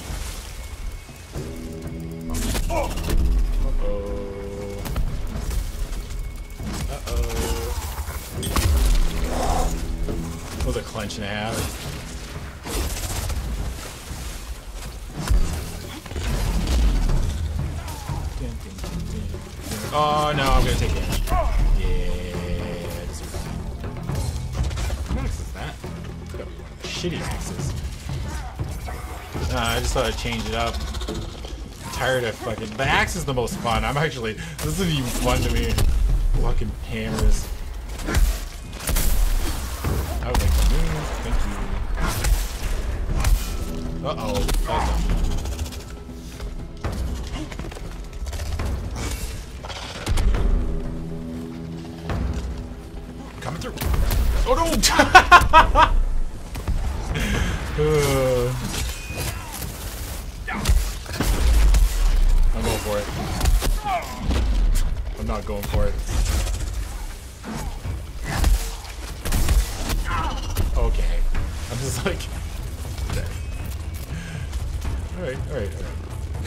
Uh-oh. Uh-oh. That was a clench and a half. Oh, no, I'm gonna take damage. Yeah, I deserve that. What axe is that? It's gotta be one of the shitty axes. Uh, I just thought I'd change it up. tired of fucking. The axe is the most fun. I'm actually. This isn't even fun to me. Fucking hammers. I would like to move. Thank you. Uh oh. Coming through. Oh no! uh. I'm going for it. I'm not going for it. Okay. I'm just like... Okay. Alright, alright, alright.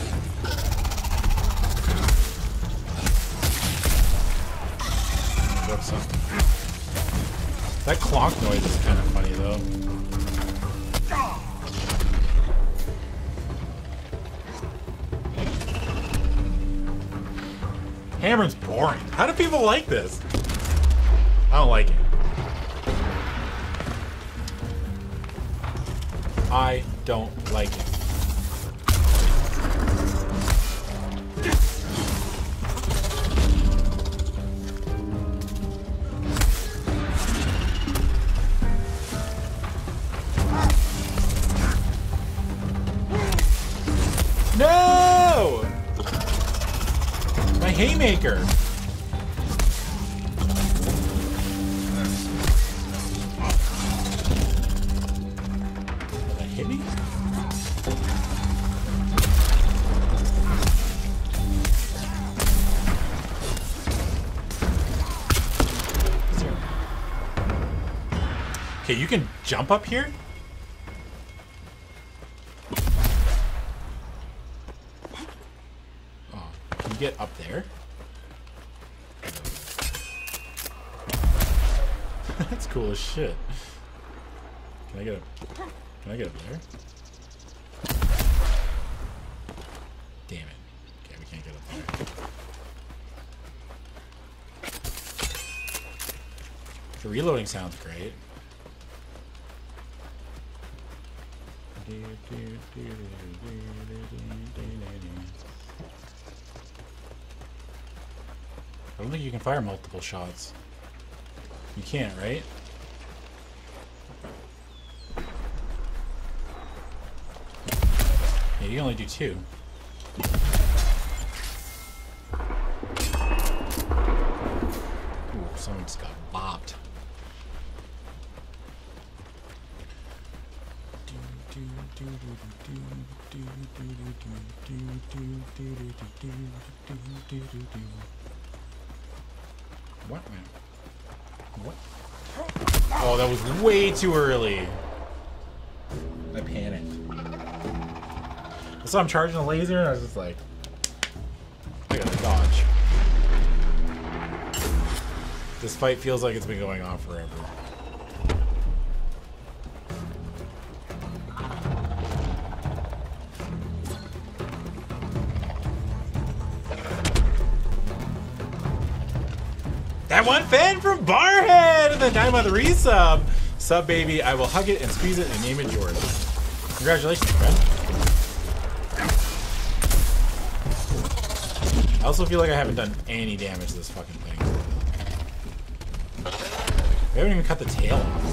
Grab some. That clonk noise is kind of funny, though. Hammer's boring. How do people like this? I don't like it. I don't like it. No! My haymaker. Did that hit me? Okay, you can jump up here? Oh, can you get up there? That's cool as shit. Can I get up? Can I get up there? Damn it. Okay, we can't get up there. The reloading sounds great. I don't think you can fire multiple shots. You can't, right? Yeah, you can only do two. Ooh, someone just got bopped. What? What? Oh, that was way too early. I panicked. So I'm charging a laser, and I was just like, I gotta dodge. This fight feels like it's been going on forever. That one fan from Barhead and then nine month resub. Sub baby, I will hug it and squeeze it and name it Jordan. Congratulations, friend. I also feel like I haven't done any damage to this fucking thing. We haven't even cut the tail off.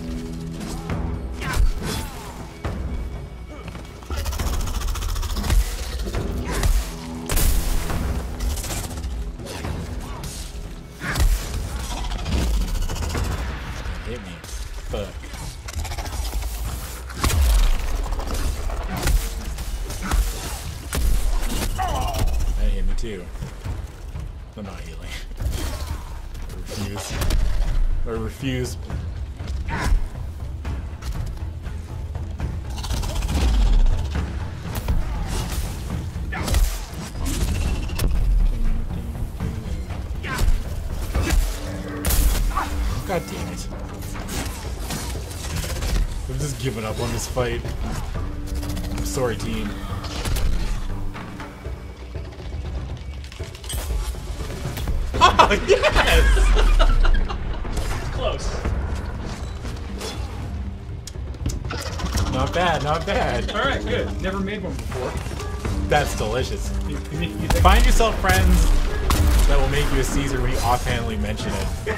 Too. I'm not healing. I refuse. I refuse. God damn it. I'm just giving up on this fight. I'm sorry, team. Oh, yes! Close. Not bad, not bad. Alright, good. Never made one before. That's delicious. Find yourself friends that will make you a Caesar when you offhandedly mention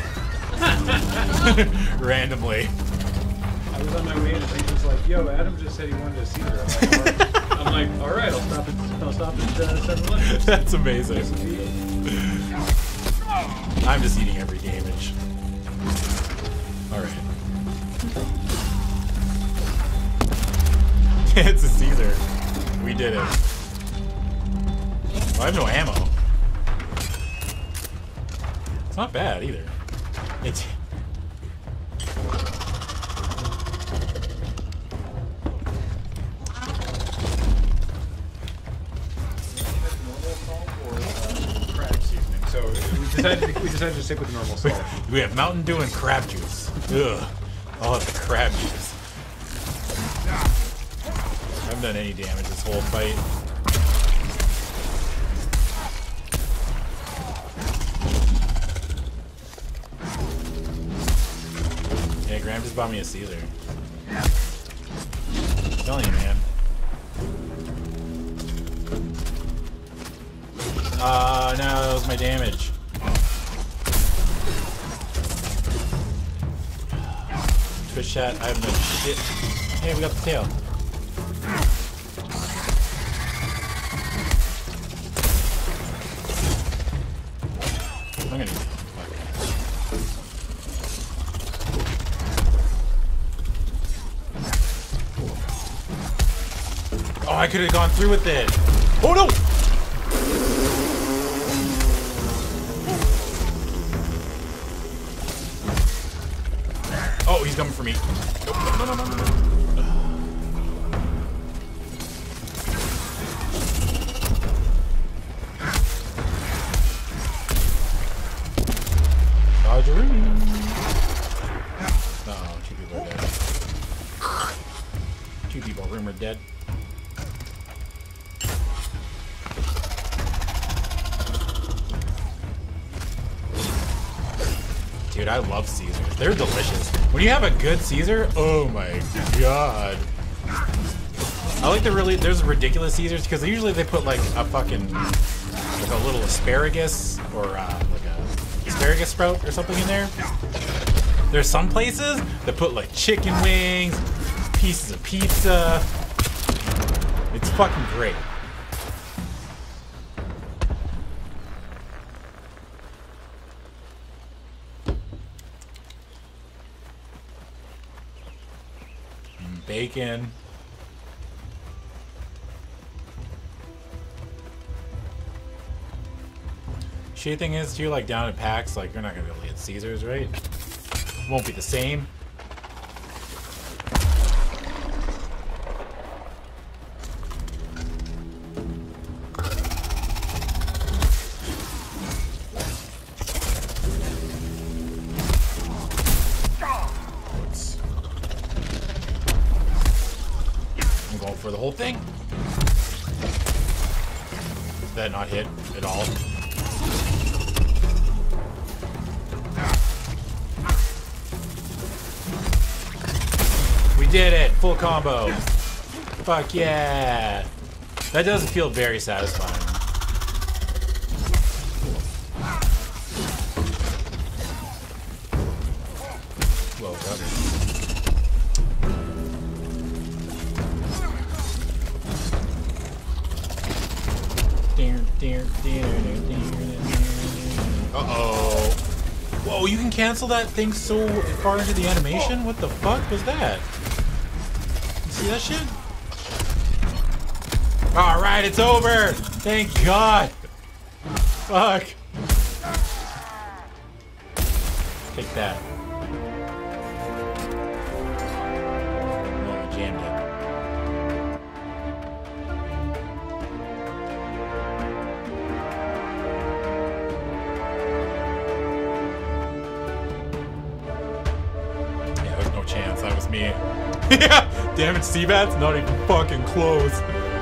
it. Randomly. I was on my way in and he was like, yo, Adam just said he wanted a Caesar. I'm like, all right, I'm like, all right, I'll stop at, I'll stop at uh, seven eleven. That's amazing. I'm just eating every gamage. Alright. It's a Caesar. We did it. Oh, I have no ammo. It's not bad either. It's... So we decided, to, we decided to stick with normal salt. We have Mountain Dew and crab juice. Ugh. I'll have the crab juice. I haven't done any damage this whole fight. Yeah, Graham just bought me a Caesar. I'm telling you, man. Uh, no, that was my damage. Twitch chat, I have no shit. Hey, we got the tail. I'm gonna... Oh, I could have gone through with it. Oh no! Oh, he's coming for me. Nope, no, no, no, no, no. Dodgeroo. Uh-oh, two people are dead. Two people rumored dead. Dude, I love Caesars. They're delicious. When you have a good Caesar, oh my god. I like the really, there's ridiculous Caesars because usually they put like a fucking, like a little asparagus or uh, like a asparagus sprout or something in there. There's some places that put like chicken wings, pieces of pizza. It's fucking great. Bacon. Shitty thing is too, like down at PAX, like you're not gonna be able to get Caesars, right? Won't be the same. For the whole thing. Did that not hit at all? We did it! Full combo! Fuck yeah! That doesn't feel very satisfying. Whoa, brother. Uh-oh. Whoa, you can cancel that thing so far into the animation? What the fuck was that? You see that shit? Alright, it's over! Thank God! Fuck. Take that. Oh, I jammed it. Chance, that was me. Yeah, damn it, Seabat's not even fucking close.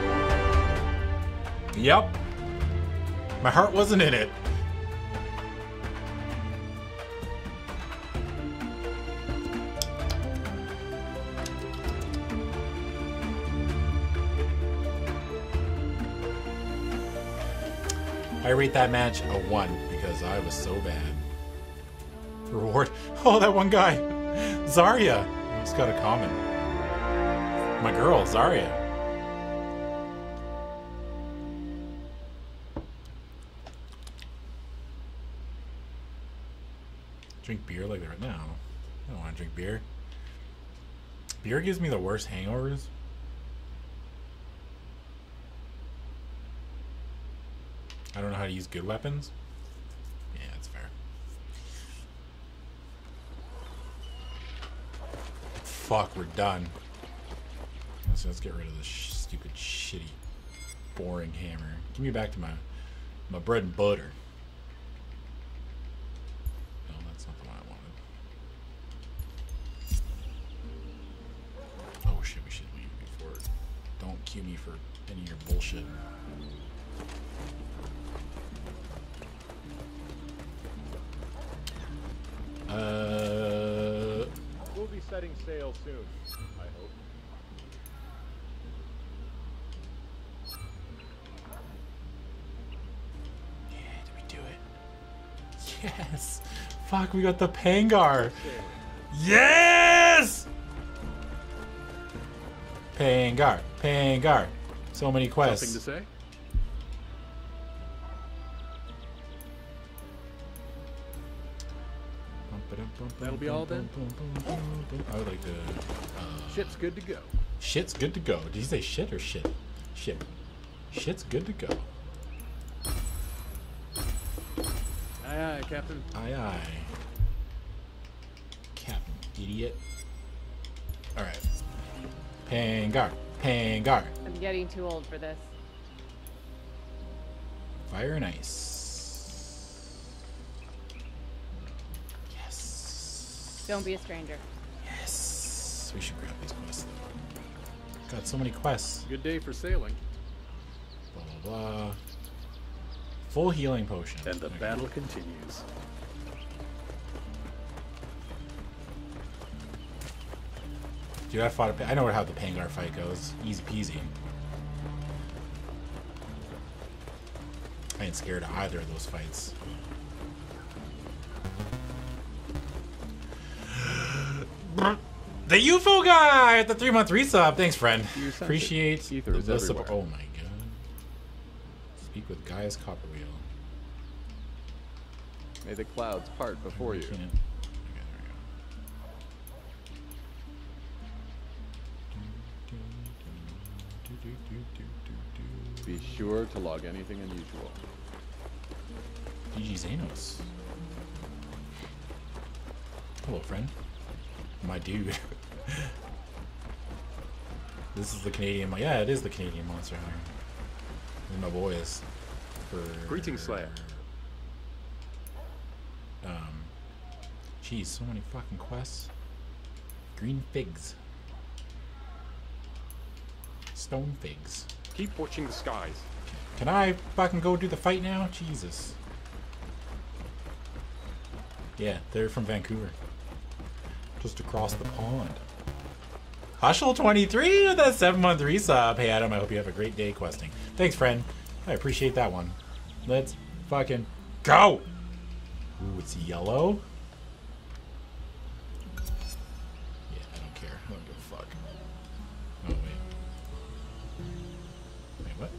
Yep. My heart wasn't in it. I rate that match a one because I was so bad. Reward. Oh, that one guy. Zarya. He's got a comment. My girl, Zarya. Drink beer like they're now. I don't want to drink beer. Beer gives me the worst hangovers. I don't know how to use good weapons. Yeah, that's fair. Fuck, we're done. Let's, let's get rid of this sh stupid, shitty, boring hammer. Give me back to my my bread and butter. No, that's not the one I wanted. Oh shit, we should leave before. Don't cue me for any of your bullshit. Uh, We'll be setting sail soon, I hope. yeah, did we do it? Yes! Fuck, we got the Pangar! Yes! Pangar, Pangar. So many quests. Something to say? That'll be all then? I would like to. Uh, Ship's good to go. shit's good to go. Did you say shit or shit? Shit. Shit's good to go. Aye, aye, Captain. Aye, aye. Captain, idiot. Alright. Pangar. Pangar. I'm getting too old for this. Fire and ice. Yes. Don't be a stranger. Yes. We should grab these quests. Got so many quests. Good day for sailing. Blah, blah, blah. Full healing potion. And the Okay. battle continues. Dude, I fought a, I know how the Pangar fight goes. Easy peasy. I ain't scared of either of those fights. The U F O guy at the three month resub. Thanks, friend. You sense it. Appreciate Ether is the everywhere. support. Oh my god. Speak with Gaius Copperwheel. May the clouds part before you. Can't. Okay, there we go. Be sure to log anything unusual. D G Xanos. Hello, friend. My dude. This is the Canadian. Mo yeah, it is the Canadian Monster Hunter. These are my boys. For Greetings, Slayer. Um. Geez, so many fucking quests. Green figs. Stone figs. Keep watching the skies. Can I fucking go do the fight now? Jesus. Yeah, they're from Vancouver. Just across the pond. Hushel twenty-three with that seven month resub. Hey Adam, I hope you have a great day questing. Thanks, friend. I appreciate that one. Let's fucking go! Ooh, it's yellow. Yeah, I don't care. I don't give a fuck. Oh, wait. Wait, what?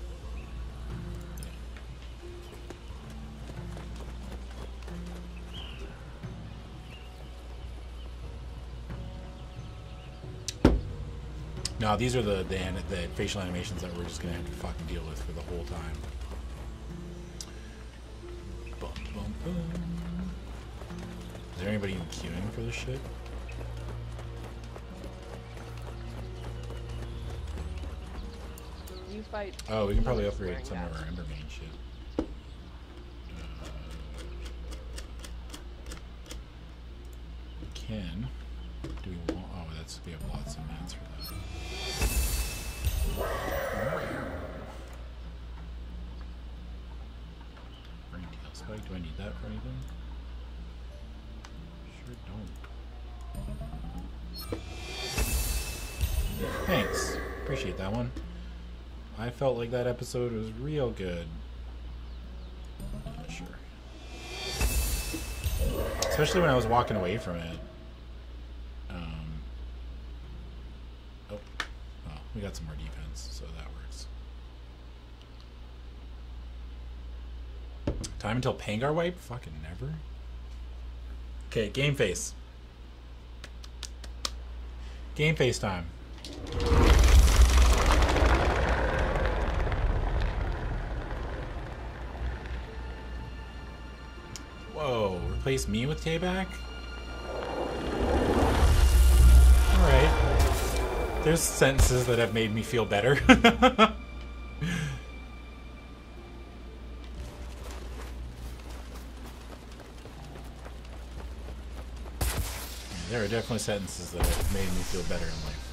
No, these are the, the the facial animations that we're just gonna have to fucking deal with for the whole time. Bum, bum, bum. Is there anybody even queuing for this shit? You fight. Oh, we can probably healers upgrade wearing some of that. our Embermane shit. Uh, we can. Do we want? Oh, that's we have lots of mats for that. Ringtail spike. Do I need that for anything? Sure don't. Thanks. Appreciate that one. I felt like that episode was real good. Yeah, sure. Especially when I was walking away from it. Um, oh, well, we got some more defense, so that works. Time until Pangar wipe? Fucking never. Okay, game face. Game face time. Whoa, replace me with Tayback? Alright. There's sentences that have made me feel better. There are definitely sentences that have made me feel better in life.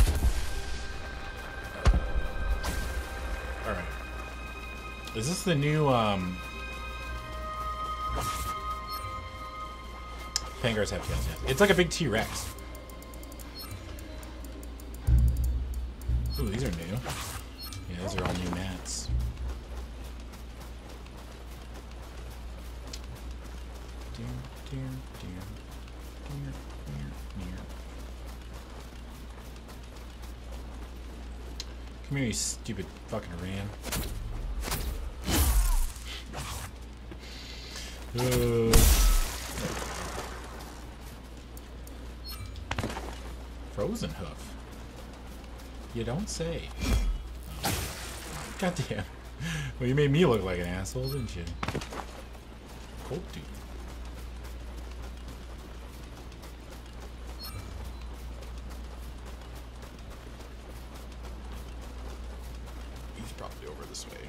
Alright. Is this the new, um... Pangars have tails, yes. It's like a big T-Rex. Ooh, these are new. Yeah, these are all new mats. Dear, dear, dear. Dear, dear, dear. Come here, you stupid fucking ram. Uh, Frozen hoof. You don't say. Oh. God damn. Well, you made me look like an asshole, didn't you? Cold dude. He's probably over this way.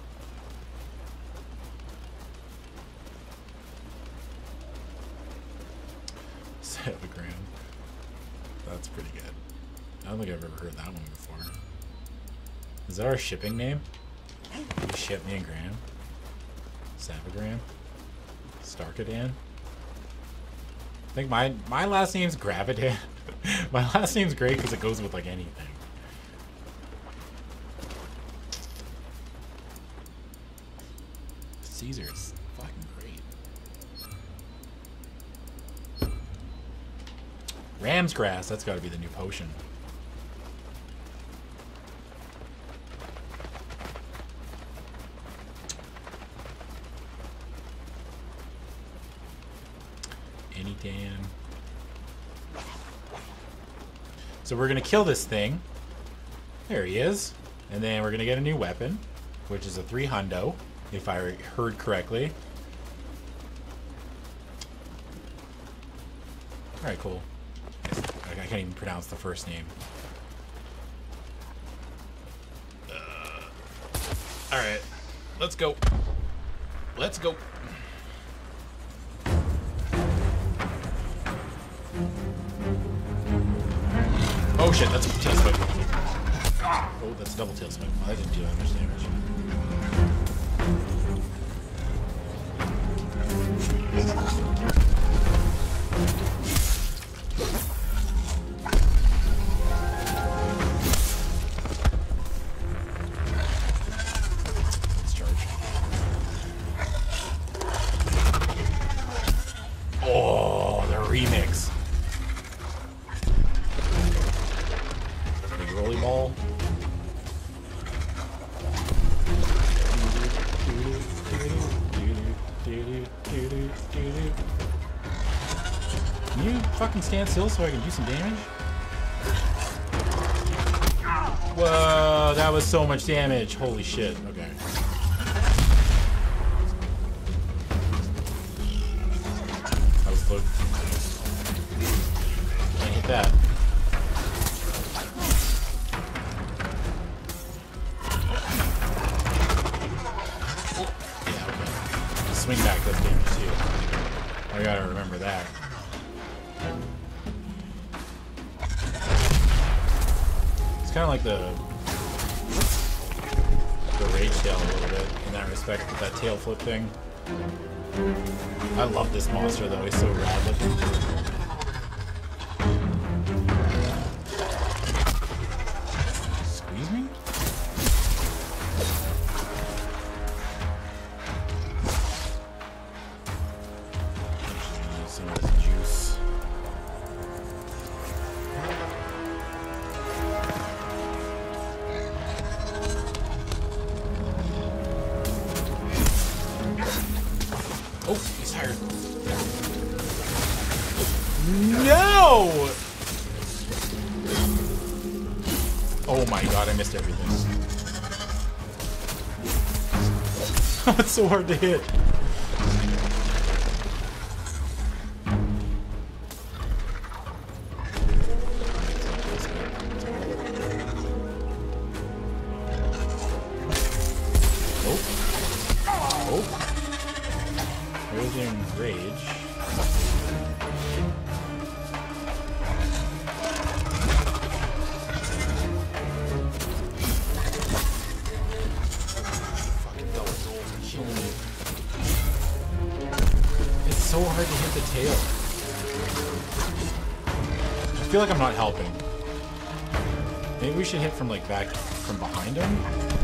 Savagram. That's pretty good. I don't think I've ever heard that one before. Is that our shipping name? You ship me and Graham? Savagram? Starkadan? I think my my last name's Gravidan. My last name's great because it goes with like anything. Caesar's fucking great. Ram's grass, that's got to be the new potion. Any damn. So we're gonna kill this thing. There he is. And then we're gonna get a new weapon, which is a three hundo, if I heard correctly. Alright, cool. I can't even pronounce the first name. Uh, Alright. Let's go. Let's go. Oh shit, that's a tail swipe. Oh, that's a double tail swipe. I didn't do that much damage. Let's charge. Oh, the remix. Rolly ball. Can you fucking stand still so I can do some damage? Whoa, that was so much damage. Holy shit. Okay. That was close. Can't hit that. Swing back does damage too. I gotta remember that. It's kind of like the the rage tail a little bit in that respect with that tail flip thing. I love this monster though; he's so rad looking. Squeeze me? Oh, he's tired. No! Oh my god, I missed everything. Oh, it's so hard to hit. So hard to hit the tail. I feel like I'm not helping. Maybe we should hit from like back from behind him.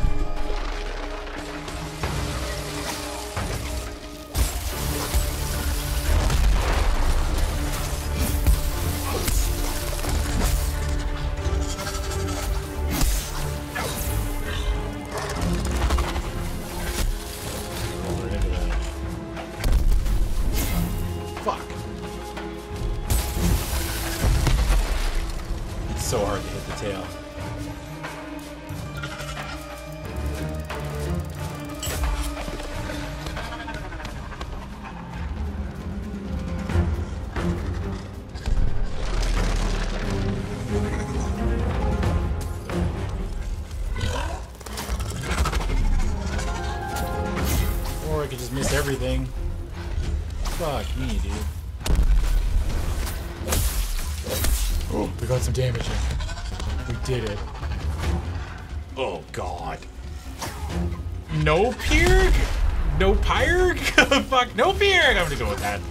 So hard to hit the tail. Or I could just miss everything. Fuck me, dude. Oh, we got some damage in. We did it. Oh, God. No Pyrg? No Pyrg? Fuck, no Pyrg! I'm gonna go with that.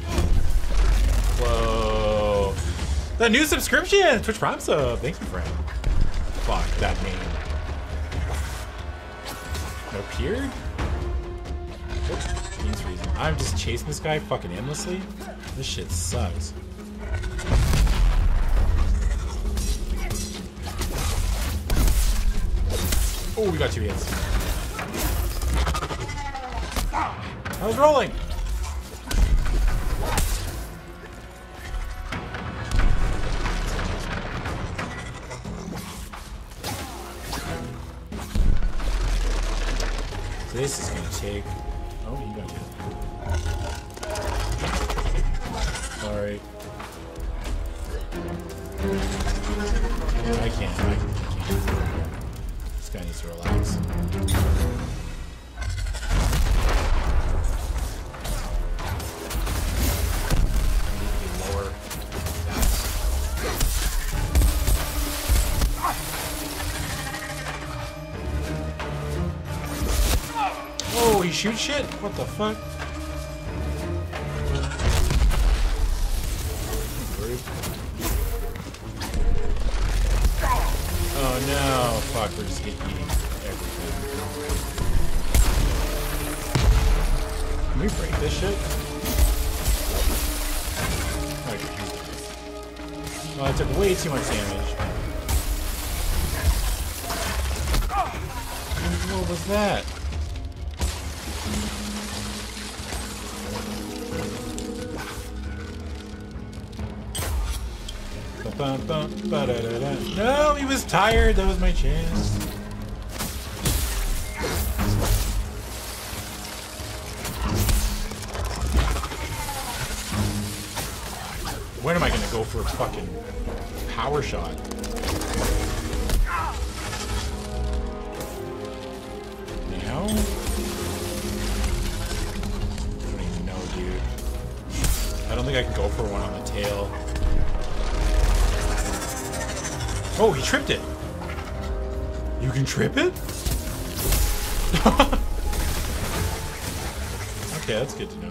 Whoa. The new subscription! Twitch Prime sub. Thank you, friend. Fuck, that name. No Pyrg? What means reason? I'm just chasing this guy fucking endlessly? This shit sucks. Oh, we got two hits. I was rolling. So this is gonna take. Oh, he got hit. Sorry. I can't. I can't. This guy needs to relax. I need to be lower. Oh, he shoots shit? What the fuck? Oh no, fuck, we're just getting eating everything. Can we break this shit? Okay. Oh, I took way too much damage. What was that? Bum, bum, ba, da, da, da. No, he was tired. That was my chance. When am I gonna go for a fucking power shot? Now? I don't even know, dude. I don't think I can go for one on the tail. Oh, he tripped it. You can trip it? Okay, that's good to know.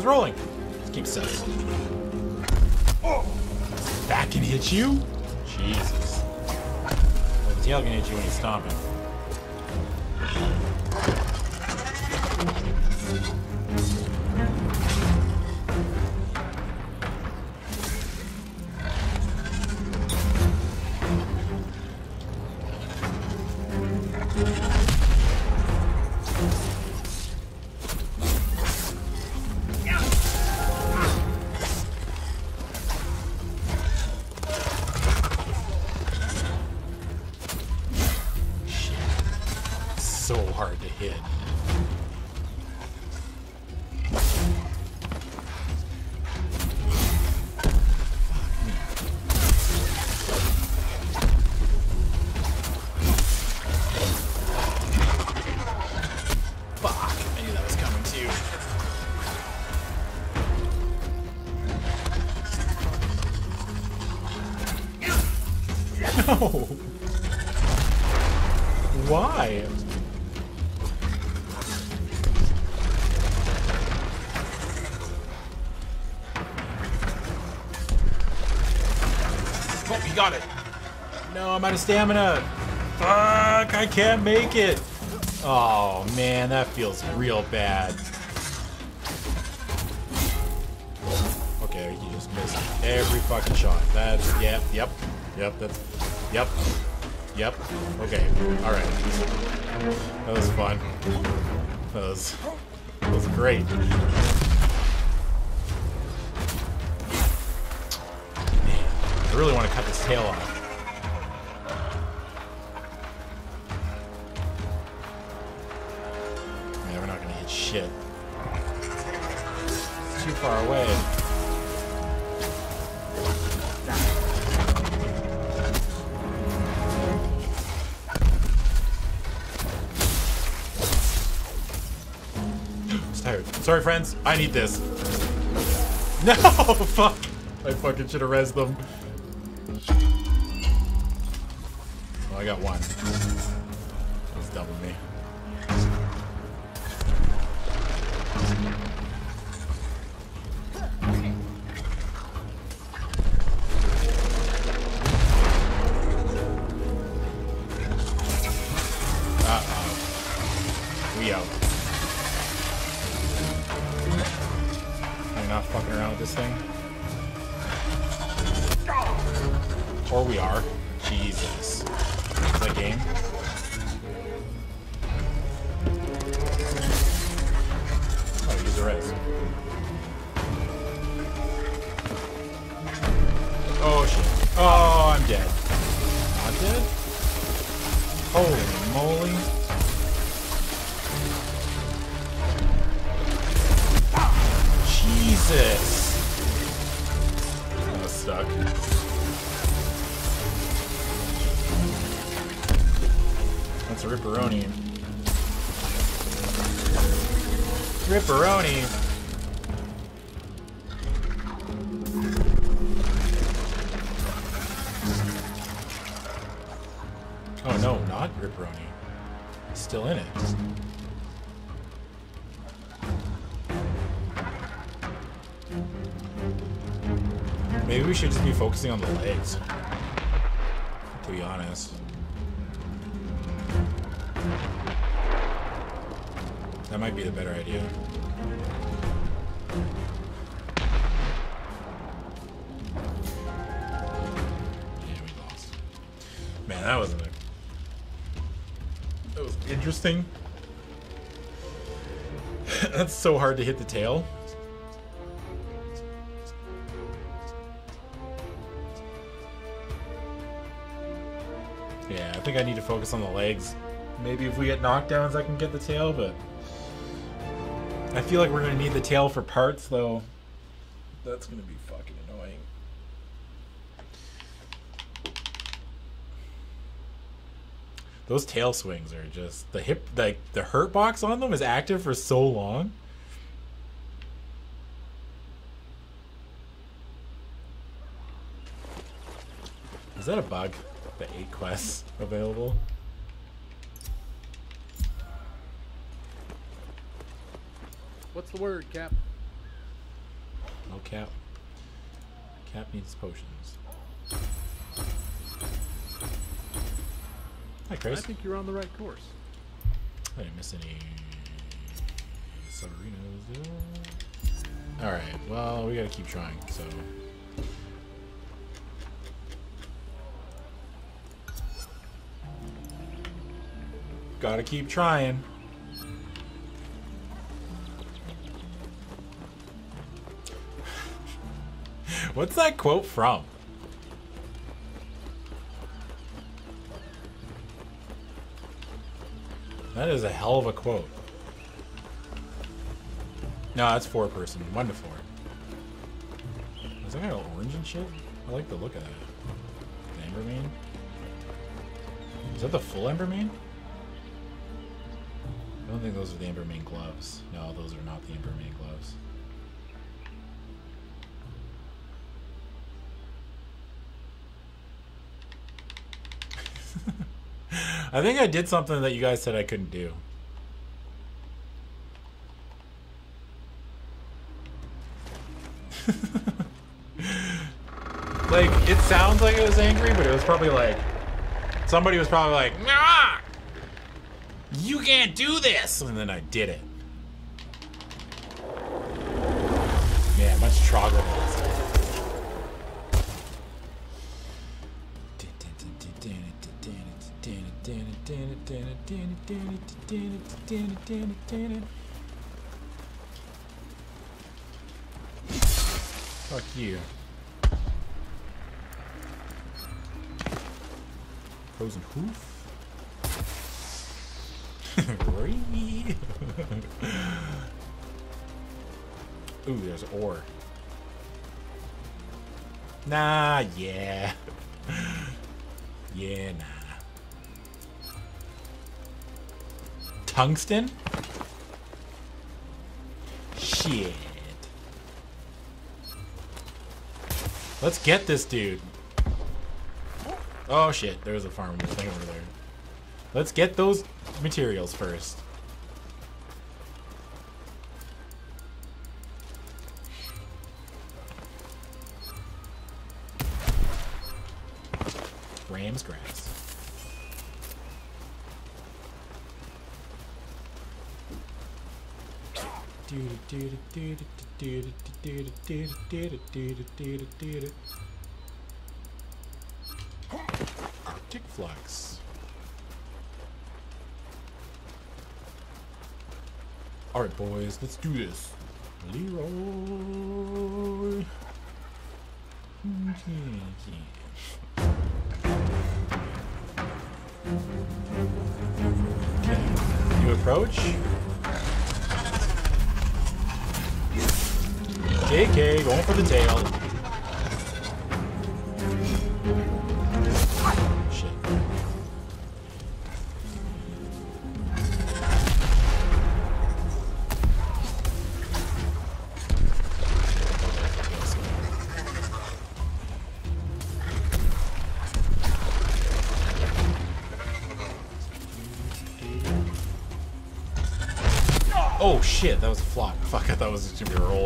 was rolling. Just keep sus. Oh! That can hit you? Jesus. Well, the tail can hit you when he's stomping. So hard to hit. Fuck, I knew that was coming too. No. Why? Oh, he got it. No, I'm out of stamina. Fuck, I can't make it. Oh, man, that feels real bad. Okay, you just missed every fucking shot. That's, yep, yep, yep, that's, yep, yep. Okay, alright. That was fun. That was, that was great. I really want to cut this tail off. Man, we're not going to hit shit. It's too far away. It's tired. Sorry, friends. I need this. No! Fuck! I fucking should have rezzed them. Well, I got one. That's double me. Uh-oh. We out. I'm not fucking around with this thing. Or we are. Jesus. Is that game? Oh, use the res. Oh shit. Oh, I'm dead. Not dead? Holy moly. Jesus. I was stuck. That's a ripperoni. Ripperoni. Oh no, not ripperoni. It's still in it. Maybe we should just be focusing on the legs. To be honest. That might be the better idea. Yeah, we lost. Man, that was a... That was interesting. That's so hard to hit the tail. Yeah, I think I need to focus on the legs. Maybe if we get knockdowns, I can get the tail, but... I feel like we're going to need the tail for parts, though. That's going to be fucking annoying. Those tail swings are just... The hip... Like, the hurt box on them is active for so long. Is that a bug? The eight quests available? What's the word, Cap? Cap. Cap needs potions. Hi, I Chris. think you're on the right course. I didn't miss any submarinos. Alright, well, we gotta keep trying, so. Gotta keep trying. What's that quote from? That is a hell of a quote. No, that's four person. One to four. Is that kind of orange and shit? I like the look of that. The Embermane? Is that the full Embermane? I don't think those are the Embermane gloves. No, those are not the Embermane gloves. I think I did something that you guys said I couldn't do. Like, it sounds like it was angry, but it was probably like, somebody was probably like, nah, you can't do this, and then I did it. Yeah, much troggle. Fuck you. Frozen hoof? Ree. Ooh, there's ore. Nah, yeah. Yeah, nah. Tungsten? Shit. Let's get this dude. Oh shit, there's a farm thing over there. Let's get those materials first. Ram's grass. Arctic flux. Alright, boys, let's do this. Leroy. Okay, you approach. J K, going for the tail. Shit. Oh shit, that was a flop. Fuck, I thought it was just gonna be a roll.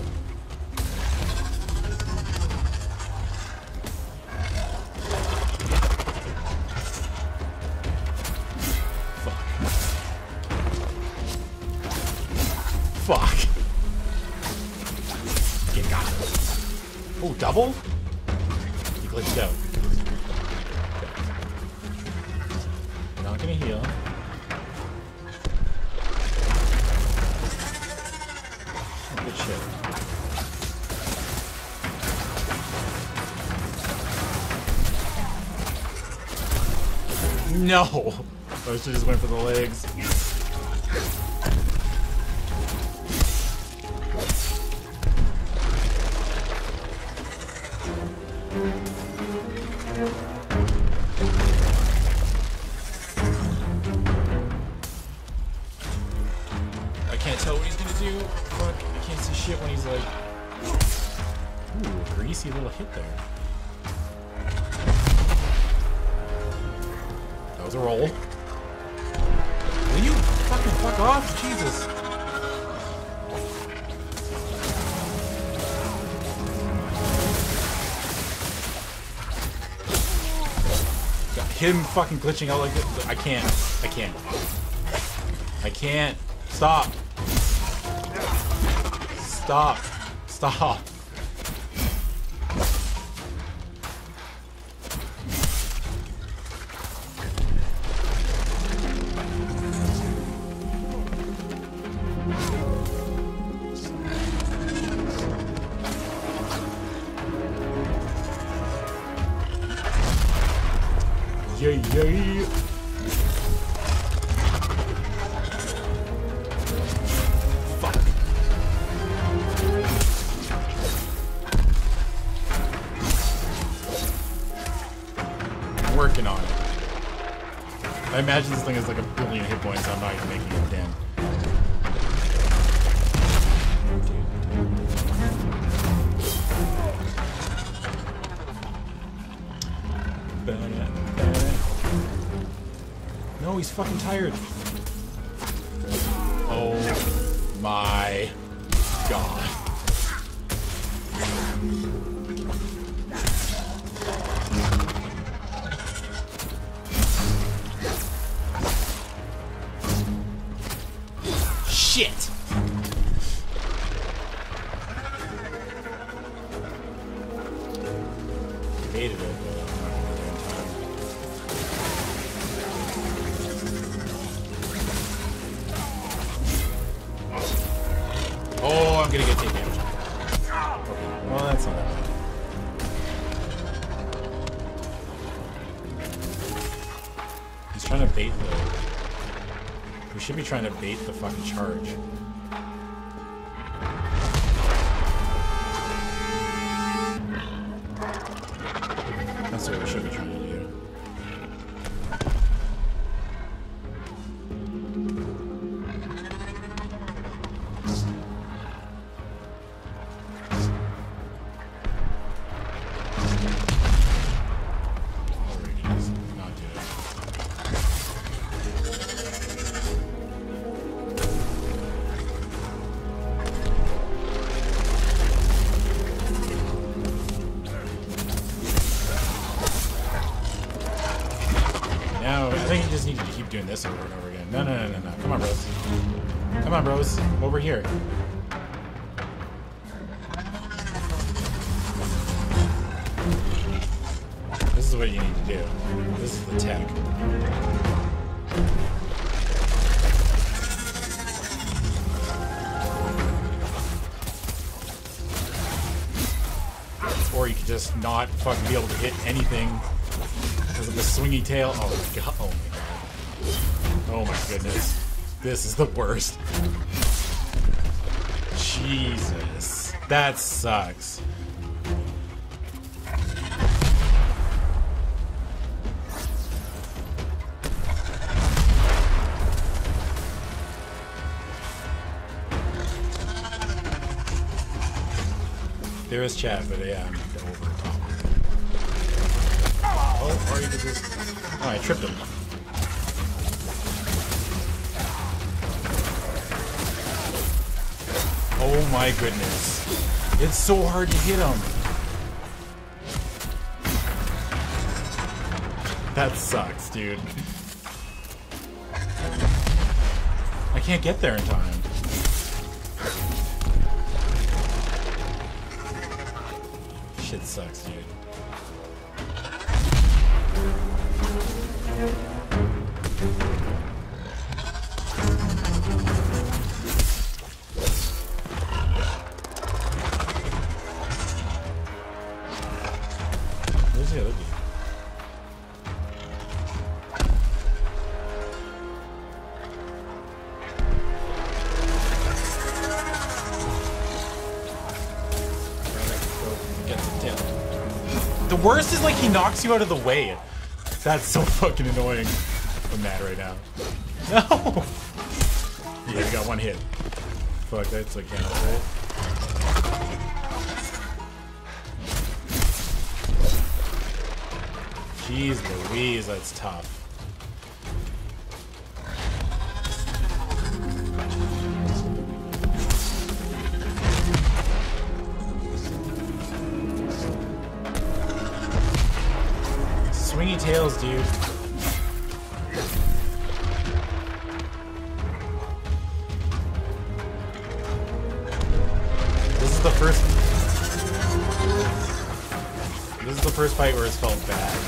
Fuck. Fuck. Get got it. Oh, double? You glitched out. You're not gonna heal. Good shit. No! I should just went for the legs. I can't tell what he's gonna do. Fuck, I can't see shit when he's like... Ooh, a greasy little hit there. That was a roll. Will you fucking fuck off? Jesus. him fucking glitching out like this. I can't. I can't. I can't. Stop. Stop. Stop. Yeah, yeah. Fuck. I'm working on it. I imagine this thing has like a billion hit points, so I'm not even making it damn. No, he's fucking tired. Oh my god. Shit. Debated it. Oh, I'm gonna get take damage. Okay. Well, that's not that bad. He's trying to bait the... We should be trying to bait the fucking charge. That's what we should be trying to do. I think you just need to keep doing this over and over again. No, no, no, no, no. Come on, bros. Come on, bros. Over here. This is what you need to do. This is the tech. Or you could just not fucking be able to hit anything. Because of the swingy tail. Oh my god. Oh my god. Oh my goodness. This is the worst. Jesus. That sucks. There is chat, but yeah, I'm over top. Oh, or you could just... Oh, I tripped him. Oh my goodness. It's so hard to hit him. That sucks, dude. I can't get there in time. Shit sucks, dude. Where's the other dude? The worst is like he knocks you out of the way. That's so fucking annoying. I'm mad right now. No! Yeah, you got one hit. Fuck, that's like counts, right? Jeez Louise, that's tough. Swingy tails, dude. first fight where it's felt bad.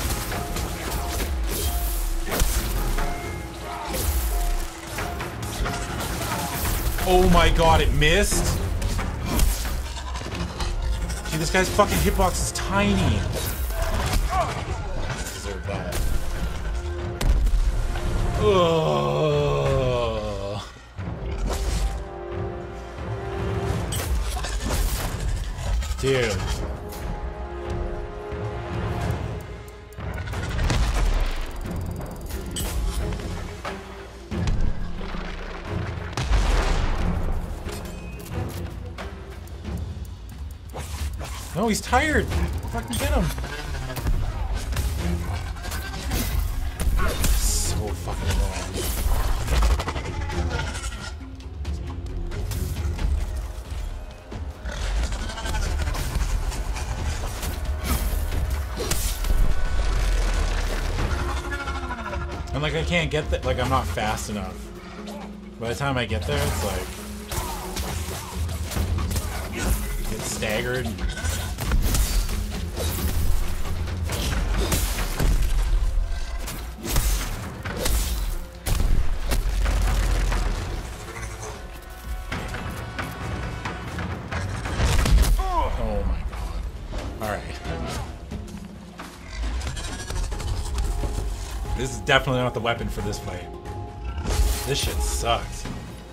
Oh my god, it missed? Dude, this guy's fucking hitbox is tiny. Deserve that. Ugh. Dude. No, he's tired. Fucking get him. So fucking wrong. And like I can't get that. Like I'm not fast enough. By the time I get there, it's like get staggered. This is definitely not the weapon for this fight. This shit sucks.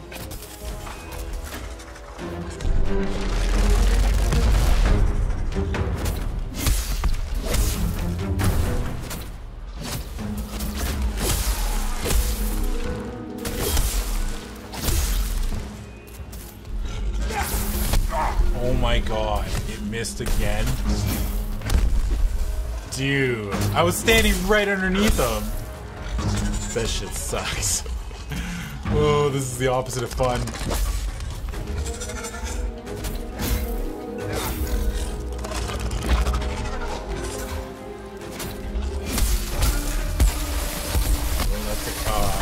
Oh my god, it missed again. Dude, I was standing right underneath him. That shit sucks. Oh, this is the opposite of fun. Oh, that's a car.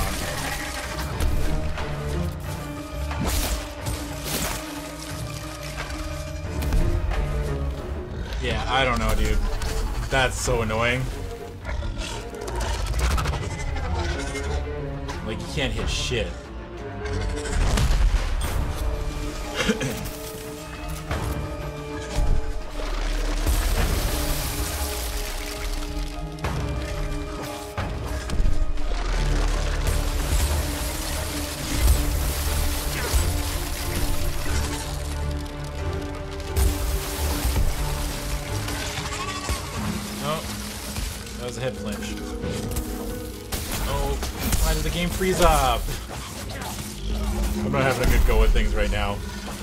Yeah, I don't know, dude. That's so annoying. Like, you can't hit shit. That was a head flinch. Oh, why did the game freeze up? I'm not having a good go at things right now.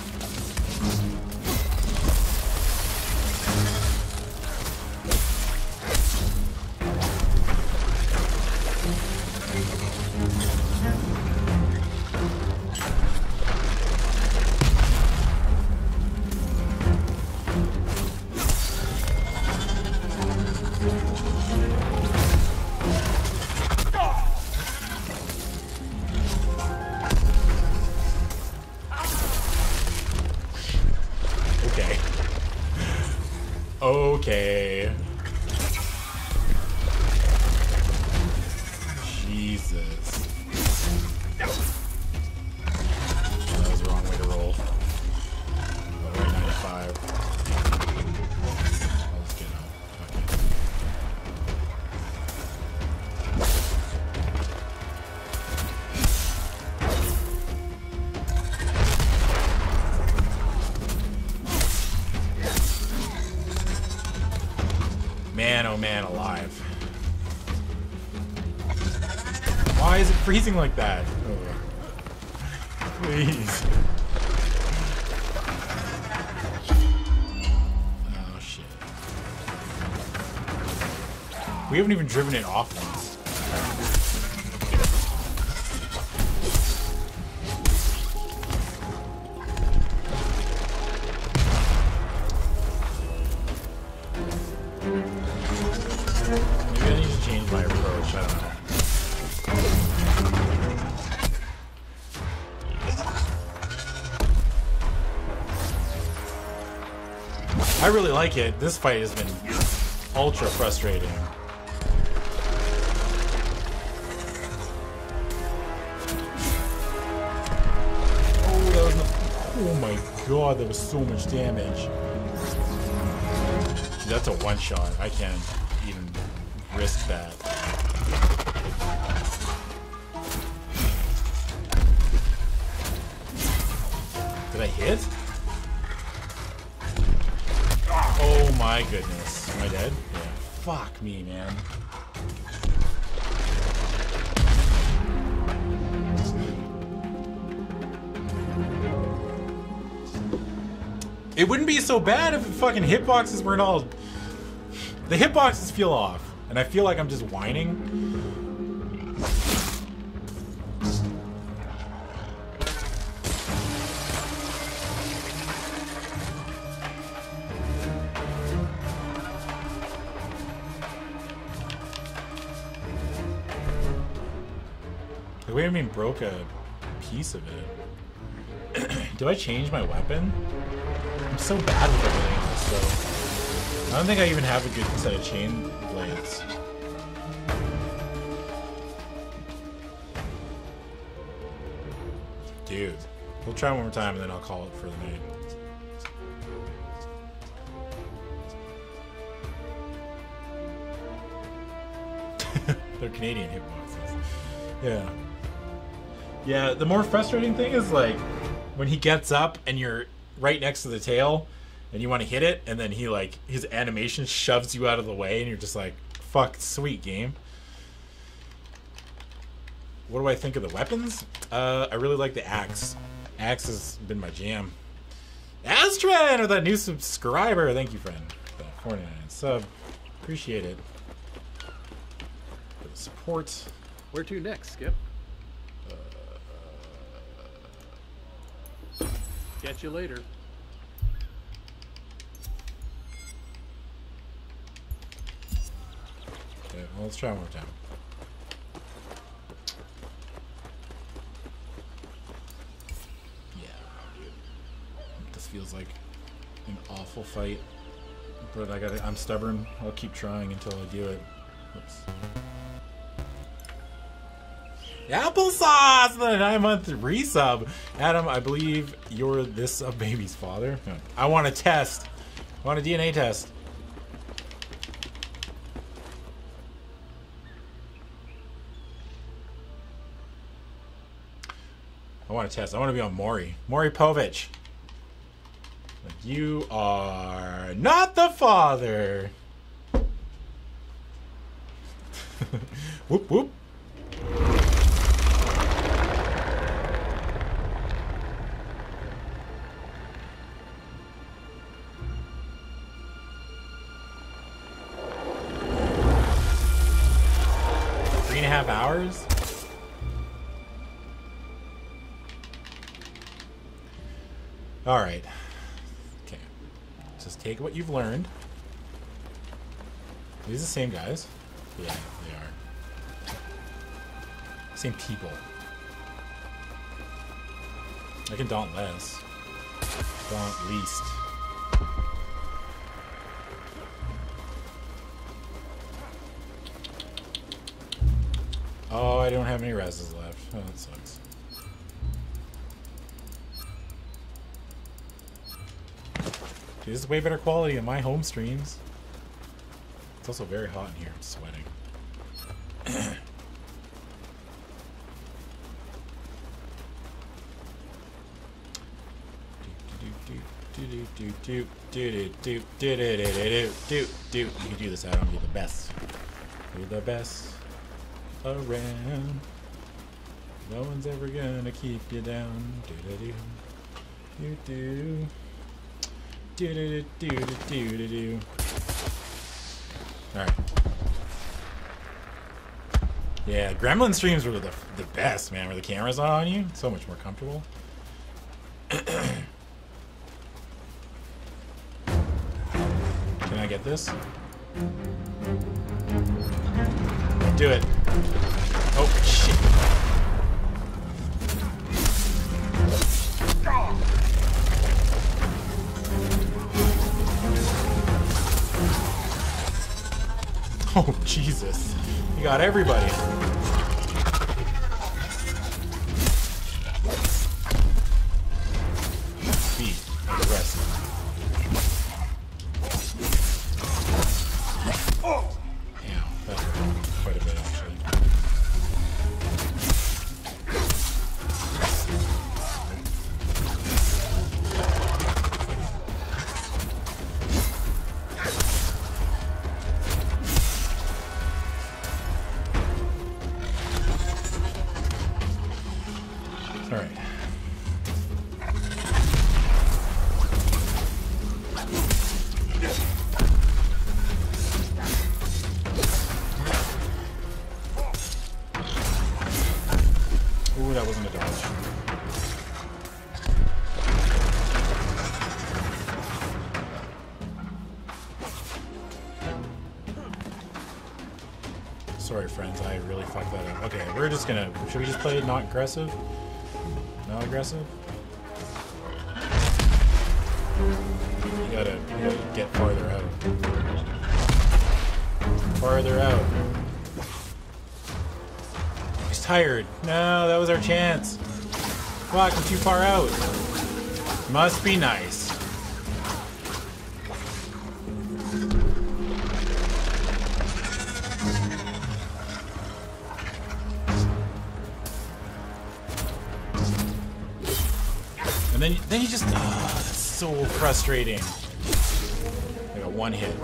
Okay. Jesus. That was the wrong way to roll. Oh, right, ninety-five. Let's get up. Man, oh man, alive. Why is it freezing like that? Oh. Please. Oh shit. We haven't even driven it off once. Maybe I need to change my approach, I don't know. I really like it. This fight has been ultra frustrating. Oh, that was no- oh my god, that was so much damage. That's a one shot. I can't even risk that. Did I hit? Oh my goodness. Am I dead? Yeah. Fuck me, man. It wouldn't be so bad if the fucking hitboxes weren't all... The hitboxes feel off, and I feel like I'm just whining. The way I mean broke a piece of it. Do I change my weapon? I'm so bad with everything else, though. I don't think I even have a good set of chain blades. Dude. We'll try one more time and then I'll call it for the night. They're Canadian hitboxes. Yeah. Yeah, the more frustrating thing is like when he gets up and you're right next to the tail and you want to hit it and then he like his animation shoves you out of the way and you're just like, fuck, sweet game. What do I think of the weapons? Uh, I really like the axe. Axe has been my jam. Astran with that new subscriber. Thank you, friend. For that forty-nine sub. Appreciate it. For the support. Where to next, Skip? Uh, Catch you later. Okay, well, let's try one more time. Yeah, dude. This feels like an awful fight, but I gotta. I'm stubborn. I'll keep trying until I do it. Oops. Applesauce, the nine month resub. Adam, I believe you're this uh, baby's father. No. I want a test. I want a D N A test. I want to test. I want to be on Maury. Maury Povich. Like, you are not the father. Whoop whoop. Three and a half hours? All right. Okay. Just take what you've learned. Are these the same guys? Yeah, they are. Same people. I can daunt less. Daunt least. Oh, I don't have any reses left. Oh, that sucks. Dude, this is way better quality than my home streams. It's also very hot in here. I'm sweating. You can do this, Adam. You're the best. You're the best around. No one's ever gonna keep you down. Do do do do. Do do do do do do do. All right. Yeah, Gremlin streams were the the best, man. Where the camera's not on you, so much more comfortable. Can I get this? Do it. Oh shit. Oh, Jesus. You got everybody. Be aggressive. Damn, that hurt quite a bit, actually. Alright. Ooh, that wasn't a dodge. Sorry, friends, I really fucked that up. Okay, we're just gonna... Should we just play not aggressive? Not aggressive? You gotta, you gotta get farther out. Farther out. He's tired. No, that was our chance. Fuck, I'm too far out. Must be nice. And then, then you just, oh, that's so frustrating. I got one hit.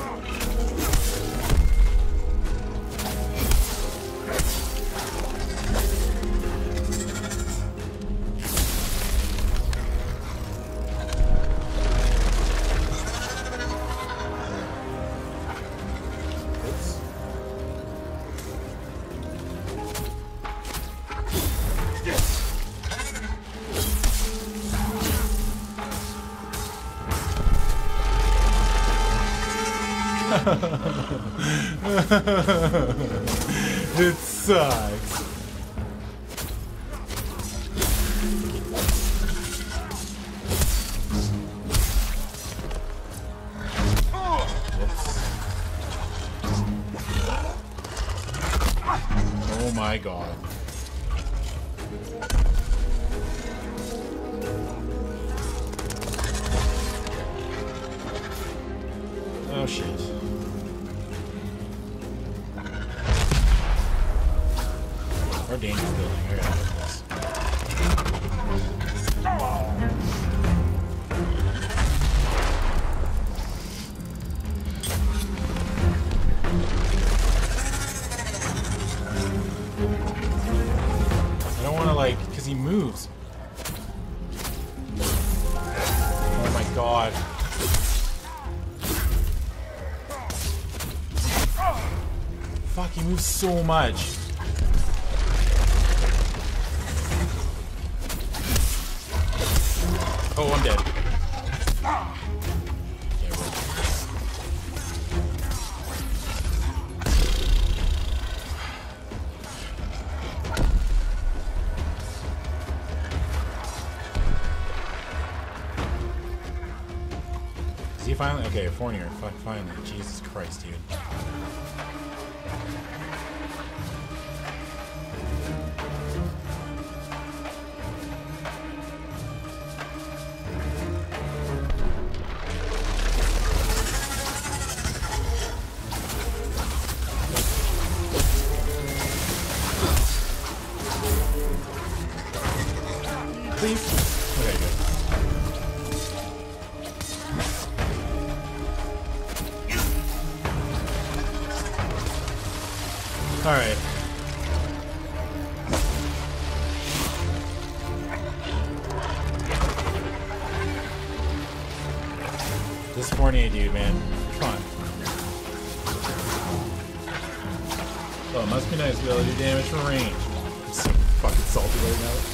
It sucks. Oh my god. Oh shit. Or dangerous building. I gotta get this. I don't want to like, because he moves. Oh my god. Fuck, he moves so much. Oh, I'm dead. Yeah, Is he finally? Okay, Fournier. Finally. Jesus Christ, dude. Please? Okay, good. Alright. This Fournier dude, man. Come on. Oh, it must be nice to be able to do damage from range. I'm so fucking salty right now.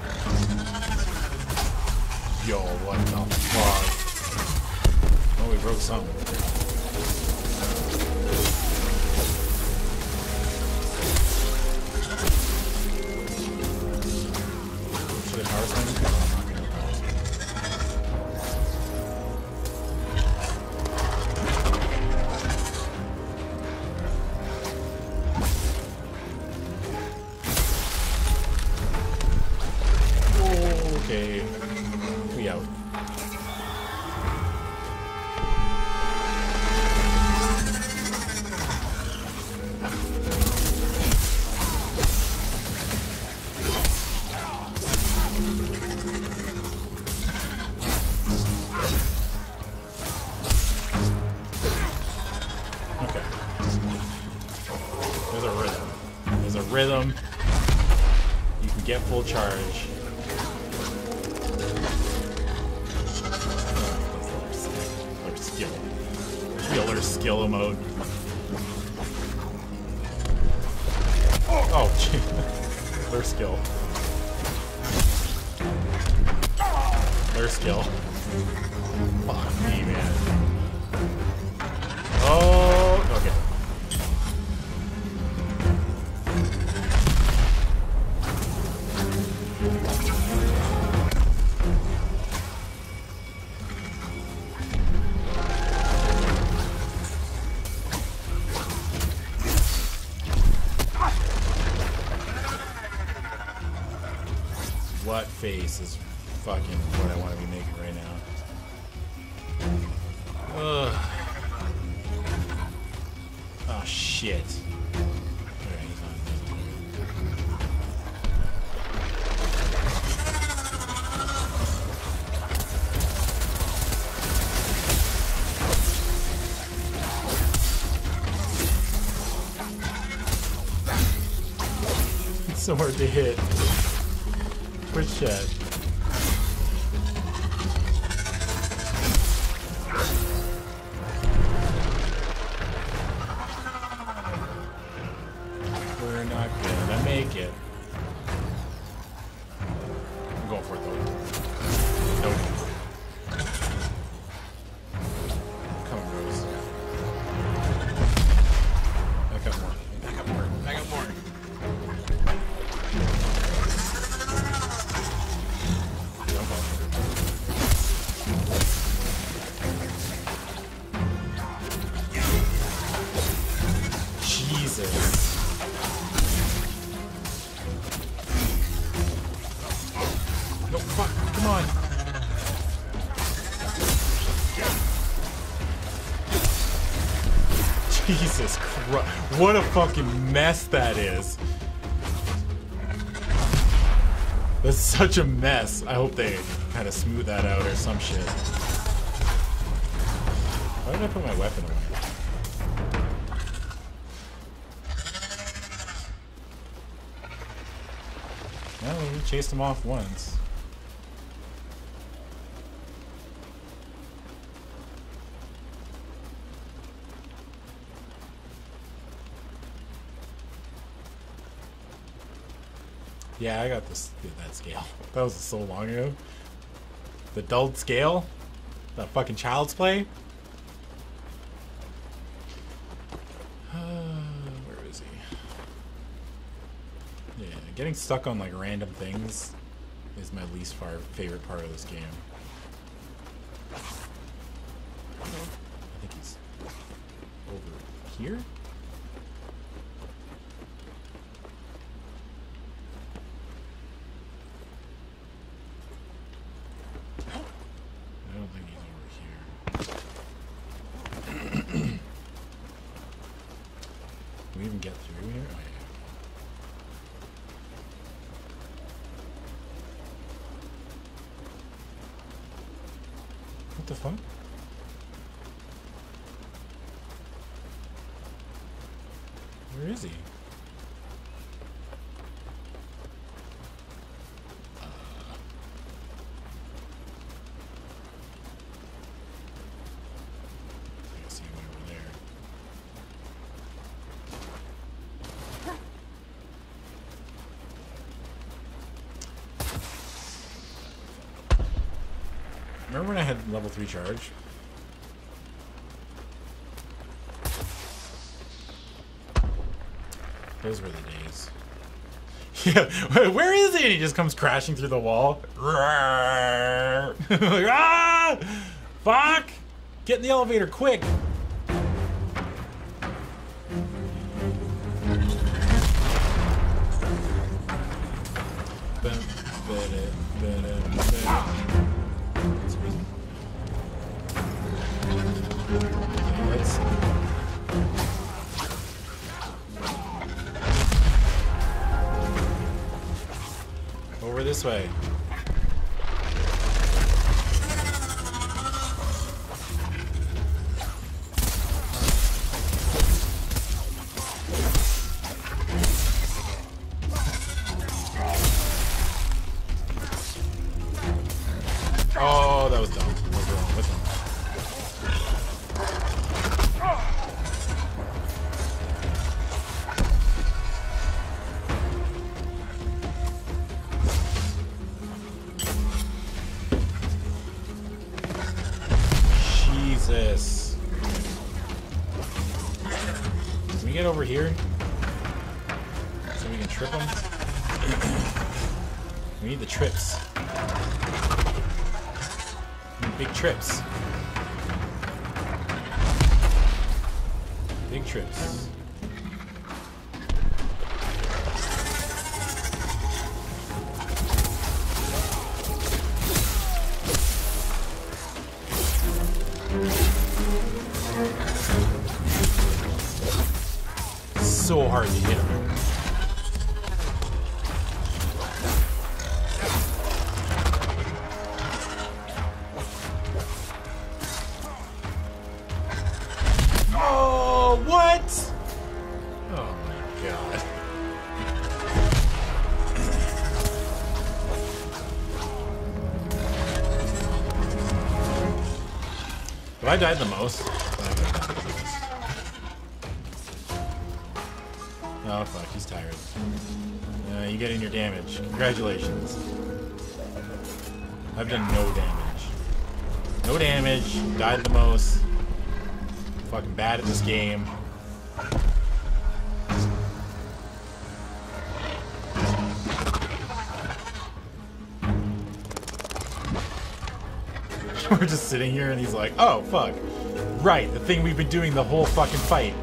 Yo, what the fuck? Oh, we broke something. Should I power slam? I'm not gonna power slam. Okay. We out. Okay. There's a rhythm. There's a rhythm. You can get full charge. Skill. Killer skill mode. Oh, gee. Their skill. Their skill. Fuck me, man. Oh, okay. What face is fucking what I want to be making right now? Ugh. Oh shit. Okay, he's on. It's so hard to hit. Which chat? We're not gonna make it. I'm going for it though. Nope. Come on, Rose. Back up more. Back up more. Back up more. No, fuck, come on. Jesus Christ. What a fucking mess that is. That's such a mess. I hope they kind of smooth that out or some shit. Why did I put my weapon away? Well, we chased him off once. Yeah, I got this that scale. That was so long ago. The dulled scale? That fucking Child's Play? Where is he? Yeah, getting stuck on like random things is my least far favorite part of this game. I think he's over here? I don't think he's over here. Can we even get through here? Oh, yeah. What the fuck? Where is he? Uh, I see him over there. Remember when I had level three charge? Those were the days. Yeah, where is he? He just comes crashing through the wall. Like, ah! Fuck! Get in the elevator quick! Let's over this way. Oh, that was dumb. What's wrong? What's wrong? Jesus. Can we get over here? So we can trip them? We need the trips. We need big trips. Big trips. So hard to hit him. Oh, what? Oh my god. Have I died the most? Oh fuck, he's tired. Uh, you getting your damage. Congratulations. I've done no damage. No damage. Died the most. Fucking bad at this game. We're just sitting here and he's like, oh fuck. Right, the thing we've been doing the whole fucking fight.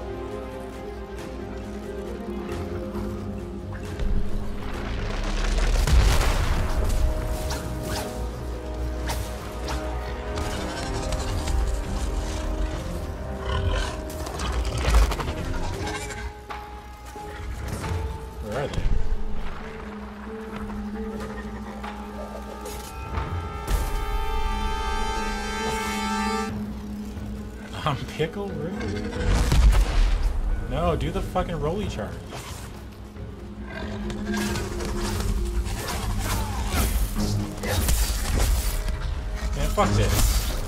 Where are they? Um, pickle? Really? No, do the fucking rolly charge. Man, fuck this.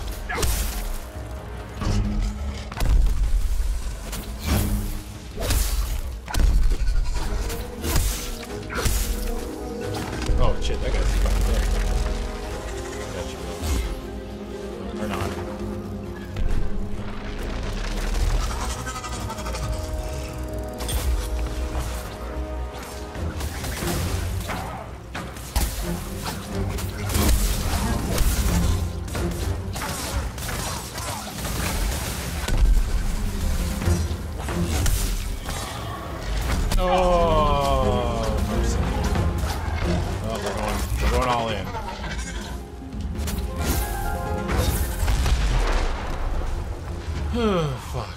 Oh shit, that guy's fucking there. Got you. Or not. Oh, mercy. Oh, we're going, we're going all in. Oh, fuck.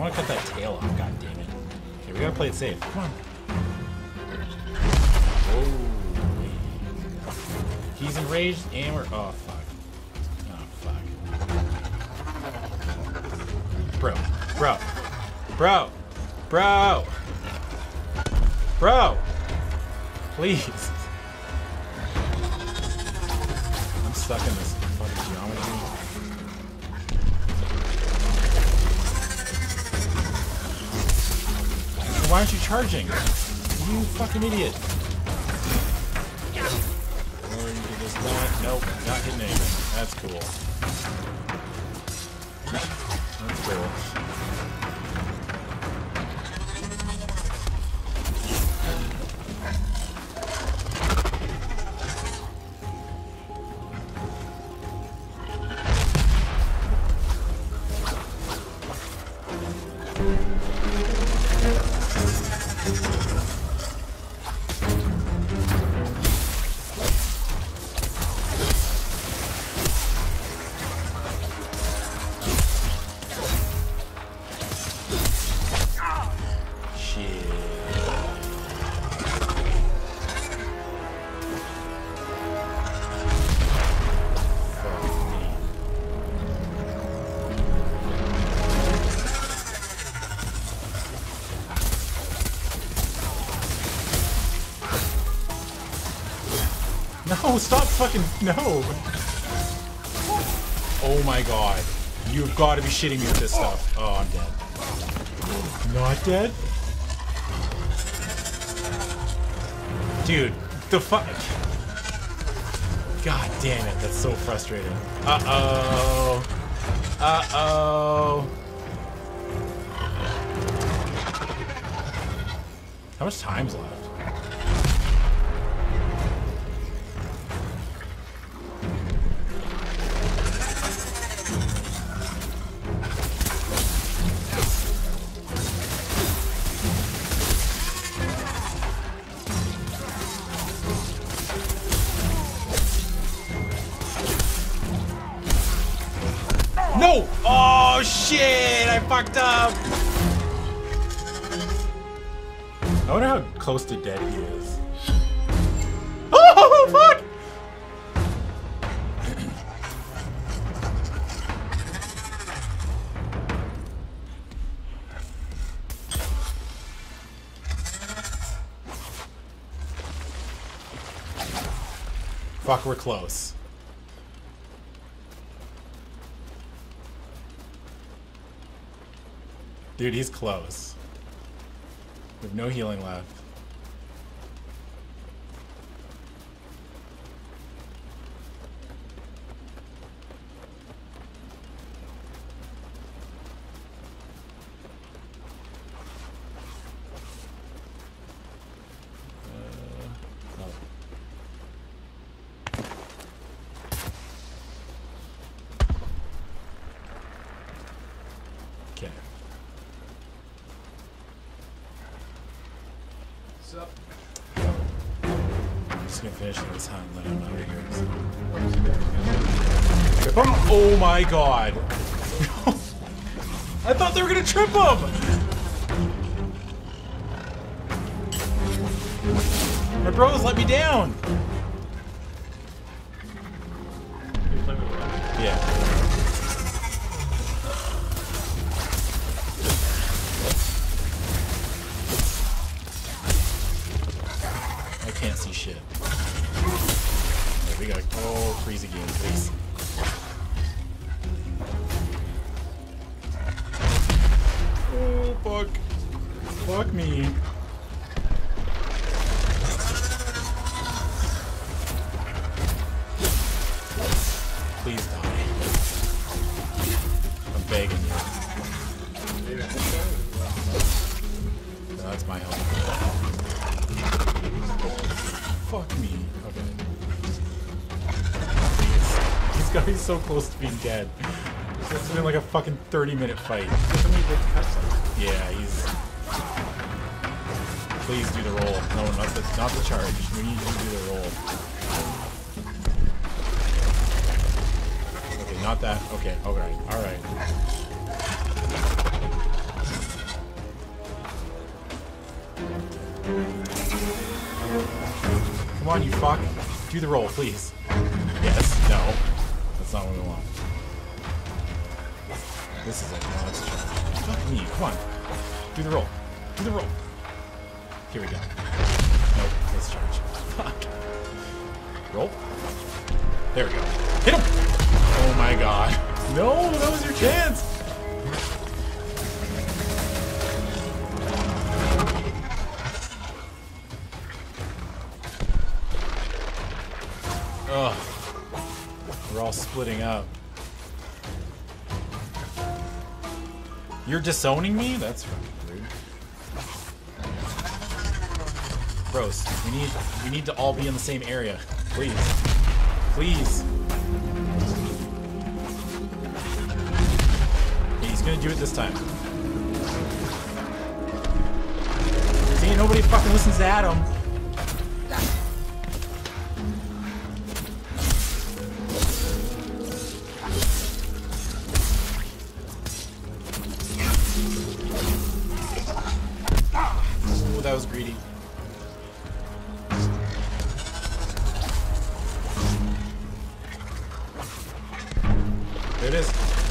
want to cut that tail off, god damn it. Okay, we gotta play it safe. Come on. Oh. He's enraged and we're. Oh, fuck. Oh, fuck. Bro. Bro. Bro. Bro. Bro. Please. I'm stuck in this fucking geometry. Why aren't you charging? You fucking idiot. Or you can just not. Nope, not hitting anything. That's cool. That's cool. No, stop fucking, no! Oh my god. You've got to be shitting me with this stuff. Oh, I'm dead. Not dead? Dude, the fuck? God damn it, that's so frustrating. Uh-oh. Uh-oh. How much time's left? No! Oh shit! I fucked up! I wonder how close to dead he is. Oh fuck! Fuck, we're close. Dude, he's close. We have no healing left. Uh, oh. Okay. What's up? I'm just gonna finish this hunt and then I'm out of here. So. Oh my god! I thought they were gonna trip him! My bros let me down! You play with that? Yeah. I can't see shit. There we go. Oh, freeze again, please. Oh, fuck. Fuck me. Please die. I'm begging you. No, that's my help. Fuck me. Okay. He's, he's got he's so close to being dead. It's been like a fucking thirty minute fight. Yeah, he's. Please do the roll. No, not the not the charge. We need you to do the roll. Okay, not that. Okay, alright, alright. Come on, you fuck. Do the roll, please. Yes. No. That's not what we want. This is it. No, let's charge. Fuck me. Come on. Do the roll. Do the roll. Here we go. Nope. Let's charge. Fuck. Roll. There we go. Hit him! Oh my god. No, that was your chance! Ugh. We're all splitting up. You're disowning me? That's fucking rude. Bros, we need we need to all be in the same area. Please. Please. Okay, he's gonna do it this time. See, nobody fucking listens to Adam. Ooh, that was greedy. There it is.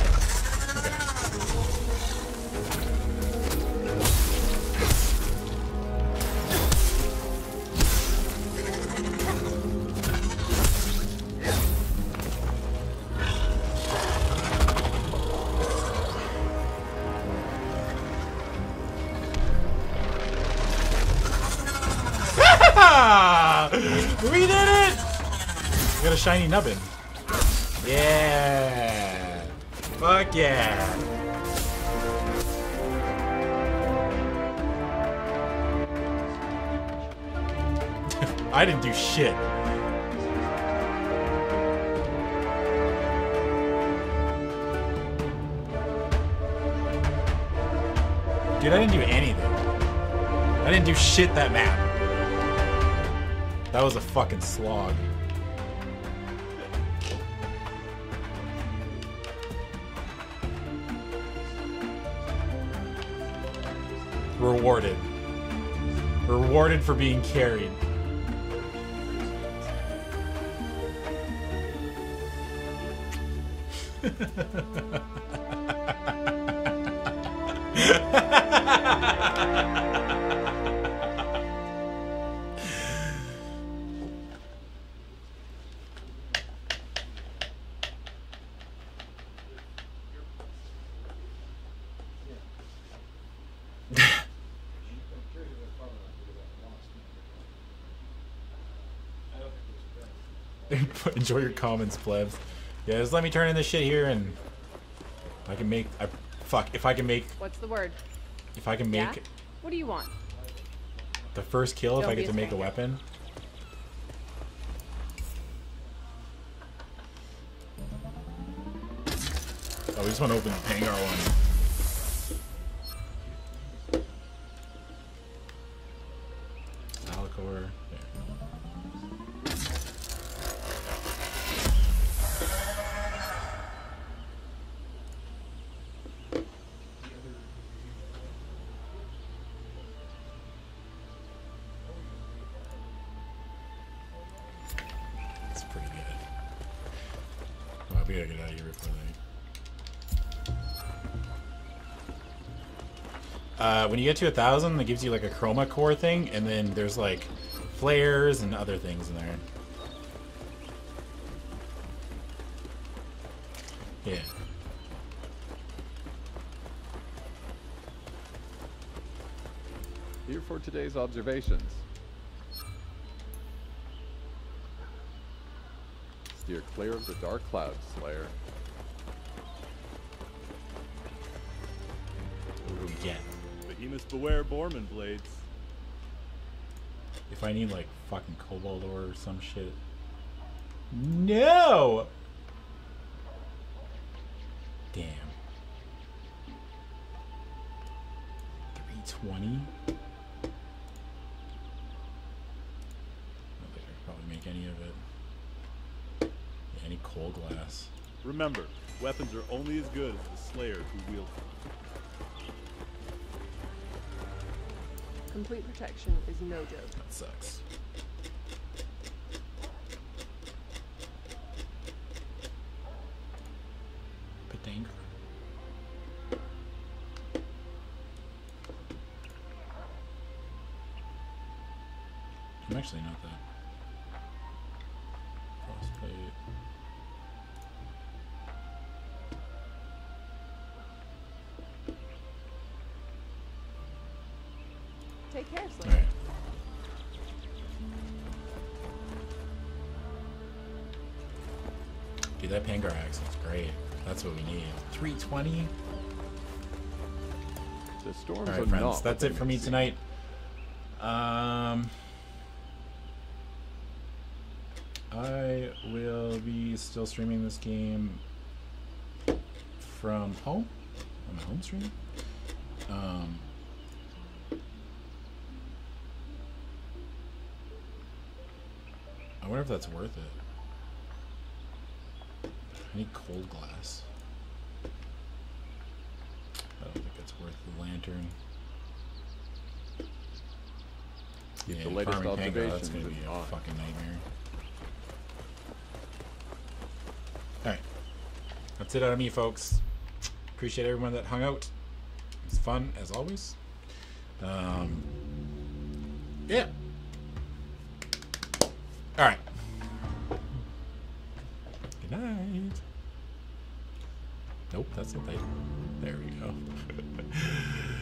Okay. We did it! We got a shiny nubbin. Yeah! Fuck yeah! I didn't do shit. Dude, I didn't do anything. I didn't do shit that map. That was a fucking slog. Rewarded. Rewarded for being carried. Enjoy your comments, plebs. Yeah, just let me turn in this shit here, and I can make. I fuck if I can make. What's the word? If I can make Yeah? What do you want? the first kill, if Don't I be get a to make a stranger. weapon. Oh, we just want to open the Pangar one. Alicor. There. It's pretty good. Well, we gotta get out of here before they. Uh, when you get to a thousand, it gives you like a chroma core thing, and then there's like flares and other things in there. Yeah. Here for today's observations. Steer clear of the dark clouds, Slayer. What do we get? Behemoths beware Borman blades. If I need like fucking cobalt ore or some shit. No! Damn. three twenty? I don't think I could probably make any of it. Yeah, any coal glass. Remember, weapons are only as good as the slayers who wield them. Complete protection is no joke. That sucks. Patank. I'm actually not that. Frostbite. Take care, Slim. Alright. Dude, that Pangar axe is great. That's what we need. three twenty. The storms Alright, are friends. not That's what it they for may me seem. tonight. Um, I will be still streaming this game from home. On my home stream. Um, I wonder if that's worth it. I need cold glass. I don't think it's worth the lantern. Keep Yeah, the latest farming Pango, that's observations gonna be in a mind. fucking nightmare. Alright. That's it out of me, folks. Appreciate everyone that hung out. It's fun, as always. Um, yeah. Alright. Good night. Nope, that's not they. There we go.